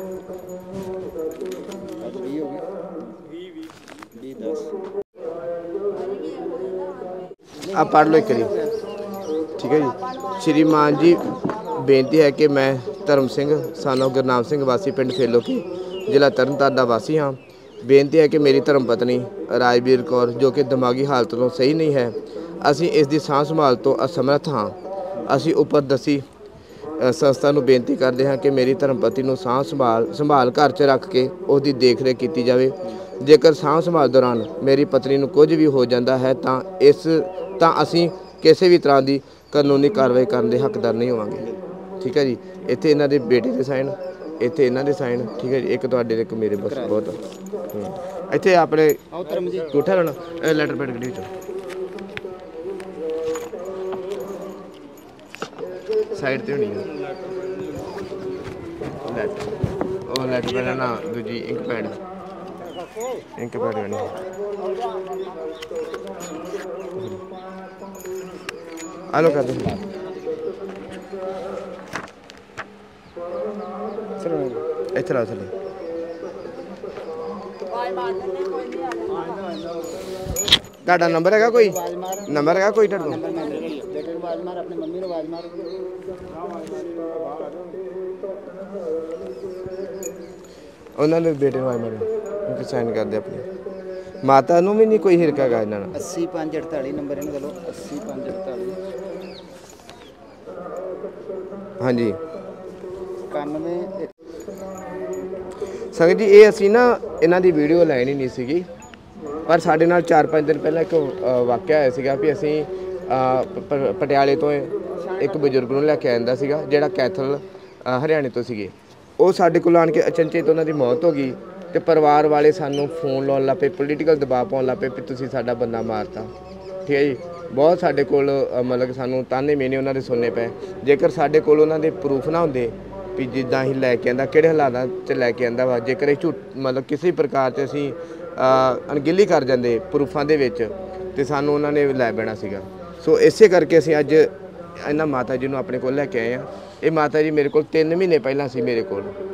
ਆ ਪੜ੍ਹ ਲਓ ਇੱਕ ਵਾਰੀ ਠੀਕ ਹੈ ਜੀ ਸ਼੍ਰੀਮਾਨ ਜੀ ਬੇਨਤੀ ਹੈ ਕਿ ਮੈਂ ਧਰਮ ਸਿੰਘ ਸਾਨੋ ਗੁਰਨਾਮ ਸਿੰਘ ਵਾਸੀ ਪਿੰਡ ਫੇਲੋਕੀ ਜ਼ਿਲ੍ਹਾ ਤਰਨਤਾਰਨ ਦਾ ਵਾਸੀ ਹਾਂ ਬੇਨਤੀ ਹੈ ਕਿ ਮੇਰੀ ਧਰਮ ਪਤਨੀ ਰਾਜਵੀਰ ਕੌਰ ਜੋ ਕਿ ਦਿਮਾਗੀ ਹਾਲਤ ਤੋਂ ਸਹੀ ਨਹੀਂ ਹੈ ਅਸੀਂ ਇਸ ਦੀ ਸਾਂਭ ਸੰਭਾਲ ਤੋਂ ਅਸਮਰੱਥ ਹਾਂ ਅਸੀਂ ਉੱਪਰ ਦੱਸੀ ਸੰਸਥਾ ਨੂੰ ਬੇਨਤੀ ਕਰਦੇ ਹਾਂ ਕਿ ਮੇਰੀ ਧਰਮ ਪਤਨੀ ਨੂੰ ਸਾਂਭ ਸੰਭਾਲ ਸੰਭਾਲ ਘਰ 'ਚ ਰੱਖ ਕੇ ਉਸ ਦੀ ਦੇਖ ਰੇਖ ਕੀਤੀ ਜਾਵੇ ਜੇਕਰ ਸਾਂਭ ਸੰਭਾਲ ਦੌਰਾਨ ਮੇਰੀ ਪਤਨੀ ਨੂੰ ਕੁਝ ਵੀ ਹੋ ਜਾਂਦਾ ਹੈ ਤਾਂ ਇਸ ਤਾਂ ਅਸੀਂ ਕਿਸੇ ਵੀ ਤਰ੍ਹਾਂ ਦੀ ਕਾਨੂੰਨੀ ਕਾਰਵਾਈ ਕਰਨ ਦੇ ਹੱਕਦਾਰ ਨਹੀਂ ਹੋਵਾਂਗੇ ਠੀਕ ਹੈ ਜੀ ਇੱਥੇ ਇਹਨਾਂ ਦੇ ਬੇਟੇ ਦੇ ਸਾਈਨ ਇੱਥੇ ਇਹਨਾਂ ਦੇ ਸਾਈਨ ਠੀਕ ਹੈ ਜੀ ਇੱਕ ਤੁਹਾਡੇ ਤੇ ਇੱਕ ਮੇਰੇ ਬਸ ਬਹੁਤ ਇੱਥੇ ਆਪਣੇ ਕੋਠਾ ਲੈਣਾ ਲੈਟਰ ਪੈਡ ਗੱਡੀ ਵਿੱਚ ਸਾਈਡ ਤੇ ਹੋਣੀ ਹੈ ਲੈਟਰ ਉਹ ਲੈਟਰ ਪੈਡ ਨਾ ਦੂਜੀ ਇੰਕ ਪੈਡ ਇੰਕ ਪੈਡ ਲੈਣੀ ਆਲੋ ਕਰ ਦੇ ਚਲੋ ਇੱਥੇ ਲਾ ਚਲੇ ਤੁਹਾਡਾ ਨੰਬਰ ਹੈਗਾ ਕੋਈ ਨੰਬਰ ਹੈਗਾ ਕੋਈ ਤੁਹਾਡਾ ਆਵਾਜ਼ ਮਾਰ ਆਪਣੀ ਮੰਮੀ ਨੂੰ ਆਵਾਜ਼ ਮਾਰ ਉਹਨਾਂ ਦੇ ਬੇਟੇ ਨੂੰ ਆਵਾਜ਼ ਮਾਰ ਸਾਈਨ ਕਰਦੇ ਆਪਣੇ ਮਾਤਾ ਨੂੰ ਵੀ ਨਹੀਂ ਕੋਈ ਹਿਰਕਾ ਹੈਗਾ ਇਹਨਾਂ ਨਾਲ ਅੱਸੀ ਪੰਜ ਅਠਤਾਲੀ ਨੰਬਰ ਇਹਨਾਂ ਦਾ ਲਓ ਅੱਸੀ ਪੰਜ ਅਠਤਾਲੀ ਹਾਂਜੀ ਇਕਾਨਵੇਂ ਸੰਗਤ ਜੀ ਇਹ ਅਸੀਂ ਨਾ ਇਹਨਾਂ ਦੀ ਵੀਡੀਓ ਲੈਣੀ ਨਹੀਂ ਸੀਗੀ ਪਰ ਸਾਡੇ ਨਾਲ ਚਾਰ ਪੰਜ ਦਿਨ ਪਹਿਲਾਂ ਇੱਕ ਵਾਕਿਆ ਹੋਇਆ ਸੀਗਾ ਵੀ ਅਸੀਂ ਪਟਿਆਲੇ ਤੋਂ ਇੱਕ ਬਜ਼ੁਰਗ ਨੂੰ ਲੈ ਕੇ ਆਂਦਾ ਸੀਗਾ ਜਿਹੜਾ ਕੈਥਲ ਹਰਿਆਣੇ ਤੋਂ ਸੀਗੇ ਉਹ ਸਾਡੇ ਕੋਲ ਆਣ ਕੇ ਅਚਨਚੇਤ ਉਹਨਾਂ ਦੀ ਮੌਤ ਹੋ ਗਈ ਤੇ ਪਰਿਵਾਰ ਵਾਲੇ ਸਾਨੂੰ ਫੋਨ ਲਾਉਣ ਲੱਗ ਪਏ ਪੋਲੀਟੀਕਲ ਦਬਾਅ ਪਾਉਣ ਲੱਗ ਪਏ ਵੀ ਤੁਸੀਂ ਸਾਡਾ ਬੰਦਾ ਮਾਰਤਾ ਠੀਕ ਹੈ ਜੀ ਬਹੁਤ ਸਾਡੇ ਕੋਲ ਮਤਲਬ ਸਾਨੂੰ ਤਾਨੇ ਮੇਨੇ ਉਹਨਾਂ ਦੇ ਸੁਣਨੇ ਪਏ ਜੇਕਰ ਸਾਡੇ ਕੋਲ ਉਹਨਾਂ ਦੇ ਪ੍ਰੂਫ ਨਾ ਹੁੰਦੇ ਵੀ ਜਿੱਦਾਂ ਹੀ ਲੈ ਕੇ ਆਂਦਾ ਕਿਹੜੇ ਹਾਲਾਤਾਂ 'ਚ ਲੈ ਕੇ ਆਂਦਾ ਵਾ ਜੇਕਰ ਇਹ ਝੂਠ ਮਤਲਬ ਕਿਸੇ ਪ੍ਰਕਾਰ 'ਚ ਅਸੀਂ ਅਣਗਿੱਲੀ ਕਰ ਜਾਂਦੇ ਪ੍ਰੂਫਾਂ ਦੇ ਵਿੱਚ ਤੇ ਸਾਨੂੰ ਉਹਨਾਂ ਨੇ ਲੈ ਬੈਣਾ ਸੀਗਾ ਸੋ ਇਸੇ ਕਰਕੇ ਅਸੀਂ ਅੱਜ ਇਹਨਾਂ ਮਾਤਾ ਜੀ ਨੂੰ ਆਪਣੇ ਕੋਲ ਲੈ ਕੇ ਆਏ ਹਾਂ ਇਹ ਮਾਤਾ ਜੀ ਮੇਰੇ ਕੋਲ ਤਿੰਨ ਮਹੀਨੇ ਪਹਿਲਾਂ ਸੀ ਮੇਰੇ ਕੋਲ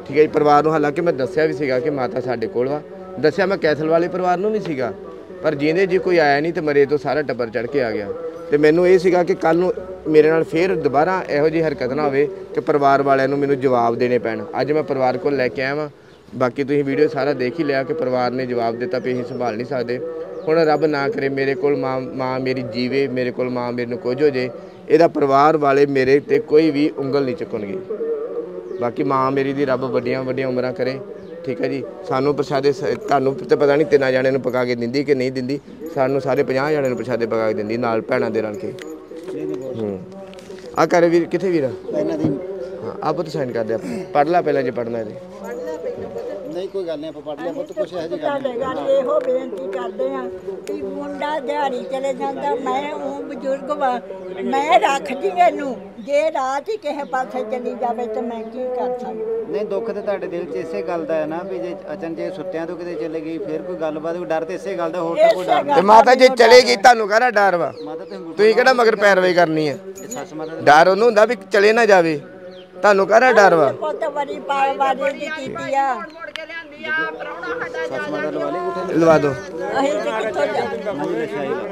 ਠੀਕ ਹੈ ਜੀ। ਪਰਿਵਾਰ ਨੂੰ ਹਾਲਾਂਕਿ ਮੈਂ ਦੱਸਿਆ ਵੀ ਸੀਗਾ ਕਿ ਮਾਤਾ ਸਾਡੇ ਕੋਲ ਵਾ, ਦੱਸਿਆ ਮੈਂ ਕੈਥਲ ਵਾਲੇ ਪਰਿਵਾਰ ਨੂੰ ਵੀ ਸੀਗਾ, ਪਰ ਜਿਹਦੇ ਜੀ ਕੋਈ ਆਇਆ ਨਹੀਂ ਤੇ ਮਰੇ ਤੋਂ ਸਾਰਾ ਟੱਬਰ ਚੜ ਕੇ ਆ ਗਿਆ। ਤੇ ਮੈਨੂੰ ਇਹ ਸੀਗਾ ਕਿ ਕੱਲ ਨੂੰ ਮੇਰੇ ਨਾਲ ਫੇਰ ਦੁਬਾਰਾ ਇਹੋ ਜਿਹੀ ਹਰਕਤ ਨਾ ਹੋਵੇ ਕਿ ਪਰਿਵਾਰ ਵਾਲਿਆਂ ਨੂੰ ਮੈਨੂੰ ਜਵਾਬ ਦੇਣੇ ਪੈਣ। ਅੱਜ ਮੈਂ ਪਰਿਵਾਰ ਕੋਲ ਲੈ ਕੇ ਆਇਆ ਵਾਂ, ਬਾਕੀ ਤੁਸੀਂ ਵੀਡੀਓ ਸਾਰਾ ਦੇਖ ਹੀ ਲਿਆ ਕਿ ਪਰਿਵਾਰ ਨੇ ਜਵਾਬ ਦਿੱਤਾ ਵੀ ਅਸੀਂ ਸੰਭਾਲ ਨਹੀਂ ਸਕਦੇ। ਹੁਣ ਰੱਬ ਨਾ ਕਰੇ ਮੇਰੇ ਕੋਲ ਮਾਂ ਮਾਂ ਮੇਰੀ ਜੀਵੇ, ਮੇਰੇ ਕੋਲ ਮਾਂ ਮੇਰੇ ਨੂੰ ਕੁਝ ਹੋ ਜੇ, ਇਹਦਾ ਪਰਿਵਾਰ ਵਾਲੇ ਮੇਰੇ ਤੇ ਕੋਈ ਵੀ ਉਂਗਲ ਨਹੀਂ ਚੁੱਕਣਗੇ। ਬਾਕੀ ਮਾਂ ਮੇਰੀ ਦੀ ਰੱਬ ਵੱਡੀਆਂ ਵੱਡੀਆਂ ਉਮਰਾਂ ਕਰੇ, ਠੀਕ ਹੈ ਜੀ। ਸਾਨੂੰ ਪ੍ਰਸ਼ਾਦੇ ਤੁਹਾਨੂੰ ਤੇ ਪਤਾ ਨਹੀਂ ਤਿੰਨਾਂ ਜਣਿਆਂ ਨੂੰ ਪਕਾ ਕੇ ਦਿੰਦੀ ਕਿ ਨਹੀਂ ਦਿੰਦੀ, ਸਾਨੂੰ ਸਾਰੇ ਪੰਜਾਹ ਜਣਿਆਂ ਨੂੰ ਪ੍ਰਸ਼ਾਦੇ ਪਕਾ ਕੇ ਦਿੰਦੀ ਨਾਲ ਭੈਣਾਂ ਦੇ ਰਲ ਕੇ। ਹੂੰ ਆ ਕਰ ਵੀਰ ਕਿੱਥੇ ਵੀਰ ਇਹਨਾਂ ਦੀ ਹਾਂ ਆਪ ਤਾਂ ਸਾਈਨ ਕਰਦੇ ਆਪਾਂ ਪੜ੍ਹ ਲਾ ਪਹਿਲਾਂ ਜੇ ਪੜ੍ਹਨਾ ਇਹਦੇ ਨਹੀਂ ਕੋਈ ਗੱਲ ਨਹੀਂ ਆਪਾਂ ਪੜ੍ਹ ਲਿਆ ਪੁੱਤ ਕੁਛ ਇਹੋ ਜਿਹੀ ਗੱਲ ਤੁਹਾਡੇ ਘਰ ਇਹੋ ਬੇਨਤੀ ਕਰਦੇ ਆ ਕਿ ਮੁੰਡਾ ਦਿਹਾੜੀ ਚਲੇ ਜਾਂਦਾ, ਮੈਂ ਉਹ ਬਜ਼ੁਰਗ ਵਾ, ਮੈਂ ਰੱਖਦੀ ਇਹਨੂੰ, ਜੇ ਰਾਤ ਹੀ ਕਿਸੇ ਪਾਸੇ ਚਲੀ ਜਾਵੇ ਤੇ ਮੈਂ ਕੀ ਕਰ ਸਕਦੀ। ਨਹੀਂ ਦੁੱਖ ਤੇ ਤੁਹਾਡੇ ਦਿਲ 'ਚ ਇਸੇ ਗੱਲ ਦਾ ਹੈ ਨਾ ਵੀ ਜੇ ਅਚਨ ਜੇ ਸੁੱਤਿਆਂ ਤੋਂ ਕਿਤੇ ਚਲੇ ਗਈ ਫਿਰ ਕੋਈ ਗੱਲਬਾਤ, ਕੋਈ ਡਰ ਤੇ ਇਸੇ ਗੱਲ ਦਾ, ਹੋਰ ਤਾਂ ਕੋਈ ਡਰ ਨਹੀਂ। ਤੇ ਮਾਤਾ ਜੇ ਚਲੇ ਗਈ ਤੁਹਾਨੂੰ ਕਾਹਦਾ ਡਰ ਵਾ? ਮਾਤਾ ਤੇ ਤੁਸੀਂ ਕਿਹੜਾ ਮਗਰ ਪੈਰਵਾਈ ਕਰਨੀ ਹੈ? ਸੱਸ ਮਾਤਾ ਡਰ ਉਹਨੂੰ ਹੁੰਦਾ ਵੀ ਚਲੇ ਨਾ ਜਾਵੇ, ਤੁਹਾਨੂੰ ਕਾਹਦਾ ਡਰ ਵਾ? ਪੁੱਤ ਬੜੀ ਪਾਏ ਵਾਰੀ ਦੀ ਕੀਤੀ ਆ, ਸੱਸ ਮਾਤਾ ਲਵਾ ਲਈ ਉਠੇ ਲਵਾ ਦੋ ਅਸੀਂ ਤੇ ਕਿੱਥੋਂ ਜਾਂਦੇ।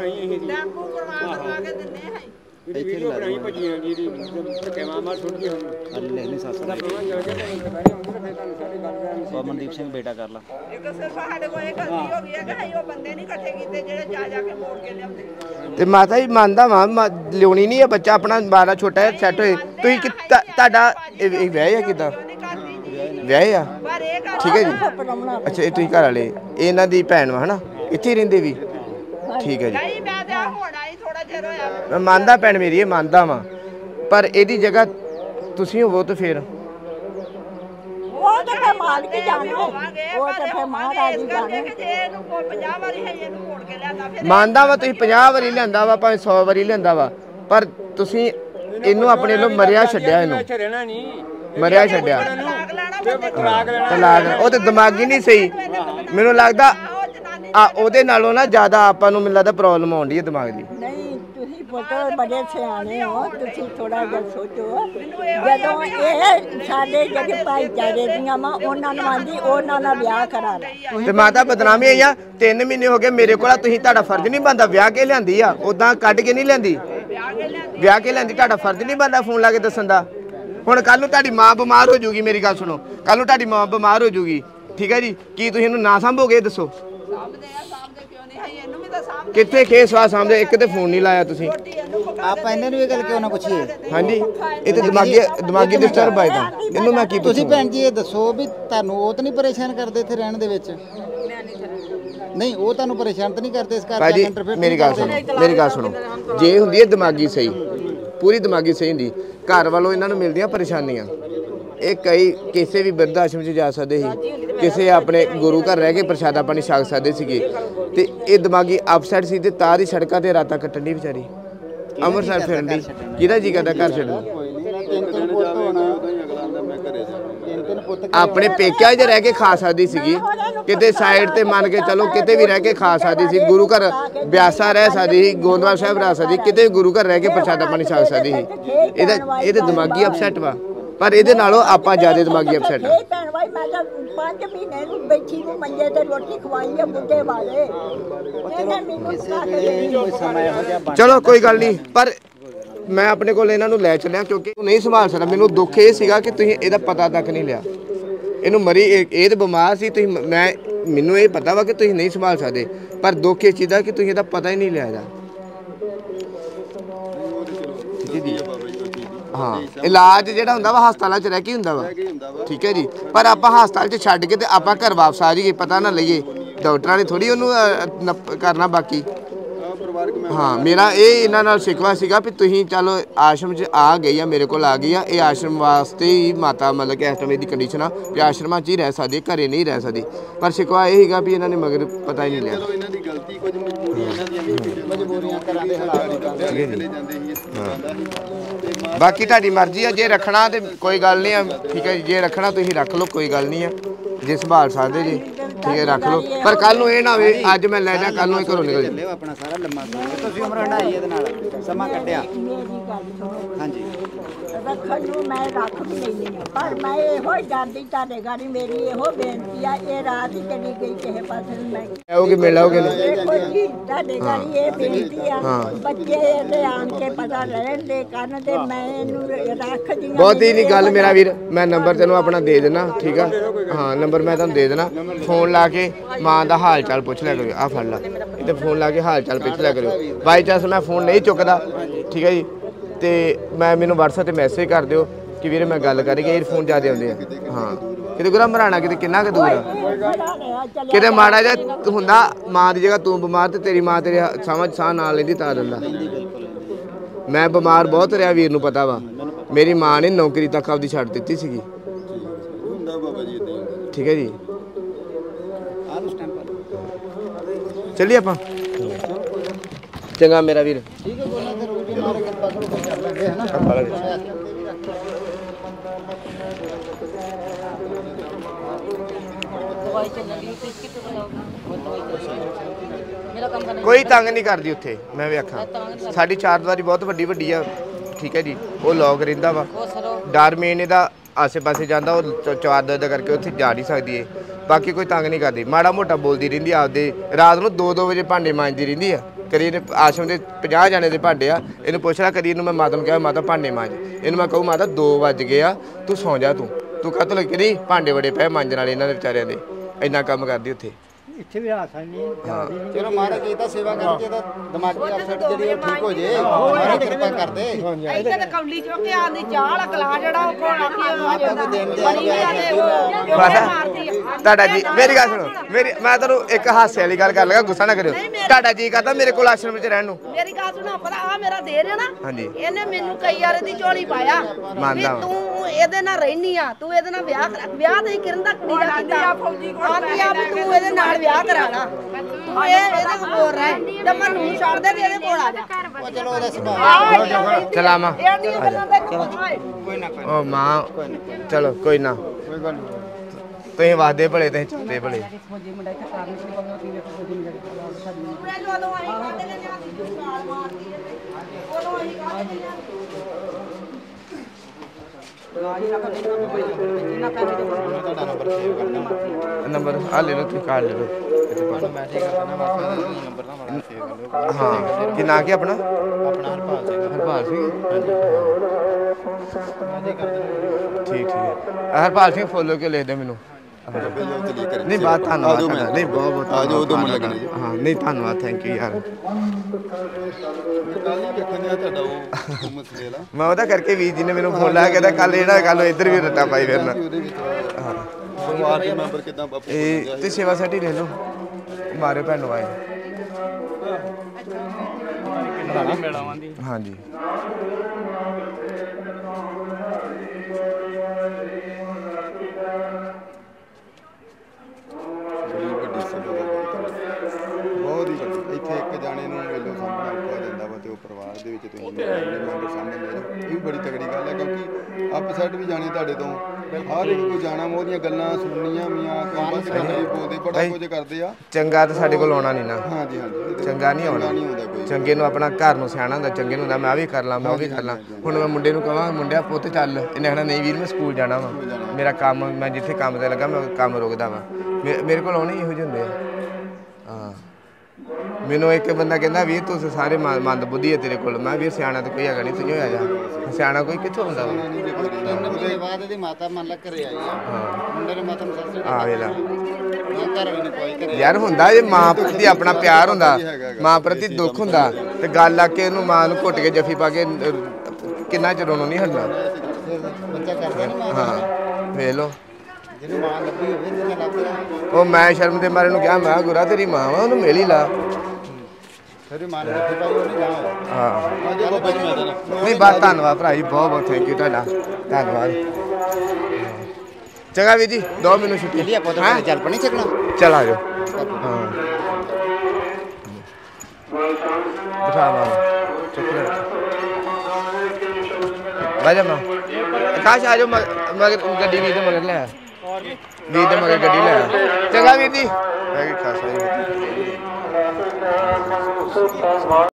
ਵੀਡੀਓ ਬਣਾਈ ਭੱਜੀਆਂ ਜੀ ਦੀ ਧੱਕੇ ਮਾਰ ਮਾਰ ਸੁੱਟ ਗਈ ਹੁਣ ਲੈ ਨਹੀਂ ਸੱਸ ਦਾ ਮਨਦੀਪ ਸਿੰਘ ਬੇਟਾ ਕਰ ਲਾ। ਇੱਕ ਸਿਰਫ ਸਾਡੇ ਕੋਲ ਇਹ ਗਲਤੀ ਹੋ ਗਈ ਹੈ ਕਿ ਅਸੀਂ ਉਹ ਬੰਦੇ ਨਹੀਂ ਇਕੱਠੇ ਕੀਤੇ ਜਿਹੜੇ ਜਾ ਜਾ ਕੇ ਮੋੜ ਕੇ ਲਿਆਉਂਦੇ। ਤੇ ਮਾਤਾ ਜੀ ਮੰਨਦਾ ਵਾਂ ਲਿਆਉਣੀ ਨਹੀਂ ਹੈ, ਬੱਚਾ ਆਪਣਾ ਬਾਰਾ ਛੋਟਾ ਹੈ ਸੈੱਟ ਹੋਏ। ਤੁਸੀਂ ਕਿ ਤੁਹਾਡਾ ਇਹ ਵਿਆਹ ਹੈ ਕਿਦਾਂ ਵਿਆਹ ਆ? ਠੀਕ ਹੈ ਜੀ। ਅੱਛਾ ਇਹ ਤੁਸੀਂ ਘਰ ਵਾਲੇ, ਇਹ ਇਹਨਾਂ ਦੀ ਭੈਣ ਵਾ ਹਨਾ, ਇੱਥੇ ਰਹਿੰਦੇ ਵੀ? ਠੀਕ ਹੈ ਜੀ। ਨਹੀਂ ਮੈਂ ਤੇ ਹੁਣ ਆਈ ਥੋੜਾ ਚਿਰ ਹੋਇਆ। ਮੈਂ ਮੰਨਦਾ ਭੈਣ ਮੇਰੀ ਇਹ ਮੰਨਦਾ ਵਾਂ, ਪਰ ਇਹਦੀ ਜਗ੍ਹਾ ਤੁਸੀਂ ਹੋਵੋ ਤਾਂ ਫਿਰ ਉਹ ਤਾਂ ਫੇ ਮਾਲਕ ਹੀ ਜਾਣੇ, ਉਹ ਤਾਂ ਫੇ ਮਹਾਰਾਜ ਹੀ ਜਾਣੇ। ਜੇ ਇਹਨੂੰ ਕੋਈ ਪੰਜਾਹ ਵਾਰੀ ਹੈ ਇਹਨੂੰ ਮੋੜ ਕੇ ਲਿਆਂਦਾ ਫਿਰ ਮੰਨਦਾ ਵਾ ਤੁਸੀਂ ਪੰਜਾਹ ਵਾਰੀ ਲਿਆਂਦਾ ਵਾ ਭਾਵੇਂ ਸੌ ਵਾਰੀ ਲਿਆਂਦਾ ਵਾ, ਪਰ ਤੁਸੀਂ ਇਹਨੂੰ ਆਪਣੇ ਵੱਲੋਂ ਮਰਿਆ ਛੱਡਿਆ, ਇਹਨੂੰ ਇੱਥੇ ਰਹਿਣਾ ਨਹੀਂ, ਮਰਿਆ ਛੱਡਿਆ। ਤਲਾਕ ਲੈਣਾ ਤਲਾਕ ਲੈਣਾ ਤਲਾਕ ਉਹ ਤੇ ਦਿਮਾਗੀ ਨਹੀਂ ਸਹੀ, ਮੈਨੂੰ ਲੱਗਦਾ ਆ ਉਹਦੇ ਨਾਲੋਂ ਨਾ ਜ਼ਿਆਦਾ ਆਪਾਂ ਨੂੰ ਮੈਨੂੰ ਲੱਗਦਾ ਪ੍ਰੋਬਲਮ ਆਉਂਦੀ ਹੈ ਦਿਮਾਗ ਦੀ। ਨਹੀਂ ਤੁਸੀਂ ਪੁੱਤ ਬੜੇ ਸਿਆਣੇ ਹੋ, ਤੁਸੀਂ ਥੋੜਾ ਜਿਹਾ ਸੋਚੋ। ਜਦੋਂ ਇਹ ਸਾਡੇ ਜਿਹੜੇ ਭਾਈਚਾਰੇ ਦੀਆਂ ਵਾ ਉਹਨਾਂ ਨੂੰ ਆਂਦੀ ਉਹਨਾਂ ਨਾਲ ਵਿਆਹ ਕਰਾ ਲੈ। ਤੇ ਮਾਤਾ ਬਦਨਾਮੀ ਆਈ ਆ, ਤਿੰਨ ਮਹੀਨੇ ਹੋ ਗਏ ਮੇਰੇ ਕੋਲ, ਤੁਸੀਂ ਤੁਹਾਡਾ ਫਰਜ਼ ਨਹੀਂ ਬਣਦਾ ਵਿਆਹ ਕੇ ਲਿਆਂਦੀ ਆ, ਉਦਾਂ ਕੱਢ ਕੇ ਨਹੀਂ ਲਿਆਂਦੀ, ਵਿਆਹ ਕੇ ਲਿਆਂਦੀ। ਤੁਹਾਡਾ ਫਰਜ਼ ਨਹੀਂ ਬਣਦਾ ਫੋਨ ਲਾ ਕੇ ਦੱਸਣ ਦਾ। ਹੁਣ ਕੱਲ ਨੂੰ ਤੁਹਾਡੀ ਮਾਂ ਬਿਮਾਰ ਹੋ ਜੂਗੀ, ਮੇਰੀ ਗੱਲ ਸੁਣੋ, ਕੱਲ ਨੂੰ ਤੁਹਾਡੀ ਮਾਂ ਬਿਮਾਰ ਹੋ ਜੂਗੀ, ਠੀਕ ਹੈ ਜੀ, ਕੀ ਤੁਸੀਂ ਇਹਨੂੰ ਨਾ ਸਾਂਭੋਗੇ? ਦੱਸੋ ਕਿੱਥੇ ਖੇ ਸਵਾ ਸਾਹਮਣੇ ਇੱਕ ਤੇ ਫੋਨ ਨਹੀਂ ਲਾਇਆ ਤੁਸੀਂ। ਆਪਾਂ ਇਹਨਾਂ ਨੂੰ ਇਹ ਗੱਲ ਕਿਉਂ ਨਾ ਪੁੱਛੀਏ? ਹਾਂਜੀ ਇਹ ਤੇ ਦਿਮਾਗੀ ਦਿਮਾਗੀ ਡਿਸਟਰਬ ਆਇਆ ਤਾਂ ਇਹਨੂੰ ਮੈਂ ਕੀ ਪੁੱਛਾਂ? ਤੁਸੀਂ ਭੈਣ ਜੀ ਇਹ ਦੱਸੋ ਵੀ ਤੁਹਾਨੂੰ ਉਹ ਤਾਂ ਨਹੀਂ ਪਰੇਸ਼ਾਨ ਕਰਦੇ ਇੱਥੇ ਰਹਿਣ ਦੇ ਵਿੱਚ? ਨਹੀਂ ਉਹ ਤੁਹਾਨੂੰ ਪਰੇਸ਼ਾਨ ਤਾਂ ਨਹੀਂ ਕਰਦੇ ਇਸ ਘਰ ਭਾਜੀ ਦੇ ਇੰਟਰਫੇਅਰ? ਮੇਰੀ ਗੱਲ ਸੁਣੋ, ਮੇਰੀ ਗੱਲ ਸੁਣੋ, ਜੇ ਹੁੰਦੀ ਹੈ ਦਿਮਾਗੀ ਸਹੀ, ਪੂਰੀ ਦਿਮਾਗੀ ਸਹੀ ਹੁੰਦੀ, ਘਰ ਵੱਲੋਂ ਇਹਨਾਂ ਨੂੰ ਮਿਲਦੀਆਂ ਪਰੇਸ਼ਾਨੀਆਂ। ਇਹ ਕਈ ਕਿਸੇ ਵੀ ਬਿਰਧ ਆਸ਼ਰਮ 'ਚ ਜਾ ਸਕਦੇ ਸੀ, ਕਿਸੇ ਆਪਣੇ ਗੁਰੂ ਘਰ ਰਹਿ ਕੇ ਪ੍ਰਸ਼ਾਦਾ ਪਾਣੀ ਛਕ ਸਕਦੇ ਸੀਗੇ, ਤੇ ਇਹ ਦਿਮਾਗੀ ਅਪਸੈਟ ਸੀ ਤੇ ਤਾਂ ਦੀ ਸੜਕਾਂ ਤੇ ਰਾਤਾਂ ਕੱਟਣ ਦੀ ਵਿਚਾਰੀ, ਅੰਮ੍ਰਿਤਸਰ ਫਿਰਨ ਦੀ। ਕਿਹਦਾ ਜੀ ਕਰਦਾ ਘਰ ਛੱਡਣ? ਆਪਣੇ ਪੇਕਿਆਂ 'ਚ ਰਹਿ ਕੇ ਖਾ ਸਕਦੀ ਸੀਗੀ, ਕਿਤੇ ਸਾਈਡ ਤੇ ਮੰਨ ਕੇ ਚਲੋ ਕਿਤੇ ਵੀ ਰਹਿ ਕੇ ਖਾ ਸਕਦੀ ਸੀ, ਗੁਰੂ ਘਰ ਬਿਆਸਾ ਰਹਿ ਸਕਦੀ ਸੀ, ਗੋਂਦਵਾਲ ਸਾਹਿਬ ਰਹਿ ਸਕਦੀ, ਕਿਤੇ ਵੀ ਗੁਰੂ ਘਰ ਰਹਿ ਕੇ ਪ੍ਰਸ਼ਾਦਾ ਪਾਣੀ ਛਕ ਸਕਦੀ ਸੀ। ਇਹਦਾ ਇਹ ਤੇ ਦਿਮਾਗੀ ਅਪਸੈਟ ਵਾ, ਪਰ ਇਹਦੇ ਨਾਲੋਂ ਆਪਾਂ ਜ਼ਿਆਦਾ ਦਿਮਾਗੀ ਅਪਸੈਟ ਆ। ਭੈਣ ਭਾਈ ਮੈਂ ਤਾਂ ਪੰਜ ਮਹੀਨੇ ਨੂੰ ਬੈਠੀ ਨੂੰ ਮੰਜੇ ਤੇ ਰੋਟੀ ਖਵਾਈ ਹੈ ਬੁੱਢੇ ਵਾਲੇ। ਚਲੋ ਕੋਈ ਗੱਲ ਨਹੀਂ, ਪਰ ਮੈਂ ਆਪਣੇ ਕੋਲ ਇਹਨਾਂ ਨੂੰ ਲੈ ਚੱਲਿਆ ਕਿਉਂਕਿ ਨਹੀਂ ਸੰਭਾਲ ਸਕਦਾ। ਮੈਨੂੰ ਦੁੱਖ ਇਹ ਸੀਗਾ ਕਿ ਤੁਸੀਂ ਇਹਦਾ ਪਤਾ ਤੱਕ ਨਹੀਂ ਲਿਆ, ਇਹਨੂੰ ਮਰੀ ਇਹ ਤੇ ਬਿਮਾਰ ਸੀ, ਤੁਸੀਂ ਮੈਂ ਮੈਨੂੰ ਇਹ ਪਤਾ ਵਾ ਕਿ ਤੁਸੀਂ ਨਹੀਂ ਸੰਭਾਲ ਸਕਦੇ, ਪਰ ਦੁੱਖ ਇਸ ਚੀਜ਼ ਦਾ ਕਿ ਤੁਸੀਂ ਇਹਦਾ ਪਤਾ ਹੀ ਨਹੀਂ ਲਿਆ ਇਹਦਾ। ਹਾਂ ਇਲਾਜ ਜਿਹੜਾ ਹੁੰਦਾ ਵਾ ਹਸਪਤਾਲਾਂ 'ਚ ਰਹਿ ਕੇ ਹੁੰਦਾ ਵਾ, ਠੀਕ ਹੈ ਜੀ, ਪਰ ਆਪਾਂ ਹਸਪਤਾਲ 'ਚ ਛੱਡ ਕੇ ਤੇ ਆਪਾਂ ਘਰ ਵਾਪਸ ਆ ਜਾਈਏ, ਪਤਾ ਨਾ ਲਈਏ, ਡਾਕਟਰਾਂ ਨੇ ਥੋੜੀ ਉਹਨੂੰ ਕਰਨਾ। ਬਾਕੀ ਹਾਂ ਮੇਰਾ ਇਹ ਇਹਨਾਂ ਨਾਲ ਸ਼ਿਕਵਾ ਸੀਗਾ ਵੀ ਤੁਸੀਂ ਚਲੋ ਆਸ਼ਰਮ 'ਚ ਆ ਗਈ ਆ, ਮੇਰੇ ਕੋਲ ਆ ਗਈ ਆ, ਇਹ ਆਸ਼ਰਮ ਵਾਸਤੇ ਹੀ ਮਾਤਾ ਮਤਲਬ ਕਿ ਇਸ ਟਾਈਮ ਦੀ ਕੰਡੀਸ਼ਨ ਆ ਵੀ ਆਸ਼ਰਮਾਂ 'ਚ ਹੀ ਰਹਿ ਸਕਦੀ, ਘਰੇ ਨਹੀਂ ਰਹਿ ਸਕਦੀ, ਪਰ ਸ਼ਿਕਵਾ ਇਹ ਸੀਗਾ ਵੀ ਇਹਨਾਂ ਨੇ ਮਗਰ ਪਤਾ ਹੀ ਨਹੀਂ ਲਿਆ। ਇਹਨਾਂ ਦੀ ਗਲਤੀ ਕੁਝ ਮਜਬੂਰੀਆਂ ਮਜਬੂਰੀਆਂ ਕਰਾਂ ਦੇ ਹਾਲਾਤ ਚਲੇ ਜਾਂਦੇ ਸੀ ਇਸ ਬਾਕੀ ਤੁਹਾਡੀ ਮਰਜ਼ੀ ਆ, ਜੇ ਰੱਖਣਾ ਤੇ ਕੋਈ ਗੱਲ ਨਹੀਂ ਆ, ਠੀਕ ਹੈ ਜੀ, ਜੇ ਰੱਖਣਾ ਤੁਸੀਂ ਰੱਖ ਲਓ, ਕੋਈ ਗੱਲ ਨਹੀਂ ਆ, ਜੇ ਸੰਭਾਲ ਸਕਦੇ ਜੀ ਠੀਕ ਹੈ ਰੱਖ ਲਓ, ਪਰ ਕੱਲ ਨੂੰ ਇਹ ਨਾ ਹੋਵੇ ਅੱਜ ਮੈਂ ਲੈ ਜਾ ਕੱਲ ਨੂੰ ਇਹ ਘਰੋਂ ਨਿਕਲ ਜਾਵੇ। ਆਪਣਾ ਸਾਰਾ ਲੰਮਾ ਤੁਸੀਂ ਉਮਰ ਹੰਡਾਈ ਇਹਦੇ ਨਾਲ ਸਮਾਂ ਕੱਢਿਆ। ਹਾਂਜੀ ਰੱਖਣ ਨੂੰ ਮੈਂ ਰੱਖ ਵੀ ਲੈਂਦੀ ਹਾਂ, ਪਰ ਮੈਂ ਇਹੋ ਹੀ ਡਰਦੀ ਤੁਹਾਡੇ ਗਾੜੀ ਮੇਰੀ ਇਹੋ ਬੇਨਤੀ ਆ, ਇਹ ਰਾਤ ਹੀ ਚਲੀ ਗਈ ਕਿਸੇ ਪਾਸੇ ਨੂੰ ਮੈਂ ਆਓਗੇ ਮਿਲ ਆਓਗੇ ਨਾ ਦੇਖੋ ਜੀ ਤੁਹਾਡੇ ਗਾੜੀ ਇਹ ਬੇਨਤੀ ਆ, ਬੱਚੇ ਇਹਦੇ ਆਣ ਕੇ ਪਤਾ ਲੈਣ ਦੇ ਕਰਨ ਤੇ ਮੈਂ ਇਹਨੂੰ ਰੱਖਦੀ ਹਾਂ। ਬਹੁਤੀ ਨਹੀਂ ਗੱਲ ਮੇਰਾ ਵੀਰ, ਮੈਂ ਨੰਬਰ ਤੈਨੂੰ ਆਪਣਾ ਦੇ ਦੇਣਾ, ਠੀਕ ਆ? ਹਾਂ ਨੰਬਰ ਮੈਂ ਤੁਹਾਨੂੰ ਦੇ ਦੇਣਾ, ਫੋਨ ਲਾ ਕੇ ਮਾਂ ਦਾ ਹਾਲ ਚਾਲ ਪੁੱਛ ਲਿਆ ਕਰਿਓ। ਆ ਫੜ ਲਾ ਤੇ ਫੋਨ ਲਾ ਕੇ ਹਾਲ ਚਾਲ ਪੁੱਛ ਲਿਆ ਕਰਿਓ। ਬਾਈ ਚਾਂਸ ਮੈਂ ਫੋਨ ਨਹੀਂ ਚੁੱਕਦਾ, ਠੀਕ ਹੈ ਜੀ, ਤੇ ਮੈਂ ਮੈਨੂੰ WhatsApp ਤੇ ਮੈਸੇਜ ਕਰ ਦਿਓ ਕਿ ਵੀਰੇ ਮੈਂ ਗੱਲ ਕਰੀ ਕਿ ਏਅਰਫੋਨ ਜ਼ਿਆਦਾ ਆਉਂਦੇ ਆ। ਹਾਂ ਕਿਤੇ ਗੁਰਾ ਮਰਾਣਾ ਕਿਤੇ ਕਿੰਨਾ ਕੁ ਦੂਰ ਆ, ਕਿਤੇ ਮਾੜਾ ਜਿਹਾ ਹੁੰਦਾ ਮਾਂ ਦੀ ਜਗ੍ਹਾ ਤੂੰ ਬਿਮਾਰ ਤੇ ਤੇਰੀ ਮਾਂ ਤੇਰੇ ਸਮਝ ਸਾਹ ਨਾਲ ਲੈਂਦੀ ਤਾਂ ਦਿੰਦਾ। ਮੈਂ ਬਿਮਾਰ ਬਹੁਤ ਰਿਹਾ, ਵੀਰ ਨੂੰ ਪਤਾ ਵਾ, ਮੇਰੀ ਮਾਂ ਨੇ ਨੌਕਰੀ ਤੱਕ ਆਪਦੀ ਛੱਡ ਦਿੱਤੀ ਸੀਗੀ, ਠੀਕ ਹੈ ਜੀ। ਚੱਲੀਏ ਆਪਾਂ, ਚੰਗਾ ਮੇਰਾ ਵੀਰ। ਕੋਈ ਤੰਗ ਨਹੀਂ ਕਰਦੀ ਉੱਥੇ, ਮੈਂ ਵੀ ਆਖਾਂ ਸਾਡੀ ਚਾਰ ਦੀਵਾਰੀ ਬਹੁਤ ਵੱਡੀ ਵੱਡੀ ਆ, ਠੀਕ ਹੈ ਜੀ। ਉਹ ਲੋਕ ਰਹਿੰਦਾ ਵਾ, ਡਰ ਮੇਨ ਇਹਦਾ ਆਸੇ ਪਾਸੇ ਜਾਂਦਾ, ਉਹ ਚਾਰ ਦਾ ਕਰਕੇ ਉੱਥੇ ਜਾ ਨਹੀਂ ਸਕਦੀ ਏ। ਬਾਕੀ ਕੋਈ ਤੰਗ ਨਹੀਂ ਕਰਦੀ, ਮਾੜਾ ਮੋਟਾ ਬੋਲਦੀ ਰਹਿੰਦੀ ਆਪਦੇ, ਰਾਤ ਨੂੰ ਦੋ ਦੋ ਵਜੇ ਭਾਂਡੇ ਮਾਂਜਦੀ ਰਹਿੰਦੀ ਆ। ਕਰੀ ਇਹਨੇ ਆਸ਼ਰਮ ਦੇ ਪੰਜਾਹ ਜਾਣੇ ਦੇ ਭਾਂਡੇ ਆ, ਇਹਨੂੰ ਪੁੱਛ ਲਿਆ, ਕਦੀ ਇਹਨੂੰ ਮੈਂ ਮਾਤਾ ਨੂੰ ਕਿਹਾ ਮਾਤਾ ਭਾਂਡੇ ਮਾਂਜ, ਇਹਨੂੰ ਮੈਂ ਕਹੂੰ ਮਾਤਾ ਦੋ ਵੱਜ ਗਏ ਆ ਤੂੰ ਸੌਂ ਜਾ, ਤੂੰ ਤੂੰ ਕਾਹਤੋਂ ਲੱਗੀ ਨਹੀਂ ਭਾਂਡੇ ਬੜੇ ਪਏ ਮਾਂਜਣ ਵਾਲੇ ਇਹਨਾਂ ਦੇ ਵਿਚਾਰਿਆਂ ਦੇ, ਇੰਨਾ ਕੰਮ ਕਰਦੀ ਉੱਥੇ। ਇੱਥੇ ਵੀ ਹਾਸਾ ਨਹੀਂ ਹਾਂ ਚਲੋ ਮਹਾਰਾਜ ਜੀ ਦਾ ਸੇਵਾ ਕਰਕੇ ਇਹਦਾ ਦਿਮਾਗੀ ਅਪਸੈਟ ਜਿਹੜੀ ਉਹ ਠੀਕ ਹੋ ਜੇ, ਮਹਾਰਾਜ ਕਿਰਪਾ ਕਰਦੇ। ਇੱਥੇ ਤਾਂ ਕੌਲੀ ਚੁੱਕ ਕੇ ਆਂਦੀ ਚਾਹ ਵਾਲਾ ਗਲਾ ਜਿਹੜਾ ਉਹ ਕੋਲ ਆਖੀ ਮਾਤਾ ਕੋ ਦੇਣ ਦੇ ਆ ਤੁਹਾਡਾ ਜੀ ਮੇਰੀ ਗੱਲ ਸੁਣੋ, ਮੇਰੀ ਮੈਂ ਤੁਹਾਨੂੰ ਇੱਕ ਹਾਸੇ ਵਾਲੀ ਗੱਲ ਕਰ ਲਗਾ, ਗੁੱਸਾ ਨਾ ਕਰਿਓ। ਤੁਹਾਡਾ ਜੀ ਕਰਦਾ ਮੇਰੇ ਕੋਲ ਆਸ਼ਰਮ ਵਿੱਚ ਰਹਿਣ ਨੂੰ? ਮੇਰੀ ਗੱਲ ਸੁਣੋ, ਪਤਾ ਆ ਮੇਰਾ ਦੇਰ ਹੈ ਨਾ, ਹਾਂਜੀ ਇਹਨੇ ਮੈਨੂੰ ਕਈ ਵਾਰ ਦੀ ਝੋਲੀ ਪਾਇਆ ਵੀ ਤੂੰ ਇਹਦੇ ਨਾਲ ਰਹਿਨੀ ਆ, ਤੂੰ ਇਹਦੇ ਨਾਲ ਵਿਆਹ ਕਰ, ਵਿਆਹ ਤੇ ਕਿਰਨ ਦਾ ਕੁੜੀ ਦਾ ਕੀਤਾ, ਆਂਦੀ ਆ ਵੀ ਤੂੰ ਇਹਦੇ ਨਾਲ ਵਿਆਹ ਕਰਾਣਾ, ਤੂੰ ਇਹ ਇਹਦੇ ਕੋਲ ਬੋਲ ਰਿਹਾ ਤੇ ਮੈਨੂੰ ਛੱਡ ਦੇ ਤੇ ਇਹਦੇ ਕੋਲ ਆ ਜਾ। ਉਹ ਚਲੋ ਉਹਦਾ ਸੁਭਾਅ ਚਲਾ ਮਾਂ ਕੋਈ ਨਾ ਕੋਈ ਉਹ ਮਾਂ, ਚਲੋ ਕੋਈ ਨਾ, ਤੁਸੀਂ ਵਾਦੇ ਭਲੇ ਤੁਸੀਂ ਚੱਲਦੇ ਭਲੇ। ਨੰਬਰ ਆ ਲੈ ਲਓ, ਤੁਸੀਂ ਕਾਰਡ ਲੈ ਲਓ। ਮੈਂ ਠੀਕ ਕਰਦਾ ਨਾ ਨੰਬਰ ਨਾ ਮਾੜਾ ਸੇਵ ਕਰ ਲਿਓ। ਹਾਂ ਕੀ ਨਾਂ ਕੀ ਆਪਣਾ? ਆਪਣਾ ਹਰਪਾਲ ਸਿੰਘ। ਹਰਪਾਲ ਸਿੰਘ, ਮੈਂ ਠੀਕ ਕਰਦਾ। ਠੀਕ ਠੀਕ। ਹਰਪਾਲ ਸਿੰਘ ਫੋਲੋ ਕੇ ਲਿਖ ਦੇ ਮੈਨੂੰ। ਨਹੀਂ ਬਾਤ ਧੰਨਵਾਦ, ਨਹੀਂ ਬਹੁਤ ਬਹੁਤ ਆ ਜਾਓ, ਦੋ ਮਿੰਟ ਲੱਗਣੇ ਜੀ। ਹਾਂ ਨਹੀਂ ਧੰਨਵਾਦ, ਥੈਂਕ ਯੂ ਯਾਰ। ਮੈਂ ਉਹਦਾ ਕਰਕੇ ਵੀਰ ਜੀ ਨੇ ਮੈਨੂੰ ਫੋਨ ਲਾਇਆ, ਕਹਿੰਦਾ ਕੱਲ ਜਿਹੜਾ ਕੱਲ ਇੱਧਰ ਵੀ ਰੱਟਾ ਪਾਈ ਫਿਰਨਾ। ਹਾਂ ਮੈਂਬਰ ਕਿਦਾਂ ਬਾਪੂ ਇਹ ਤੇ ਸੇਵਾ ਸਾਡੀ ਲੈ ਲਓ, ਮਾਰੇ ਭੈਣ ਨੂੰ ਆਏ। ਹਾਂਜੀ ਬਹੁਤ ਹੀ ਇੱਥੇ ਇੱਕ ਜਾਣੇ ਨੂੰ ਵੇਲੋ ਸਾਹਮਣਾ ਔਖਾ ਹੋ ਜਾਂਦਾ ਵਾ, ਤੇ ਉਹ ਪਰਿਵਾਰ ਦੇ ਵਿੱਚ ਤੁਸੀਂ ਮੈਂਬਰ ਸਾਹਮਣੇ ਲੈ ਜਾਓ, ਇਹ ਵੀ ਬੜੀ ਤਗੜੀ ਗੱਲ ਹੈ, ਕਿਉਂਕਿ ਅਪਸੈਟ ਵੀ ਜਾਣੇ ਤੁਹਾਡੇ ਤੋਂ, ਹਰ ਇੱਕ ਕੋਈ ਜਾਣਾ, ਉਹਦੀਆਂ ਗੱਲਾਂ ਸੁਣਨੀਆਂ ਵੀਆਂ, ਕੋਈ ਬਸ ਨਹੀਂ ਬੋਲਦੇ, ਬੜਾ ਕੁਝ ਕਰਦੇ ਆ। ਚੰਗਾ ਤਾਂ ਸਾਡੇ ਕੋਲ ਆਉਣਾ ਨਹੀਂ ਨਾ, ਹਾਂਜੀ ਹਾਂਜੀ, ਚੰਗਾ ਨਹੀਂ ਆਉਣਾ। ਚੰਗੇ ਨੂੰ ਆਪਣਾ ਘਰ ਨੂੰ ਸਿਆਣਾ ਹੁੰਦਾ, ਚੰਗੇ ਨੂੰ ਹੁੰਦਾ ਮੈਂ ਵੀ ਕਰ ਲਾਂ ਮੈਂ ਉਹ ਵੀ ਕਰ ਲਾਂ। ਹੁਣ ਮੈਂ ਮੁੰਡੇ ਨੂੰ ਕਹਾਂ ਮੁੰਡਿਆ ਪੁੱਤ ਚੱਲ, ਇਹਨੇ ਕਹਿਣਾ ਨਹੀਂ ਵੀਰ ਮੈਂ ਸਕੂਲ ਜਾਣਾ ਵਾ, ਮੇਰਾ ਕੰਮ, ਮੈਂ ਜਿੱਥੇ ਕੰਮ ਤੇ ਲੱਗਾ ਮੈਂ ਕੰਮ ਰੁਕਦਾ ਵਾ। ਮੇਰੇ ਕੋਲ ਆਉਣੇ ਇਹੋ ਜਿਹੇ ਹੁੰਦੇ ਆ। ਹਾਂ ਮੈਨੂੰ ਇੱਕ ਬੰਦਾ ਕਹਿੰਦਾ ਵੀਰ ਤੁਸੀਂ ਸਾਰੇ ਮੰਦ ਬੁੱਧੀ ਹੈ ਤੇਰੇ ਕੋਲ, ਮੈਂ ਵੀਰ ਸਿਆਣਾ ਤਾਂ ਕੋਈ ਹੈਗਾ ਨਹੀਂ, ਤੁਸੀਂ ਹੋਇਆ ਜਾ ਸਿਆਣਾ ਕੋਈ ਕਿੱਥੋਂ ਹੁੰਦਾ ਵਾ। ਤਿੰਨ ਮਹੀਨੇ ਬਾਅਦ ਇਹਦੀ ਮਾਤਾ ਮੰਨ ਲਾ ਘਰੇ ਆਈ ਆ, ਮੁੰਡੇ ਨੇ ਮਾਤਾ ਨੂੰ ਸੱਸ ਆ ਵੇਲਾ ਘਰ ਵੀ ਨਹੀਂ ਕੋਈ ਘਰੇ ਯਾਰ ਹੁੰਦਾ ਜੇ ਮਾਂ ਪ੍ਰਤੀ ਆਪਣਾ ਪਿਆਰ ਹੁੰਦਾ, ਮਾਂ ਪ੍ਰਤੀ ਦੁੱਖ ਹੁੰਦਾ, ਤੇ ਗੱਲ ਆ ਕੇ ਇਹਨੂੰ ਮਾਂ ਨੂੰ ਘੁੱਟ ਕੇ ਜੱਫੀ ਪਾ ਕੇ ਕਿੰਨਾ ਚਿਰ ਉਹਨੂੰ ਨਹੀਂ ਹਟਣਾ। ਬੱਚਾ ਕਰਦਾ ਨਹੀਂ। ਹਾਂ ਵੇਖ ਲਓ, ਜਿਹਨੂੰ ਮਾਂ ਲੱਭੀ ਹੋਵੇ ਜਿਹਨੇ ਲੱਭਿਆ, ਉਹ ਮੈਂ ਸ਼ਰਮ ਦੇ ਮਾਰੇ ਨੂੰ ਕਿਹਾ ਮੈਂ ਗੁਰਾ ਤੇਰੀ ਮਾਂ ਵਾ, ਉਹਨੂੰ ਮਿਲ ਹੀ ਲਾ। ਫਿਰ ਮਾਂ ਨੇ ਰੱਖੀ ਪਾਈ ਉਹਨੇ ਜਾਣਾ। ਹਾਂ ਨਹੀਂ ਬਸ ਧੰਨਵਾਦ ਭਰਾ ਜੀ, ਬਹੁਤ ਬਹੁਤ ਥੈਂਕ ਯੂ ਤੁਹਾਡਾ, ਧੰਨਵਾਦ। ਚੰਗਾ ਵੀਰ ਜੀ, ਦੋ ਮੈਨੂੰ ਛੁੱਟੀ। ਆਪਾਂ ਚੱਲ ਪਣੀ ਚੱਕਣਾ, ਚਲ ਆ ਜਾਓ। ਹਾਂ ਬਿਠਾ ਮਾਂ ਚੁੱਕ ਲੈ ਬਾਜਾ ਮਾਂ ਕਾਸ਼ ਆ ਜਾਓ, ਮਗਰ ਗੱਡੀ ਵੀਰ ਦੇ ਮਗਰ ਲੈ, ਵੀਰ ਦੇ ਮਗਰ ਗੱਡੀ ਲੈ। ਚੰਗਾ ਵੀਰ ਜੀ, ਮੈਂ ਕਿ ਖਾਸਾ ਜੀ।